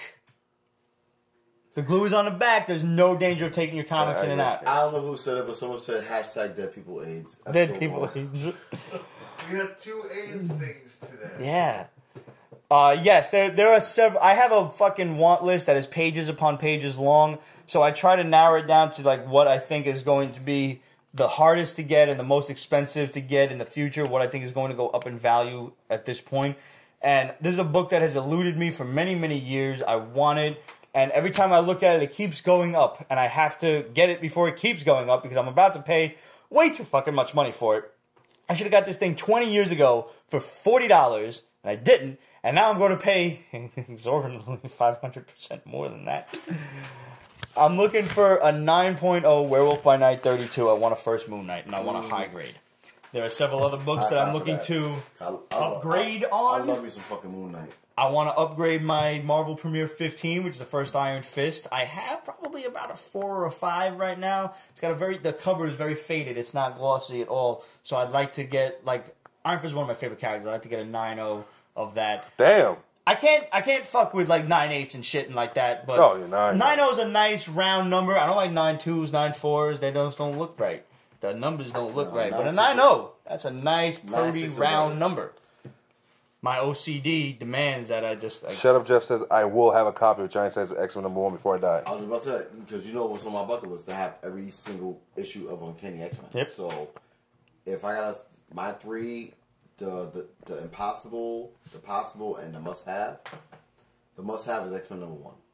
The glue is on the back. There's no danger of taking your comics Yeah, in and out. I don't know who said it, but someone said hashtag dead people AIDS. That's Dead so people wrong. AIDS. We had two AIDS things today. Yeah. Uh, yes, there there are several. I have a fucking want list that is pages upon pages long, so I try to narrow it down to like what I think is going to be the hardest to get and the most expensive to get in the future, what I think is going to go up in value at this point. And this is a book that has eluded me for many, many years. I want it, and every time I look at it, it keeps going up, and I have to get it before it keeps going up because I'm about to pay way too fucking much money for it. I should have got this thing twenty years ago for forty dollars, and I didn't. And now I'm going to pay exorbitantly five hundred percent more than that. I'm looking for a nine point oh Werewolf by Night thirty-two. I want a First Moon Knight, and I want a high grade. There are several other books that I'm looking to I, I, upgrade I, on. I love me some fucking Moon Knight. I want to upgrade my Marvel Premiere fifteen, which is the first Iron Fist. I have probably about a four or a five right now. It's got a very, the cover is very faded. It's not glossy at all. So I'd like to get, like, Iron Fist is one of my favorite characters. I'd like to get a nine oh of that. Damn. I can't I can't fuck with like nine eights and shit and like that, but No, you're not. nine oh is a nice round number. I don't like nine twos, nine fours. They just don't look right. The numbers don't look No, right. But a nine nine six- oh, that's a nice, pretty six is round better. number. My O C D demands that I just... I, Shut Up Jeff says, I will have a copy of Giant Size X-Men number one before I die. I was about to say, because you know what's on my bucket list to have every single issue of Uncanny X-Men. Yep. So, if I got my three, the, the the impossible, the possible, and the must-have, the must-have is X-Men number one.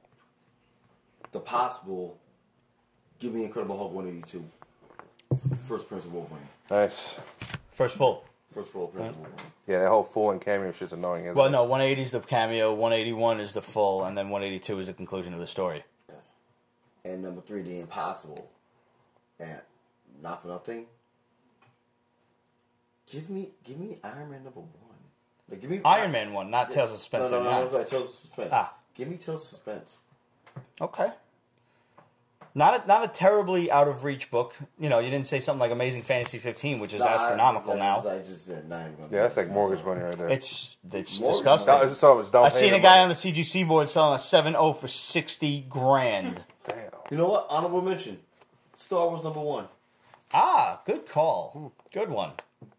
The possible, give me Incredible Hulk one eighty-two. First Prince of Wolverine. Nice. first full. First full Prince of Wolverine. Yeah, that whole full and cameo shit's annoying, isn't Well, it? no, one eighty is the cameo, one eighty-one is the full, and then one eighty-two is the conclusion of the story. And number three, the impossible. And not for nothing. Give me, give me Iron Man number one. Like, give me Iron Man one, not Tales of Suspense. No, no, no, nine. no, no, Tales of Suspense. Ah. Give me Tales of Suspense. Okay. Not a, not a terribly out of reach book. You know, you didn't say something like Amazing Fantasy fifteen, which is Nah, astronomical I, now. I just said, nah, I'm gonna Yeah, that's like mortgage money right there. It's it's Mortgage disgusting. No, it's, so it's down I've seen a payment guy money. on the C G C board selling a seven oh for sixty grand. Damn. You know what? Honorable mention. Star Wars number one. Ah, good call. Good one.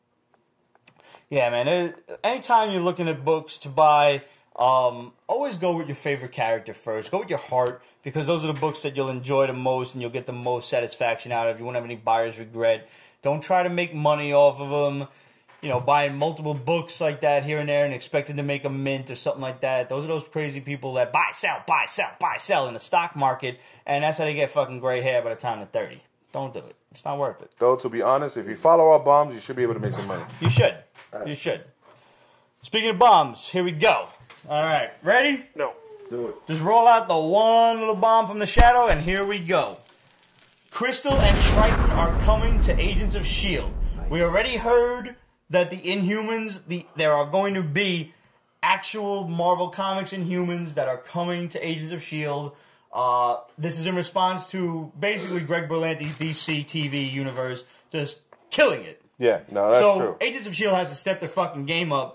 Yeah, man. It, anytime you're looking at books to buy, um, always go with your favorite character first. Go with your heart, because those are the books that you'll enjoy the most and you'll get the most satisfaction out of. You won't have any buyer's regret. Don't try to make money off of them. You know, buying multiple books like that here and there and expecting to make a mint or something like that. Those are those crazy people that buy, sell, buy, sell, buy, sell in the stock market, and that's how they get fucking gray hair by the time they're thirty. Don't do it. It's not worth it. Though, to be honest, if you follow our bombs, you should be able to make some money. You should. You should. Speaking of bombs, here we go. All right, ready? No. Do it. Just roll out the one little bomb from the shadow, and here we go. Crystal and Triton are coming to Agents of S H I E L D. We already heard that the Inhumans, the there are going to be actual Marvel Comics Inhumans that are coming to Agents of S H I E L D. Uh, this is in response to basically Greg Berlanti's D C T V universe just killing it. Yeah, no, that's so, true. Agents of S H I E L D has to step their fucking game up.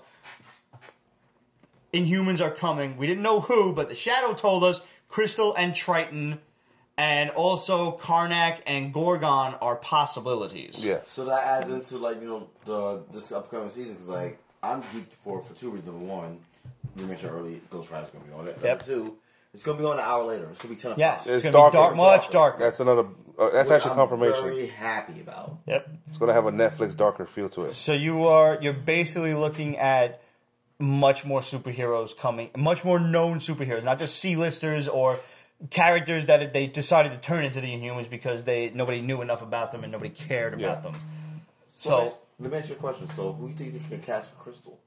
Inhumans are coming. We didn't know who, but the Shadow told us Crystal and Triton, and also Karnak and Gorgon are possibilities. Yes. So that adds into, like, you know, the this upcoming season, because, like, I'm geeked for for two reasons. Number one, you mentioned earlier, Ghost Rider's going to be on it. Yep. Number two, it's going to be on an hour later. It's going to be ten o'clock. Yes, it's, It's going to be darker. dark, much darker. That's another. Uh, that's Which actually I'm confirmation. very happy about. Yep. It's going to have a Netflix darker feel to it. So you are you're basically looking at much more superheroes coming, much more known superheroes, not just C-listers or characters that they decided to turn into the Inhumans because they nobody knew enough about them and nobody cared about Yeah. them. So, So let me ask- let me ask you a question. So, who do you think they can cast for Crystal?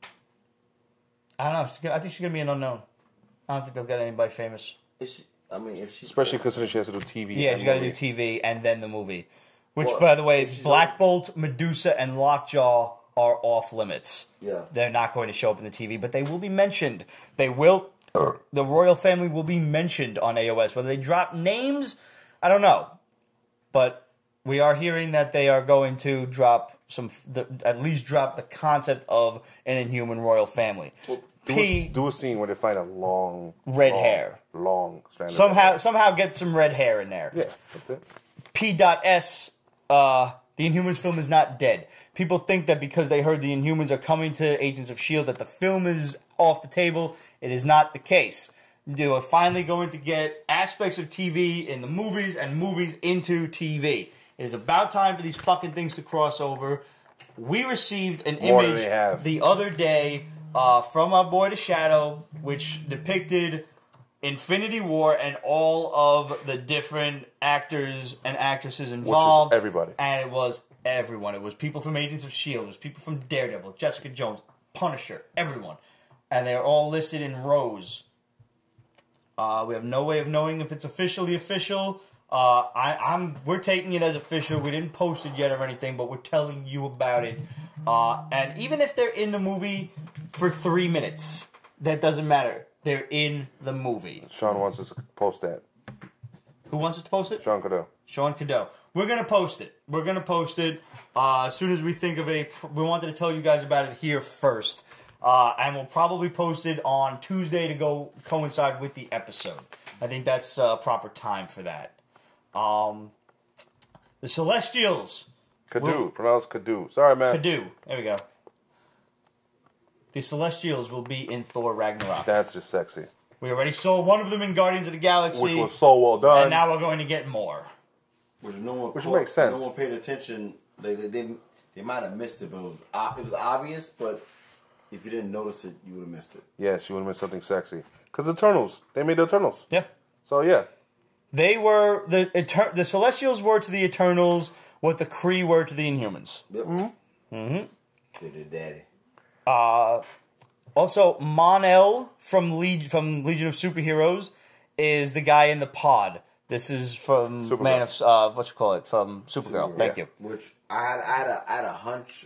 I don't know. She's gonna- I think she's gonna be an unknown. I don't think they'll get anybody famous. Is she, I mean, if she Especially considering she has to do T V. Yeah, and she's got to movie. do T V and then the movie. Which, Well, by the way, if she's Black Bolt, Medusa, and Lockjaw are off limits. Yeah. They're not going to show up in the T V, but they will be mentioned. They will, the royal family will be mentioned on A O S. Whether they drop names, I don't know. But we are hearing that they are going to drop some, the, at least drop the concept of an Inhuman royal family. Do, P, a, do a scene where they find a long, red long, hair. long strand. Somehow, somehow get some red hair in there. Yeah, that's it. P S. Uh, the Inhumans film is not dead. People think that because they heard the Inhumans are coming to Agents of S H I E L D that the film is off the table. It is not the case. They are finally going to get aspects of T V in the movies and movies into T V. It is about time for these fucking things to cross over. We received an More than image they have. the other day uh, from our boy The Shadow, which depicted Infinity War and all of the different actors and actresses involved. Which is everybody. And it was everyone. It was people from Agents of S H I E L D. It was people from Daredevil, Jessica Jones, Punisher, everyone. And they're all listed in rows. Uh, we have no way of knowing if it's officially official. Uh, I, I'm. We're taking it as official. We didn't post it yet or anything, but we're telling you about it. Uh, and even if they're in the movie for three minutes, that doesn't matter. They're in the movie. Sean wants us to post that. Who wants us to post it? Sean Cadeau. Sean Cadeau. We're going to post it. We're going to post it uh, as soon as we think of a... We wanted to tell you guys about it here first. Uh, and we'll probably post it on Tuesday to go coincide with the episode. I think that's uh, proper time for that. Um, the Celestials. Cadeau. Will, Pronounced Cadeau. Sorry, man. Cadeau. There we go. The Celestials will be in Thor Ragnarok. That's just sexy. We already saw one of them in Guardians of the Galaxy. Which was so well done. And now we're going to get more. Which no one, Which caught, makes sense. No one paid attention. They they, they, they might have missed it, but it was, uh, it was obvious. But if you didn't notice it, you would have missed it. Yes, you would have missed something sexy. Because Eternals. They made the Eternals. Yeah. So, yeah. They were... The Eter- the Celestials were to the Eternals what the Kree were to the Inhumans. Yep. Mm-hmm. Mm-hmm. Did it, daddy. Uh... Also, Mon-El from, Leg- from Legion of Superheroes is the guy in the pod. This is from Supergirl. Man of... Uh, what you call it? From Supergirl. Supergirl. Thank Yeah. you. Which I had, I had a, I had a hunch,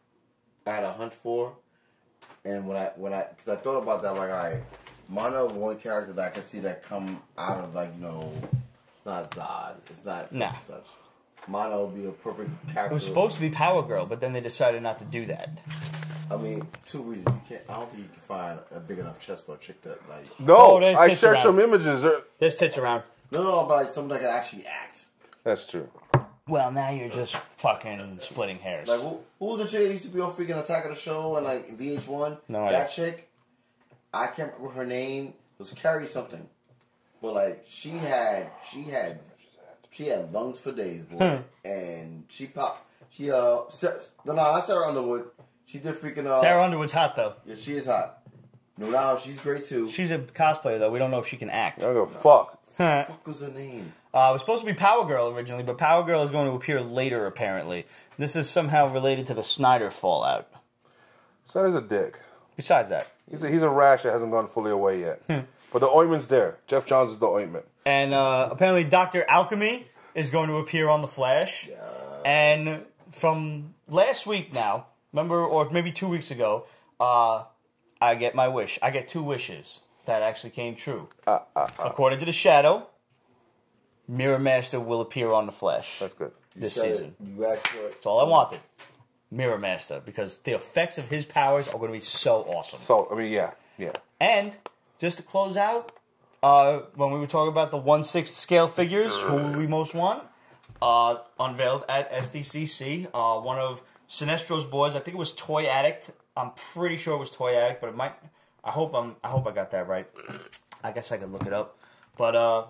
I had a hunch for, and when I when I because I thought about that, like I, Mono one character that I can see that come out of like you know, it's not Zod, it's not such Nah. and such. Mono would be a perfect character. It was supposed to be Power Girl, but then they decided not to do that. I mean, two reasons. You can't. I don't think you can find a big enough chest for a chick that like. No, Oh, there's I tits shared around. some images. There. There's tits around. No, no, no, but like someone that can actually act. That's true. Well, now you're just fucking splitting hairs. Like who, who was the chick that used to be on freaking Attack of the Show and like V H one? No that idea. chick. I can't remember her name. It was Carrie something, but like she had, she had, she had lungs for days, boy, and she popped. She uh, Sa- no, no, not Sarah Underwood. She did freaking uh. Sarah Underwood's hot, though. Yeah, she is hot. No doubt, she's great too. She's a cosplayer, though. We don't know if she can act. I don't give a fuck. Uh, What was her name? it was supposed to be Power Girl originally, but Power Girl is going to appear later, apparently. This is somehow related to the Snyder fallout. Snyder's a dick. Besides that. He's a, he's a rash that hasn't gone fully away yet. But the ointment's there. Jeff Johns is the ointment. And uh, apparently Doctor Alchemy is going to appear on The Flash. And from last week now, remember, or maybe two weeks ago, uh, I get my wish. I get two wishes that actually came true. Uh, uh, uh. According to The Shadow, Mirror Master will appear on The Flash That's good. this You said season. it. You asked for it. That's all I wanted. Mirror Master, because the effects of his powers are going to be so awesome. So, I mean, yeah. Yeah. And just to close out, uh, when we were talking about the one sixth scale figures, who we most want, uh, unveiled at S D C C, uh, one of Sinestro's boys. I think it was Toy Addict. I'm pretty sure it was Toy Addict, but it might. I hope I'm. I hope I got that right. I guess I could look it up. But uh,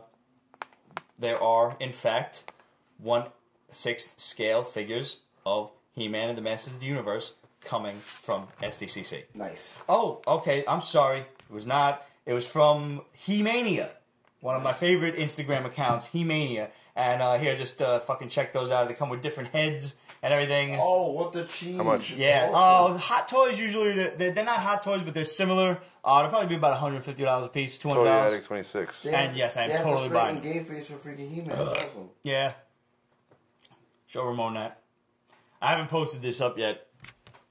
there are, in fact, one sixth scale figures of He-Man and the Masters of the Universe coming from S D C C. Nice. Oh, okay. I'm sorry. It was not. It was from He-Mania, one of my favorite Instagram accounts, He-Mania. And uh, here, just uh, fucking check those out. They come with different heads and everything. Oh, what the cheese? How much? Yeah. Uh, hot toys usually, they're, they're not hot toys, but they're similar. Uh, they'll probably be about one hundred fifty dollars a piece, two hundred Toy dollars. Addict twenty-six. They And yes, I'm they have totally the buying freaking game face for freaking He-Man. That's awesome. Yeah. Show Ramon that. I haven't posted this up yet.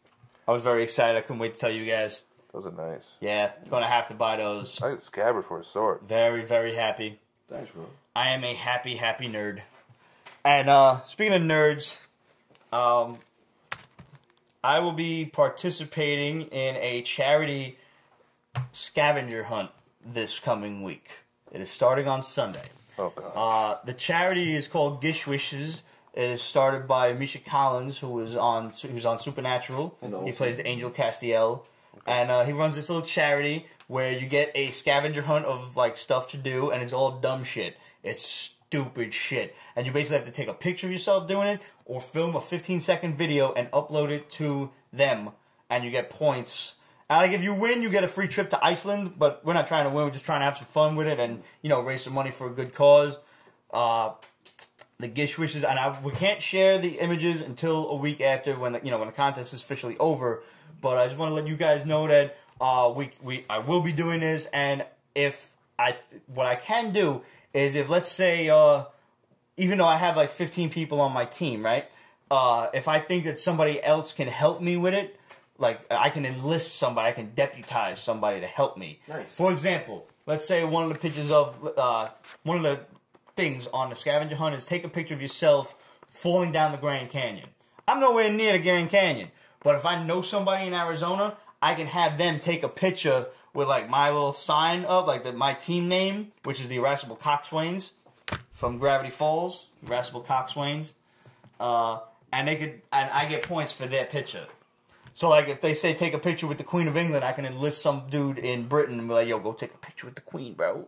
I was very excited. I couldn't wait to tell you guys. Those are nice. Yeah, gonna have to buy those. I get scabbard for a sword. Very, very happy. Thanks, bro. I am a happy, happy nerd. And uh, speaking of nerds, um, I will be participating in a charity scavenger hunt this coming week. It is starting on Sunday. Oh, God. Uh, the charity is called Gish Wishes. It is started by Misha Collins, who was on who was on Supernatural. He plays the Angel Castiel. And uh, he runs this little charity where you get a scavenger hunt of like stuff to do, and it's all dumb shit. It's stupid shit. And you basically have to take a picture of yourself doing it, or film a fifteen second video and upload it to them, and you get points. And like if you win, you get a free trip to Iceland, but we're not trying to win, we're just trying to have some fun with it and, you know, raise some money for a good cause. Uh, the Gish Wishes, and I, we can't share the images until a week after when the, you know, when the contest is officially over. But I just want to let you guys know that uh, we we I will be doing this, and if I what I can do is if let's say uh, even though I have like fifteen people on my team, right? Uh, if I think that somebody else can help me with it, like I can enlist somebody, I can deputize somebody to help me. Nice. For example, let's say one of the pictures of uh, one of the things on the scavenger hunt is take a picture of yourself falling down the Grand Canyon. I'm nowhere near the Grand Canyon. But if I know somebody in Arizona, I can have them take a picture with like my little sign up, like the, my team name, which is the Irascible Coxswains from Gravity Falls, Irascible Coxswains, uh, and they could, and I get points for their picture. So like if they say take a picture with the Queen of England, I can enlist some dude in Britain and be like, yo, go take a picture with the Queen, bro.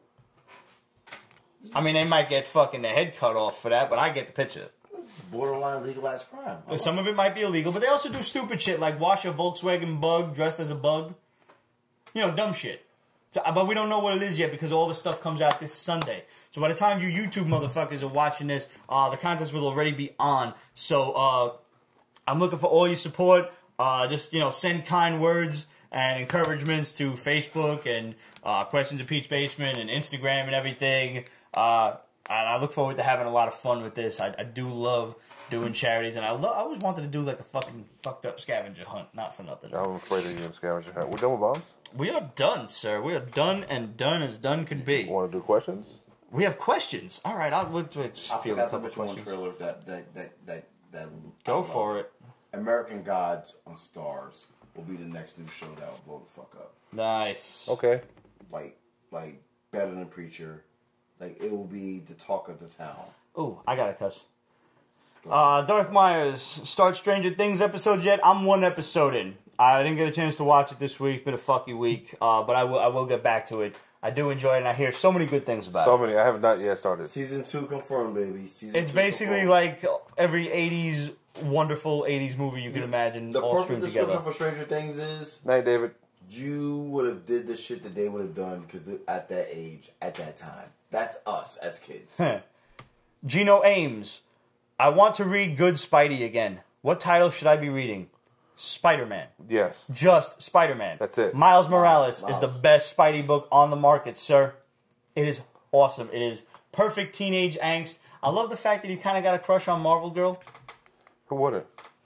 I mean, they might get fucking their head cut off for that, but I get the picture. Borderline legalized crime. Some of it might be illegal, but they also do stupid shit like wash a Volkswagen Bug dressed as a bug. You know, dumb shit. So, but we don't know what it is yet because all the stuff comes out this Sunday. So by the time you YouTube motherfuckers are watching this, uh, the contest will already be on. So uh, I'm looking for all your support. Uh, just, you know, send kind words and encouragements to Facebook and uh, Questions of Pete's Basement and Instagram and everything. Uh, And I look forward to having a lot of fun with this. I, I do love doing charities, and I, lo I always wanted to do like a fucking fucked up scavenger hunt. Not for nothing. I'm afraid of you in scavenger hunt. We're done with bombs? We are done, sir. We are done and done as done could be. Want to do questions? We have questions. All right, I'll let's, let's I feel a forgot the couple which one questions. trailer that that that that that. Go I for love. it. American Gods on Stars will be the next new show that will blow the fuck up. Nice. Okay. Like like better than Preacher. Like, it will be the talk of the town. Ooh, I got a cuss. Uh, Darth Myers, start Stranger Things episodes yet? I'm one episode in. I didn't get a chance to watch it this week. It's been a fucky week, uh, but I will, I will get back to it. I do enjoy it, and I hear so many good things about So it. many. I have not yet started. Season two confirmed, baby. Season It's two basically confirmed. like every eighties, wonderful eighties movie you can imagine The all perfect streamed description together. for Stranger Things is Night, David. you would have did the shit that they would have done because at that age, at that time. That's us as kids. Gino Ames, I want to read Good Spidey again. What title should I be reading? Spider-Man. Yes. Just Spider-Man. That's it. Miles Morales Miles. is the best Spidey book on the market, sir. It is awesome. It is perfect teenage angst. I love the fact that he kind of got a crush on Marvel Girl. Who wouldn't?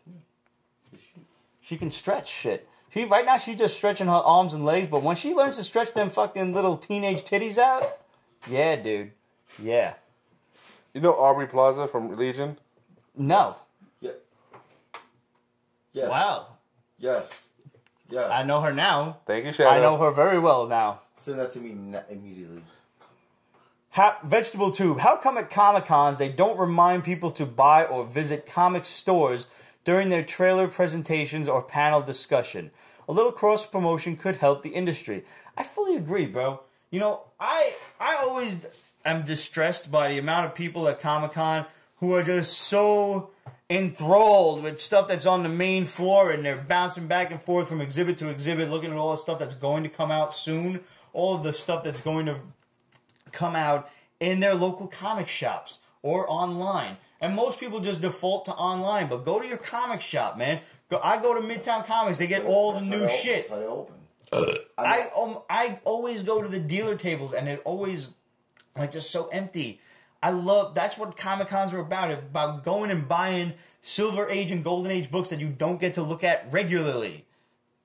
She can stretch shit. She, right now, she's just stretching her arms and legs, but when she learns to stretch them fucking little teenage titties out, yeah, dude. Yeah. You know Aubrey Plaza from Legion? No. Yeah. Yes. Wow. Yes. Yes. I know her now. Thank you, Shadow. I know her very well now. Send that to me na- immediately. How, Vegetable Tube, how come at Comic-Cons they don't remind people to buy or visit comic stores during their trailer presentations or panel discussion? A little cross-promotion could help the industry. I fully agree, bro. You know, I I always am distressed by the amount of people at Comic-Con who are just so enthralled with stuff that's on the main floor and they're bouncing back and forth from exhibit to exhibit looking at all the stuff that's going to come out soon, all of the stuff that's going to come out in their local comic shops or online. And most people just default to online, but go to your comic shop, man. Go, I go to Midtown Comics, they get all the That's new why they- shit. That's why they open. I um I always go to the dealer tables and they're always like just so empty. I love that's what Comic Cons are about. It's about going and buying Silver Age and Golden Age books that you don't get to look at regularly.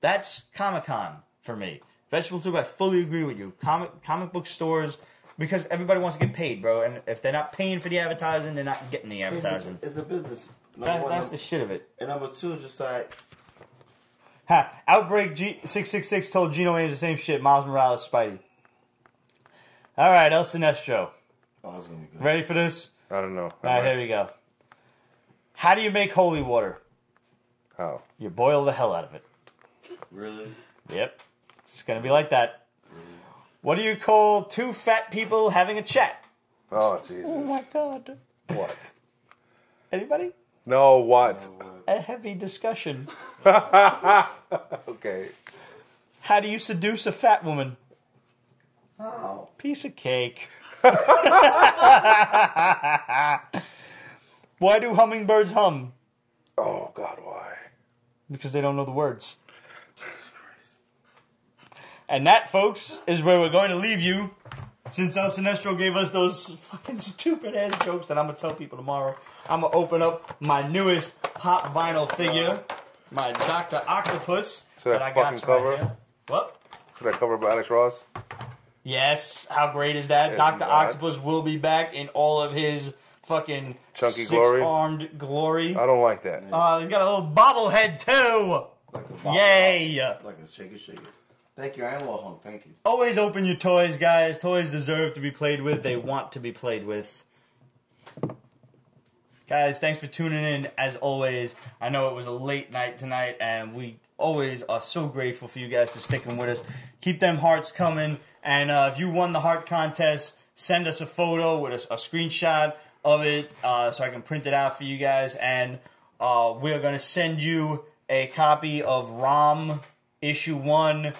That's Comic-Con for me. Vegetable Tube, I fully agree with you. Comic comic book stores, because everybody wants to get paid, bro. And if they're not paying for the advertising, they're not getting the advertising. It's a business. That, one, that's number, the shit of it. And number two is just like... Ha, Outbreak G six six six told Gino Ames the same shit. Miles Morales, Spidey. All right, El Sinestro. Oh, that's going to be good. Ready for this? I don't know. All right, here we go. How do you make holy water? How? You boil the hell out of it. Really? Yep. It's going to be like that. What do you call two fat people having a chat? Oh, Jesus. Oh, my God. What? Anybody? No, what? A heavy discussion. Okay. How do you seduce a fat woman? Oh. Piece of cake. Why do hummingbirds hum? Oh, God, why? Because they don't know the words. And that, folks, is where we're going to leave you. Since El Sinestro gave us those fucking stupid-ass jokes that I'm going to tell people tomorrow, I'm going to open up my newest pop vinyl figure, my Doctor Octopus. So that I fucking got cover? right here. What? So that cover by Alex Ross? Yes, how great is that? Yes, Doctor God. Octopus will be back in all of his fucking Chunky glory? six-armed glory. I don't like that. Uh, he's got a little bobblehead, too. Like a bottle. Yay. Like a shaker shaker. Thank you. I am well hung. Thank you. Always open your toys, guys. Toys deserve to be played with. They want to be played with. Guys, thanks for tuning in, as always. I know it was a late night tonight, and we always are so grateful for you guys for sticking with us. Keep them hearts coming, and uh, if you won the heart contest, send us a photo with a, a screenshot of it uh, so I can print it out for you guys, and uh, we're going to send you a copy of ROM Issue one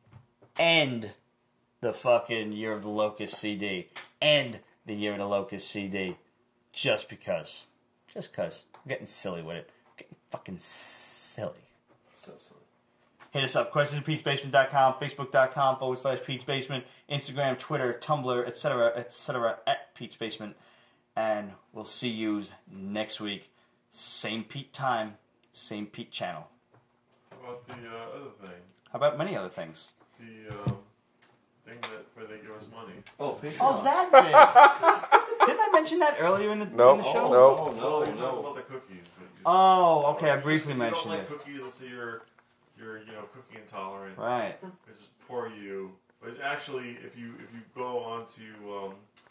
and the fucking Year of the Locust C D and the Year of the Locust C D, just because. Just because. I'm getting silly with it. I'm getting fucking silly. So silly. Hit us up, questions at pete's basement dot com, facebook.com forward slash Pete's Basement, Instagram, Twitter, Tumblr, et cetera, et cetera, at Pete's Basement. And we'll see you next week. Same Pete time, same Pete channel. How about the uh, other thing? How about many other things? The um, thing that where they give us money. Oh, Patreon. Oh, that thing! Didn't I mention that earlier in the, Nope. in the show? Nope. Oh, no, They talk no. about the cookies. But you- Oh, okay, I you briefly just- mentioned you it. don't like cookies. Let's say you're, you're, you know, cookie intolerant. Right. It's just poor you. But actually, if you if you go onto um,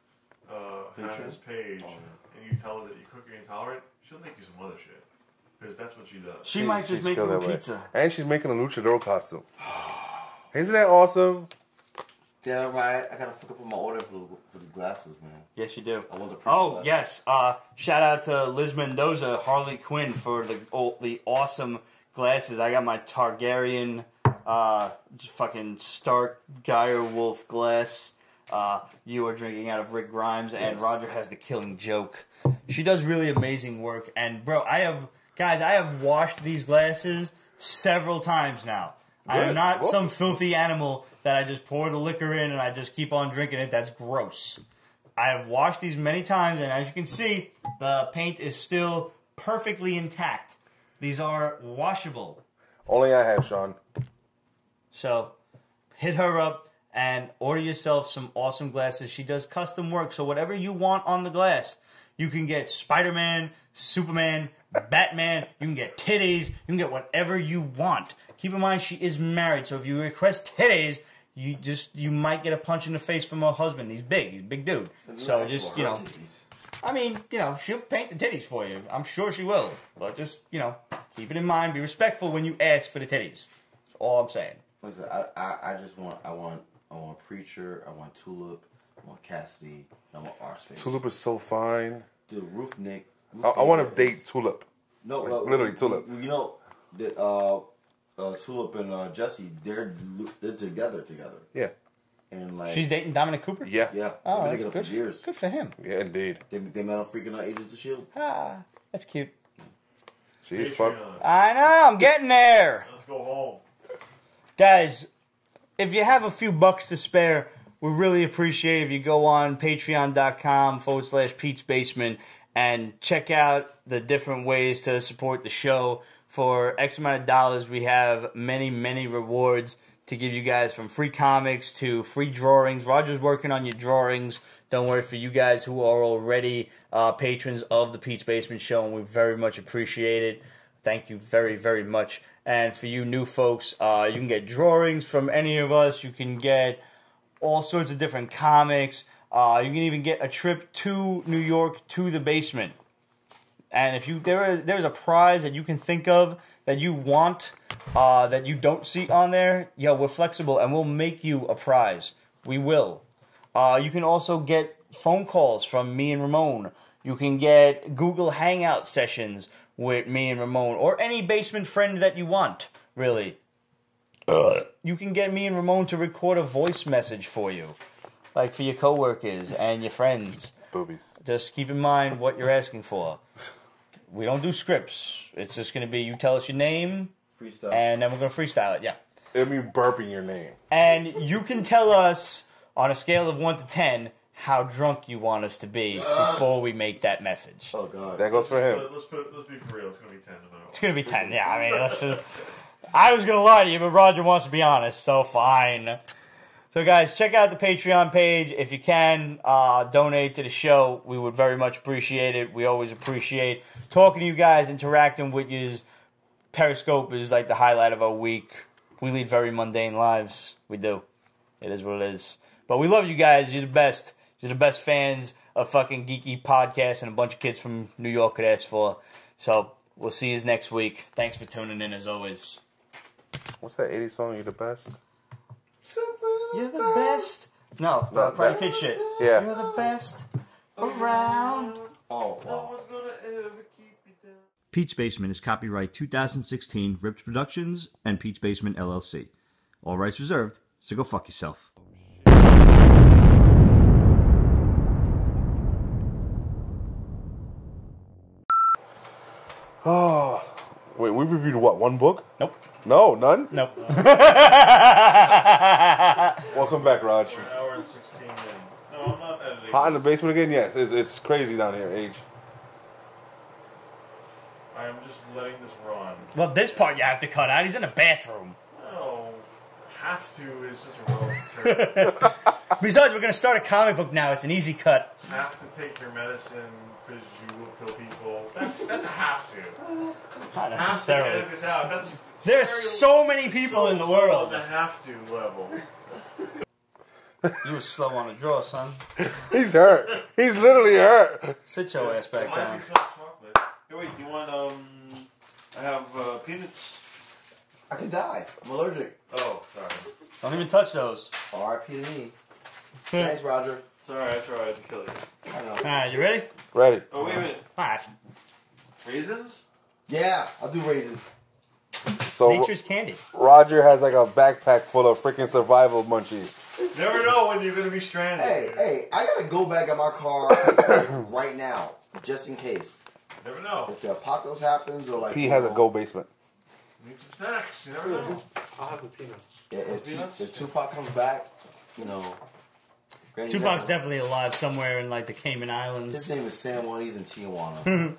uh, Hannah's page and you tell her that you're cookie intolerant, she'll make you some other shit. Because that's what she does. She might just She's make still you a that way. pizza. And she's making a luchador costume. Isn't that awesome? Yeah, right. I gotta fuck up with my order for the, for the glasses, man. Yes, you do. I want the Oh, glasses. yes. Uh, shout out to Liz Mendoza, Harley Quinn, for the oh, the awesome glasses. I got my Targaryen uh, fucking Stark Dire Wolf glass. Uh, you are drinking out of Rick Grimes, and Yes. Roger has the Killing Joke. She does really amazing work. And, bro, I have... Guys, I have washed these glasses several times now. I am Good. not Awesome. some filthy animal that I just pour the liquor in and I just keep on drinking it. That's gross. I have washed these many times, and as you can see, the paint is still perfectly intact. These are washable. Only I have, Sean. So, hit her up and order yourself some awesome glasses. She does custom work, so whatever you want on the glass, you can get Spider-Man, Superman, Batman, you can get titties, you can get whatever you want. Keep in mind, she is married, so if you request titties, you just you might get a punch in the face from her husband. He's big, he's a big dude. So just, you know, I mean, you know, she'll paint the titties for you. I'm sure she will. But just, you know, keep it in mind, be respectful when you ask for the titties. That's all I'm saying. Listen, I, I, I just want, I want, I want Preacher, I want Tulip, I want Cassidy, I want Arseface. Tulip is so fine. The Roof Nick. I, I want to date Tulip. No, Like, no, literally Tulip. You know, the uh, uh, Tulip and uh, Jesse, they're they're together together, Yeah. and like She's dating Dominic Cooper? Yeah. yeah, Oh, they've been that's together good. for years. Good for him. Yeah, indeed. They they met on freaking uh, Agents of Shield. Ah, that's cute. She's fuck. Patreon. I know, I'm getting there. Let's go home. Guys, if you have a few bucks to spare, we really appreciate if you go on patreon.com forward slash Pete's Basement and check out the different ways to support the show for X amount of dollars, we have many, many rewards to give you guys, from free comics to free drawings. Roger's working on your drawings. Don't worry, for you guys who are already uh, patrons of the Pete's Basement Show, and we very much appreciate it. Thank you very, very much. And for you new folks, uh, you can get drawings from any of us. You can get all sorts of different comics. Uh, you can even get a trip to New York to the basement. And if you there is there's a prize that you can think of that you want, uh, that you don't see on there, yo, we're flexible and we'll make you a prize. We will. Uh, you can also get phone calls from me and Ramon. You can get Google Hangout sessions with me and Ramon, or any basement friend that you want, really. Uh, you can get me and Ramon to record a voice message for you, like for your coworkers and your friends. Boobies. Just keep in mind what you're asking for. We don't do scripts. It's just going to be, you tell us your name, Freestyle. and then we're going to freestyle it, yeah. It'll be burping your name. And you can tell us, on a scale of one to ten, how drunk you want us to be before we make that message. Oh, God. That goes for him. Let's put. Let's be for real. It's gonna be ten tonight. It's going to be ten, yeah. I mean, that's just, I was going to lie to you, but Roger wants to be honest, so fine. So, guys, check out the Patreon page. If you can, uh, donate to the show. We would very much appreciate it. We always appreciate talking to you guys, interacting with you. Periscope is like the highlight of our week. We lead very mundane lives. We do. It is what it is. But we love you guys. You're the best. You're the best fans of fucking geeky podcasts and a bunch of kids from New York could ask for. So, we'll see you next week. Thanks for tuning in, as always. What's that eighties song? You're the best? You're the best. No, No, uh, probably that- kid shit. Yeah. You're the best around. Oh, wow. one's gonna ever keep you down. Pete's Basement is copyright two thousand sixteen, Ripped Productions, and Pete's Basement L L C. All rights reserved, so go fuck yourself. Oh, wait, we reviewed what? One book? Nope. No, none? Nope. Welcome back, Raj. We're an hour and sixteen in. No, I'm not editing. Hot in the basement again? Yes, it's, it's crazy down here, Age. I am just letting this run. Well, this part you have to cut out. He's in a bathroom. No, have to is such a relative term. Besides, we're going to start a comic book now. It's an easy cut. Have to take your medicine because you will kill people. That's that's a have to. Not Have to necessarily. edit this out. That's There's very- so many people so in the low world. on the have to level. You were slow on the draw, son. He's hurt. He's literally hurt. Sit your ass back Buy down. me some chocolate. Hey, wait, do you want um? I have uh, peanuts. I could die. I'm allergic. Oh, sorry. Don't even touch those. R I P to me. Thanks, Roger. Sorry, I tried to kill you. I know. Alright, you ready? Ready. Oh, wait a minute. Alright. Raisins? Yeah, I'll do raisins. So Nature's candy. Roger has like a backpack full of freaking survival munchies. Never know when you're going to be stranded. Hey, dude. hey, I gotta go back in my car like, right now, just in case. Never know. If the apocalypse happens or like. P you has a know, go basement. Need some snacks. You never know. I'll have the peanuts. Yeah, if, Peanuts? Tu- if Tupac comes back, you know. Granny Tupac's Grandma- definitely alive somewhere in like the Cayman His Islands. name is San Juan. He's in Tijuana.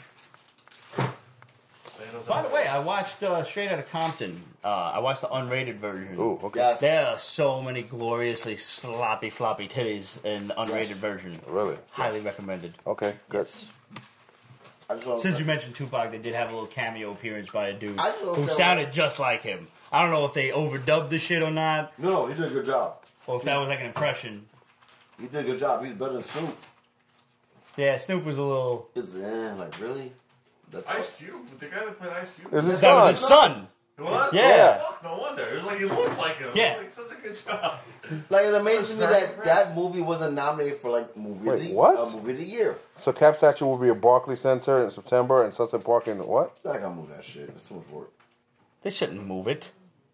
By the way, I watched uh, Straight Outta Compton. Uh, I watched the unrated version. Ooh, okay. Yes. There are so many gloriously sloppy, floppy titties in the unrated Yes. version. Really? Highly recommended. Okay, good. I just wanna Since say- you mentioned Tupac, they did have a little cameo appearance by a dude I just don't who know sounded just like him. I don't know if they overdubbed the shit or not, No, he did a good job. or if that was like an impression. He did a good job. He's better than Snoop. Yeah, Snoop was a little... Is eh, like really? That's Ice Cube? The guy that played Ice Cube? It's his That was son. his son. It was? Yeah. Fuck, no wonder. It was like he looked like him. Yeah. It was like such a good job. like it amazes me very that impressed. that movie wasn't nominated for like movie Wait, of the what? Uh, movie of the year. So Cap Statue will be at Barclays Center in September and Sunset Park in what? I gotta move that shit. It's too much work. They shouldn't move it.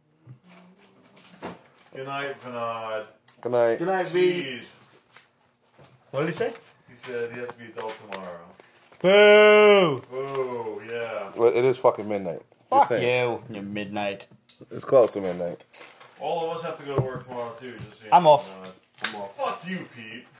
Good night, Vinod. Good night. Good night, V. Jeez. What did he say? He said he has to be adult tomorrow. Boo! Oh, yeah. Well, it is fucking midnight. Just Fuck saying. you, you midnight. It's close to midnight. All of us have to go to work tomorrow, too. Just so you I'm know, off. Vinod. Fuck you, Pete.